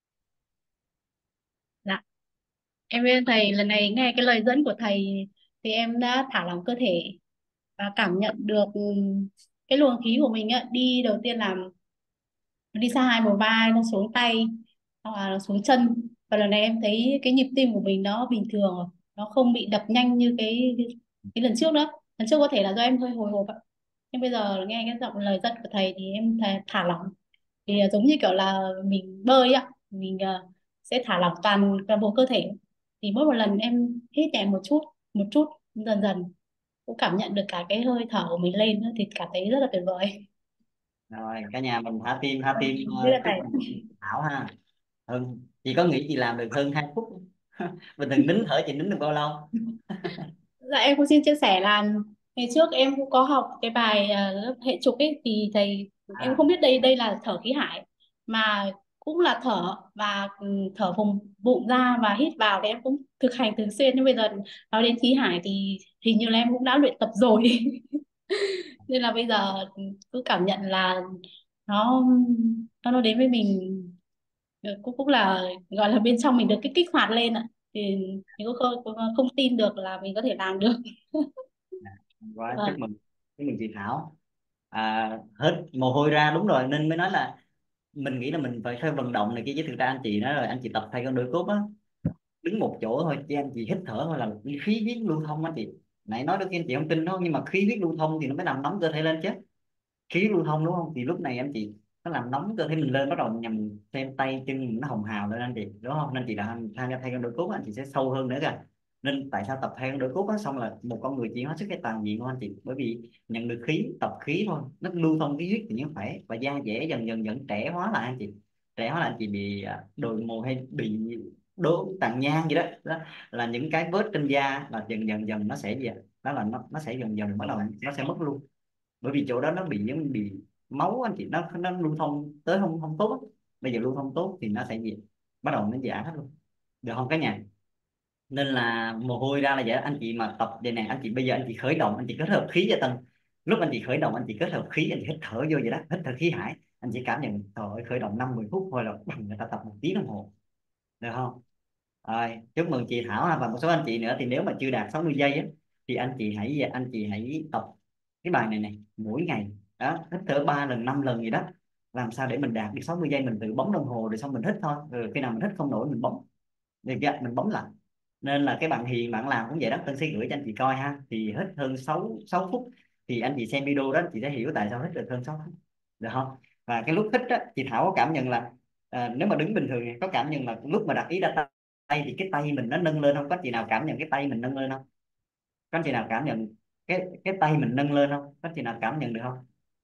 Dạ, em biết thầy lần này nghe cái lời dẫn của thầy thì em đã thả lỏng cơ thể và cảm nhận được cái luồng khí của mình á, đi đầu tiên là nó đi xa hai bờ vai, nó xuống tay, hoặc là nó xuống chân. Và lần này em thấy cái nhịp tim của mình nó bình thường rồi, nó không bị đập nhanh như cái lần trước nữa. Lần trước có thể là do em hơi hồi hộp ạ, nhưng bây giờ nghe cái giọng lời dẫn của thầy thì em thả lỏng. Thì giống như kiểu là mình bơi ạ, mình sẽ thả lỏng toàn bộ cơ thể. Thì mỗi một lần em hít nhẹ một chút, dần dần cũng cảm nhận được cả cái hơi thở của mình lên nữa, thì cảm thấy rất là tuyệt vời. Rồi cả nhà mình thả tim Thế là chúc thầy. mừng chị Thảo ha. Chị có nghĩ chị làm được hơn 2 phút không? Bình thường nín thở chị nín được bao lâu? Dạ em cũng xin chia sẻ là ngày trước em cũng có học cái bài lớp hệ trục ấy, thì thầy em À, không biết đây đây là thở khí hải mà cũng là thở, và thở vùng bụng ra và hít vào thì em cũng thực hành thường xuyên, nhưng bây giờ nói đến khí hải thì hình như là em cũng đã luyện tập rồi. Nên là bây giờ cứ cảm nhận là nó nó đến với mình, cũng cũng là gọi là bên trong mình được cái kích hoạt lên ạ, thì mình cũng không tin được là mình có thể làm được. quá Vâng. chúc mừng chị Thảo. Hết mồ hôi ra đúng rồi nên mới nói là mình nghĩ là mình phải vận động này kia, chứ thực ra anh chị nói rồi, anh chị tập thay con đôi cốt á, đứng một chỗ thôi chứ anh chị hít thở thôi là khí huyết lưu thông á chị. Nãy nói đôi khi anh chị không tin đâu, nhưng mà khí huyết lưu thông thì nó mới làm nóng cơ thể lên chứ. Khí lưu thông đúng không, thì lúc này anh chị nó làm nóng cơ thể mình lên, bắt đầu nhằm xem tay chân mình nó hồng hào lên anh chị đúng không, nên chị là tham gia thay cân đối cốt anh chị sẽ sâu hơn nữa kìa. Nên tại sao tập thay cân đối cốt á xong là một con người chuyển hóa sức cái toàn diện của anh chị, bởi vì nhận được khí, tập khí thôi, nó lưu thông khí huyết thì nó khỏe và da dẻ dần dần dần trẻ hóa lại anh chị. Trẻ hóa là anh chị bị đồi mồ hay bị đốm tàn nhang gì đó, đó là những cái vết trên da là dần dần dần nó sẽ gì ạ? Đó là nó sẽ dần dần bắt đầu nó sẽ mất luôn, bởi vì chỗ đó nó bị giống bị máu anh chị, nó lưu thông tới không không tốt á. Bây giờ lưu thông tốt thì nó sẽ gì, bắt đầu nó giảm hết luôn, được không cả nhà? Nên là mồ hôi ra là vậy. Anh chị mà tập vậy nè, anh chị bây giờ anh chị khởi động, anh chị kết hợp khí cho tân. Lúc anh chị khởi động anh chị kết hợp khí, anh chị hít thở vô vậy đó, hít thở khí hải, anh chị cảm nhận trời ơi, khởi động 5-10 phút thôi là bằng người ta tập 1 tiếng đồng hồ, được không? Rồi chúc mừng chị Thảo ha. Và một số anh chị nữa thì nếu mà chưa đạt 60 giây á thì anh chị hãy tập cái bài này này mỗi ngày, đó hít thở 3 lần 5 lần gì đó, làm sao để mình đạt được 60 giây, mình tự bấm đồng hồ rồi xong mình hít thôi, rồi khi nào mình hít không nổi mình bấm, được chưa, mình bấm lại. Nên là cái bạn Hiền bạn làm cũng vậy đó, Tân sẽ gửi cho anh chị coi ha, thì hít hơn 6 phút, thì anh chị xem video đó anh chị sẽ hiểu tại sao hít được hơn 6 phút, được không? Và cái lúc hít á chị Thảo có cảm nhận là nếu mà đứng bình thường thì có cảm nhận là lúc mà đặt ý ra tay thì cái tay mình nó nâng lên không, có chị nào cảm nhận cái tay mình nâng lên không? Có chị nào cảm nhận cái tay mình nâng lên không, có chị nào cảm nhận được không?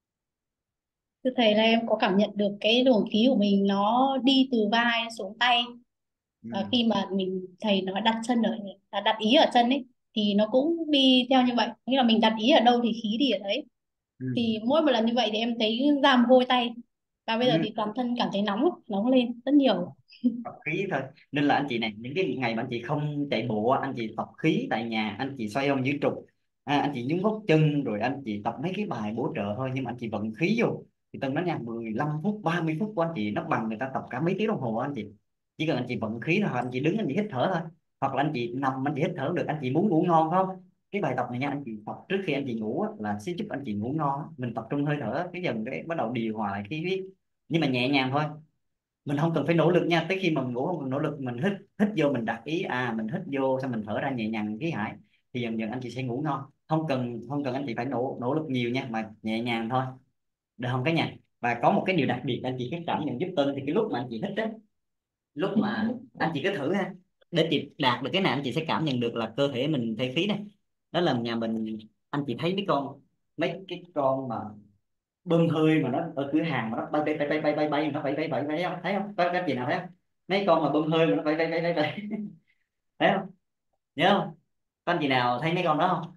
Thưa thầy là em có cảm nhận được cái luồng khí của mình nó đi từ vai xuống tay, Ừ. và khi mà thầy nói đặt chân ở đặt ý ở chân ấy thì nó cũng đi theo như vậy, nghĩa là mình đặt ý ở đâu thì khí đi ở đấy. Ừ. Thì mỗi một lần như vậy thì em thấy ra mồ hôi tay, và bây giờ Ừ. thì toàn thân cảm thấy nóng nóng lên rất nhiều. Tập khí thôi. Nên là anh chị này, những cái ngày mà anh chị không chạy bộ anh chị tập khí tại nhà, anh chị xoay ôm giữ trục, anh chị nhúng gót chân, rồi anh chị tập mấy cái bài bổ trợ thôi, nhưng mà anh chị vận khí vô thì từng đó nha, 15 phút 30 phút của anh chị nó bằng người ta tập cả mấy tiếng đồng hồ anh chị. Chỉ cần anh chị vận khí thôi, anh chị đứng anh chị hít thở thôi, hoặc là anh chị nằm anh chị hít thở được. Anh chị muốn ngủ ngon không, cái bài tập này nha, anh chị tập trước khi anh chị ngủ là sẽ giúp anh chị ngủ ngon. Mình tập trung hơi thở cái dần cái bắt đầu điều hòa lại khí huyết, nhưng mà nhẹ nhàng thôi, mình không cần phải nỗ lực nha. Tới khi mà mình ngủ không cần nỗ lực, mình hít hít vô mình đặt ý, mình hít vô xong mình thở ra nhẹ nhàng khí hải, thì dần dần anh chị sẽ ngủ ngon. Không cần anh chị phải nỗ nỗ lực nhiều nha, mà nhẹ nhàng thôi, được không cả nhà? Và có một cái điều đặc biệt anh chị cái cảm nhận giúp Tân, thì cái lúc mà anh chị hít đó, lúc mà anh chị cứ thử ha, để chị đạt được cái này anh chị sẽ cảm nhận được là cơ thể mình thay khí này. Đó là nhà mình, anh chị thấy mấy cái con mà bơm hơi mà nó ở cửa hàng mà nó bay bay bay bay bay bay bay, nó bay bay bay bay không, thấy không, có cái gì nào thấy không? Mấy con mà bơm hơi mà nó bay bay bay bay bay, thấy không, nhớ không? Có anh chị nào thấy mấy con đó không?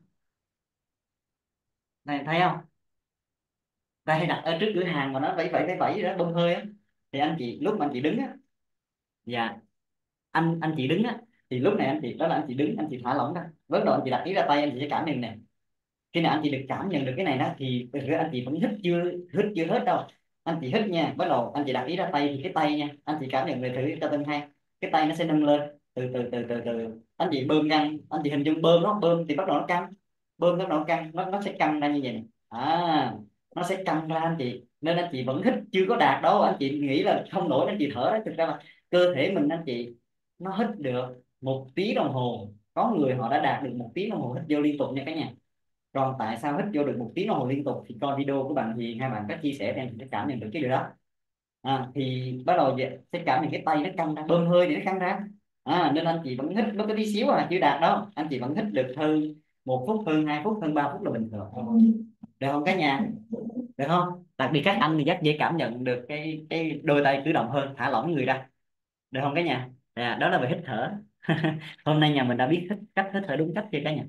Này thấy không? Ta hay đặt ở trước cửa hàng mà nó vẫy vẫy đó, bơm hơi á. Thì anh chị lúc mà anh chị đứng á, dạ, anh chị đứng á, thì lúc này anh chị, đó là anh chị đứng, anh chị thả lỏng ra, bắt đầu anh chị đặt ý ra tay, anh chị sẽ cảm nhận nè. Khi nào anh chị được cảm nhận được cái này đó thì thực ra anh chị vẫn hít chưa hết đâu. Anh chị hít nha, bắt đầu anh chị đặt ý ra tay, thì cái tay nha, anh chị cảm nhận về thử cho tên hai, cái tay nó sẽ nâng lên từ từ. Anh chị bơm căng, anh chị hình dung bơm, nó bơm thì bắt đầu nó căng, bơm bắt đầu nó căng, nó sẽ căng ra như vậy nè. Nó sẽ căng ra anh chị, nên anh chị vẫn hít chưa có đạt đâu. Anh chị nghĩ là không nổi anh chị thở đó, thực ra là cơ thể mình anh chị nó hít được 1 tiếng đồng hồ. Có người họ đã đạt được 1 tiếng đồng hồ hít vô liên tục nha cả nhà. Còn tại sao hít vô được 1 tiếng đồng hồ liên tục thì coi video của bạn Hiền, hai bạn có chia sẻ thì em sẽ cảm nhận được cái điều đó. Thì bắt đầu sẽ cảm nhận cái tay nó căng ra, bơm hơi thì nó căng ra. Nên anh chị vẫn hít nó có tí xíu chưa đạt đâu, anh chị vẫn hít được hơn 1 phút, hơn 2 phút, hơn 3 phút là bình thường. Được không cả nhà? Được không? Đặc biệt các anh thì rất dễ cảm nhận được cái đôi tay cử động hơn, thả lỏng người ra. Được không cả nhà? Đó là về hít thở. Hôm nay nhà mình đã biết cách hít thở đúng cách chưa cả nhà?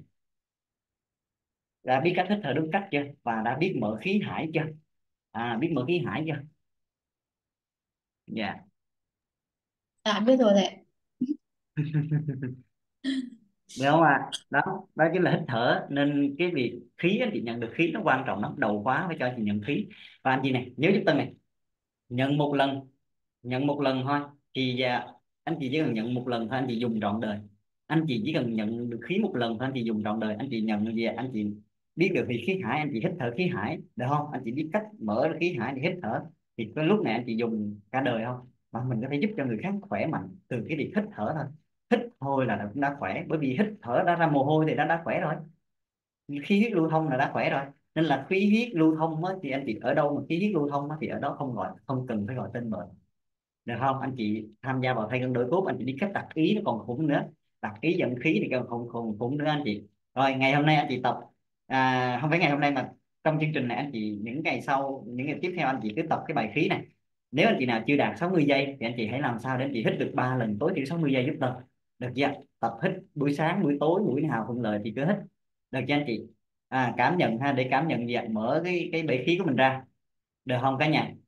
Đã biết cách hít thở đúng cách chưa, và đã biết mở khí hải chưa? Biết mở khí hải chưa? Dạ. Dạ biết rồi đấy. Được không ạ? Đó, đó chính là hít thở. Nên cái việc khí, anh chị nhận được khí nó quan trọng lắm, đầu khóa phải cho anh chị nhận khí. Và anh chị này nhớ giúp tôi này, nhận một lần, nhận một lần thôi thì anh chị chỉ cần nhận một lần thôi, anh chị dùng trọn đời. Anh chị chỉ cần nhận được khí một lần thôi, anh chị dùng trọn đời. Anh chị nhận được gì, anh chị biết được thì khí hải, anh chị hít thở khí hải, được không? Anh chị biết cách mở khí hải để hít thở, thì cái lúc này anh chị dùng cả đời không, mà mình có thể giúp cho người khác khỏe mạnh từ cái việc hít thở thôi. Hít thôi là cũng đã khỏe, bởi vì hít thở đã ra mồ hôi thì đã khỏe rồi, khí huyết lưu thông là đã khỏe rồi. Nên là khí huyết lưu thông á, thì anh chị ở đâu mà khí huyết lưu thông á, thì ở đó không gọi, không cần phải gọi tên bệnh. Được không? Anh chị tham gia vào thay cân đổi cốt, anh chị biết cách đặt ý nó còn khủng nữa, đặt ý dẫn khí thì còn khủng khủng nữa anh chị. Rồi ngày hôm nay anh chị tập, không phải ngày hôm nay mà trong chương trình này, anh chị những ngày sau, những ngày tiếp theo anh chị cứ tập cái bài khí này. Nếu anh chị nào chưa đạt 60 giây thì anh chị hãy làm sao để anh chị hít được 3 lần, tối thiểu 60 giây giúp tôi, được chưa? Tập hít buổi sáng, buổi tối, buổi nào thuận lợi thì cứ hít, được chưa anh chị? Cảm nhận ha, để cảm nhận gì ạ? Mở cái bể khí của mình ra, được không cả nhà?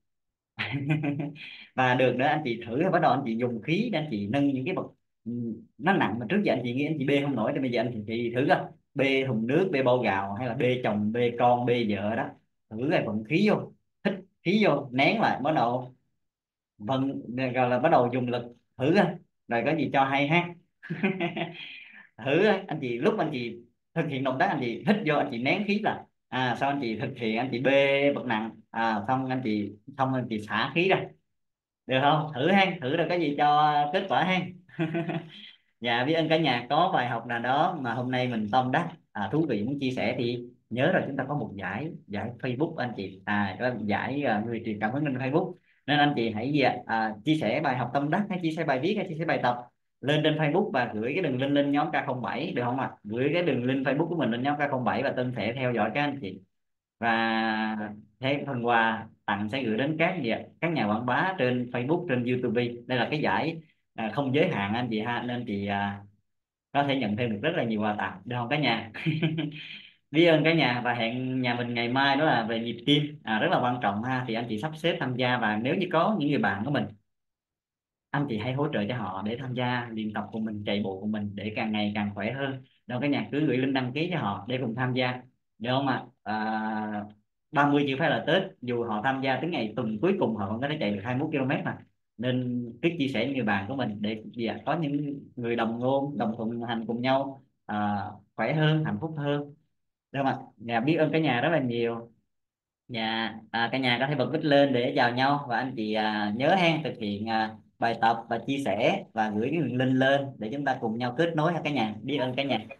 Và được nữa, anh chị thử, bắt đầu anh chị dùng khí để anh chị nâng những cái vật nó nặng mà trước giờ anh chị nghĩ anh chị bê không nổi, thì bây giờ anh chị thử coi, bê thùng nước, bê bao gạo, hay là bê chồng, bê con, bê vợ đó. Thử rồi vận khí vô, hít khí vô, nén lại, bắt đầu vận, rồi là bắt đầu dùng lực. Thử coi, rồi có gì cho hay ha. Thử coi, anh chị lúc anh chị thực hiện động tác, anh chị hít vô, anh chị nén khí là, sau anh chị thực hiện, anh chị bê vật nặng, xong anh chị xả khí ra, được không? Thử ha, thử rồi có gì cho kết quả ha. Dạ, biết ơn cả nhà. Có bài học nào đó mà hôm nay mình tâm đắc, thú vị muốn chia sẻ thì nhớ rồi, chúng ta có một giải giải Facebook anh chị, có một giải người truyền cảm hứng trên Facebook. Nên anh chị hãy chia sẻ bài học tâm đắc, hay chia sẻ bài viết, hay chia sẻ bài tập lên trên Facebook, và gửi cái đường link lên nhóm K07, được không ạ? Gửi cái đường link Facebook của mình lên nhóm K07 và Tân sẽ theo dõi các anh chị. Và thế phần quà tặng sẽ gửi đến các nhà quảng bá trên Facebook, trên YouTube. Đây là cái giải không giới hạn anh chị ha, nên chị có thể nhận thêm được rất là nhiều quà tặng, được không cả nhà? Biết ơn cả nhà, và hẹn nhà mình ngày mai, đó là về nhịp tim, rất là quan trọng ha. Thì anh chị sắp xếp tham gia, và nếu như có những người bạn của mình, anh chị hãy hỗ trợ cho họ để tham gia luyện tập cùng mình, chạy bộ cùng mình để càng ngày càng khỏe hơn. Đâu cả nhà cứ gửi link đăng ký cho họ để cùng tham gia, được không ạ? 30 chưa phải là Tết, dù họ tham gia tới ngày tuần cuối cùng họ vẫn có thể chạy được 21 km mà. Nên cứ chia sẻ với người bạn của mình để có những người đồng ngôn, đồng thuận hành cùng nhau, khỏe hơn, hạnh phúc hơn, được không ạ? Dạ, biết ơn cả nhà rất là nhiều. Dạ, cả nhà có thể bật mic lên để chào nhau, và anh chị nhớ ha, thực hiện bài tập và chia sẻ và gửi cái link lên để chúng ta cùng nhau kết nối ha cả nhà. Biết ơn cả nhà.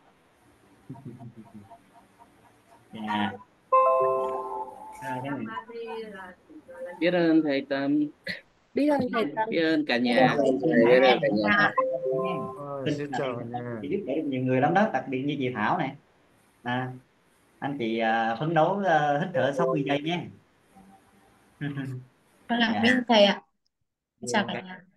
Dạ. Cái này. Biết ơn thầy Tâm, Biết ơn thầy Tâm. biết ơn cả Biết ơn nhà. thầy, Hãy biết ơn em cả nhà. Xin chào cả nhà. chị giúp đỡ được nhiều người lắm đó, đặc biệt như chị Thảo này. Anh chị phấn đấu hít thở 60 giây nhé. Vâng ạ, biết Dạ. ơn thầy ạ. Biết Chào ơn cả cả nhà.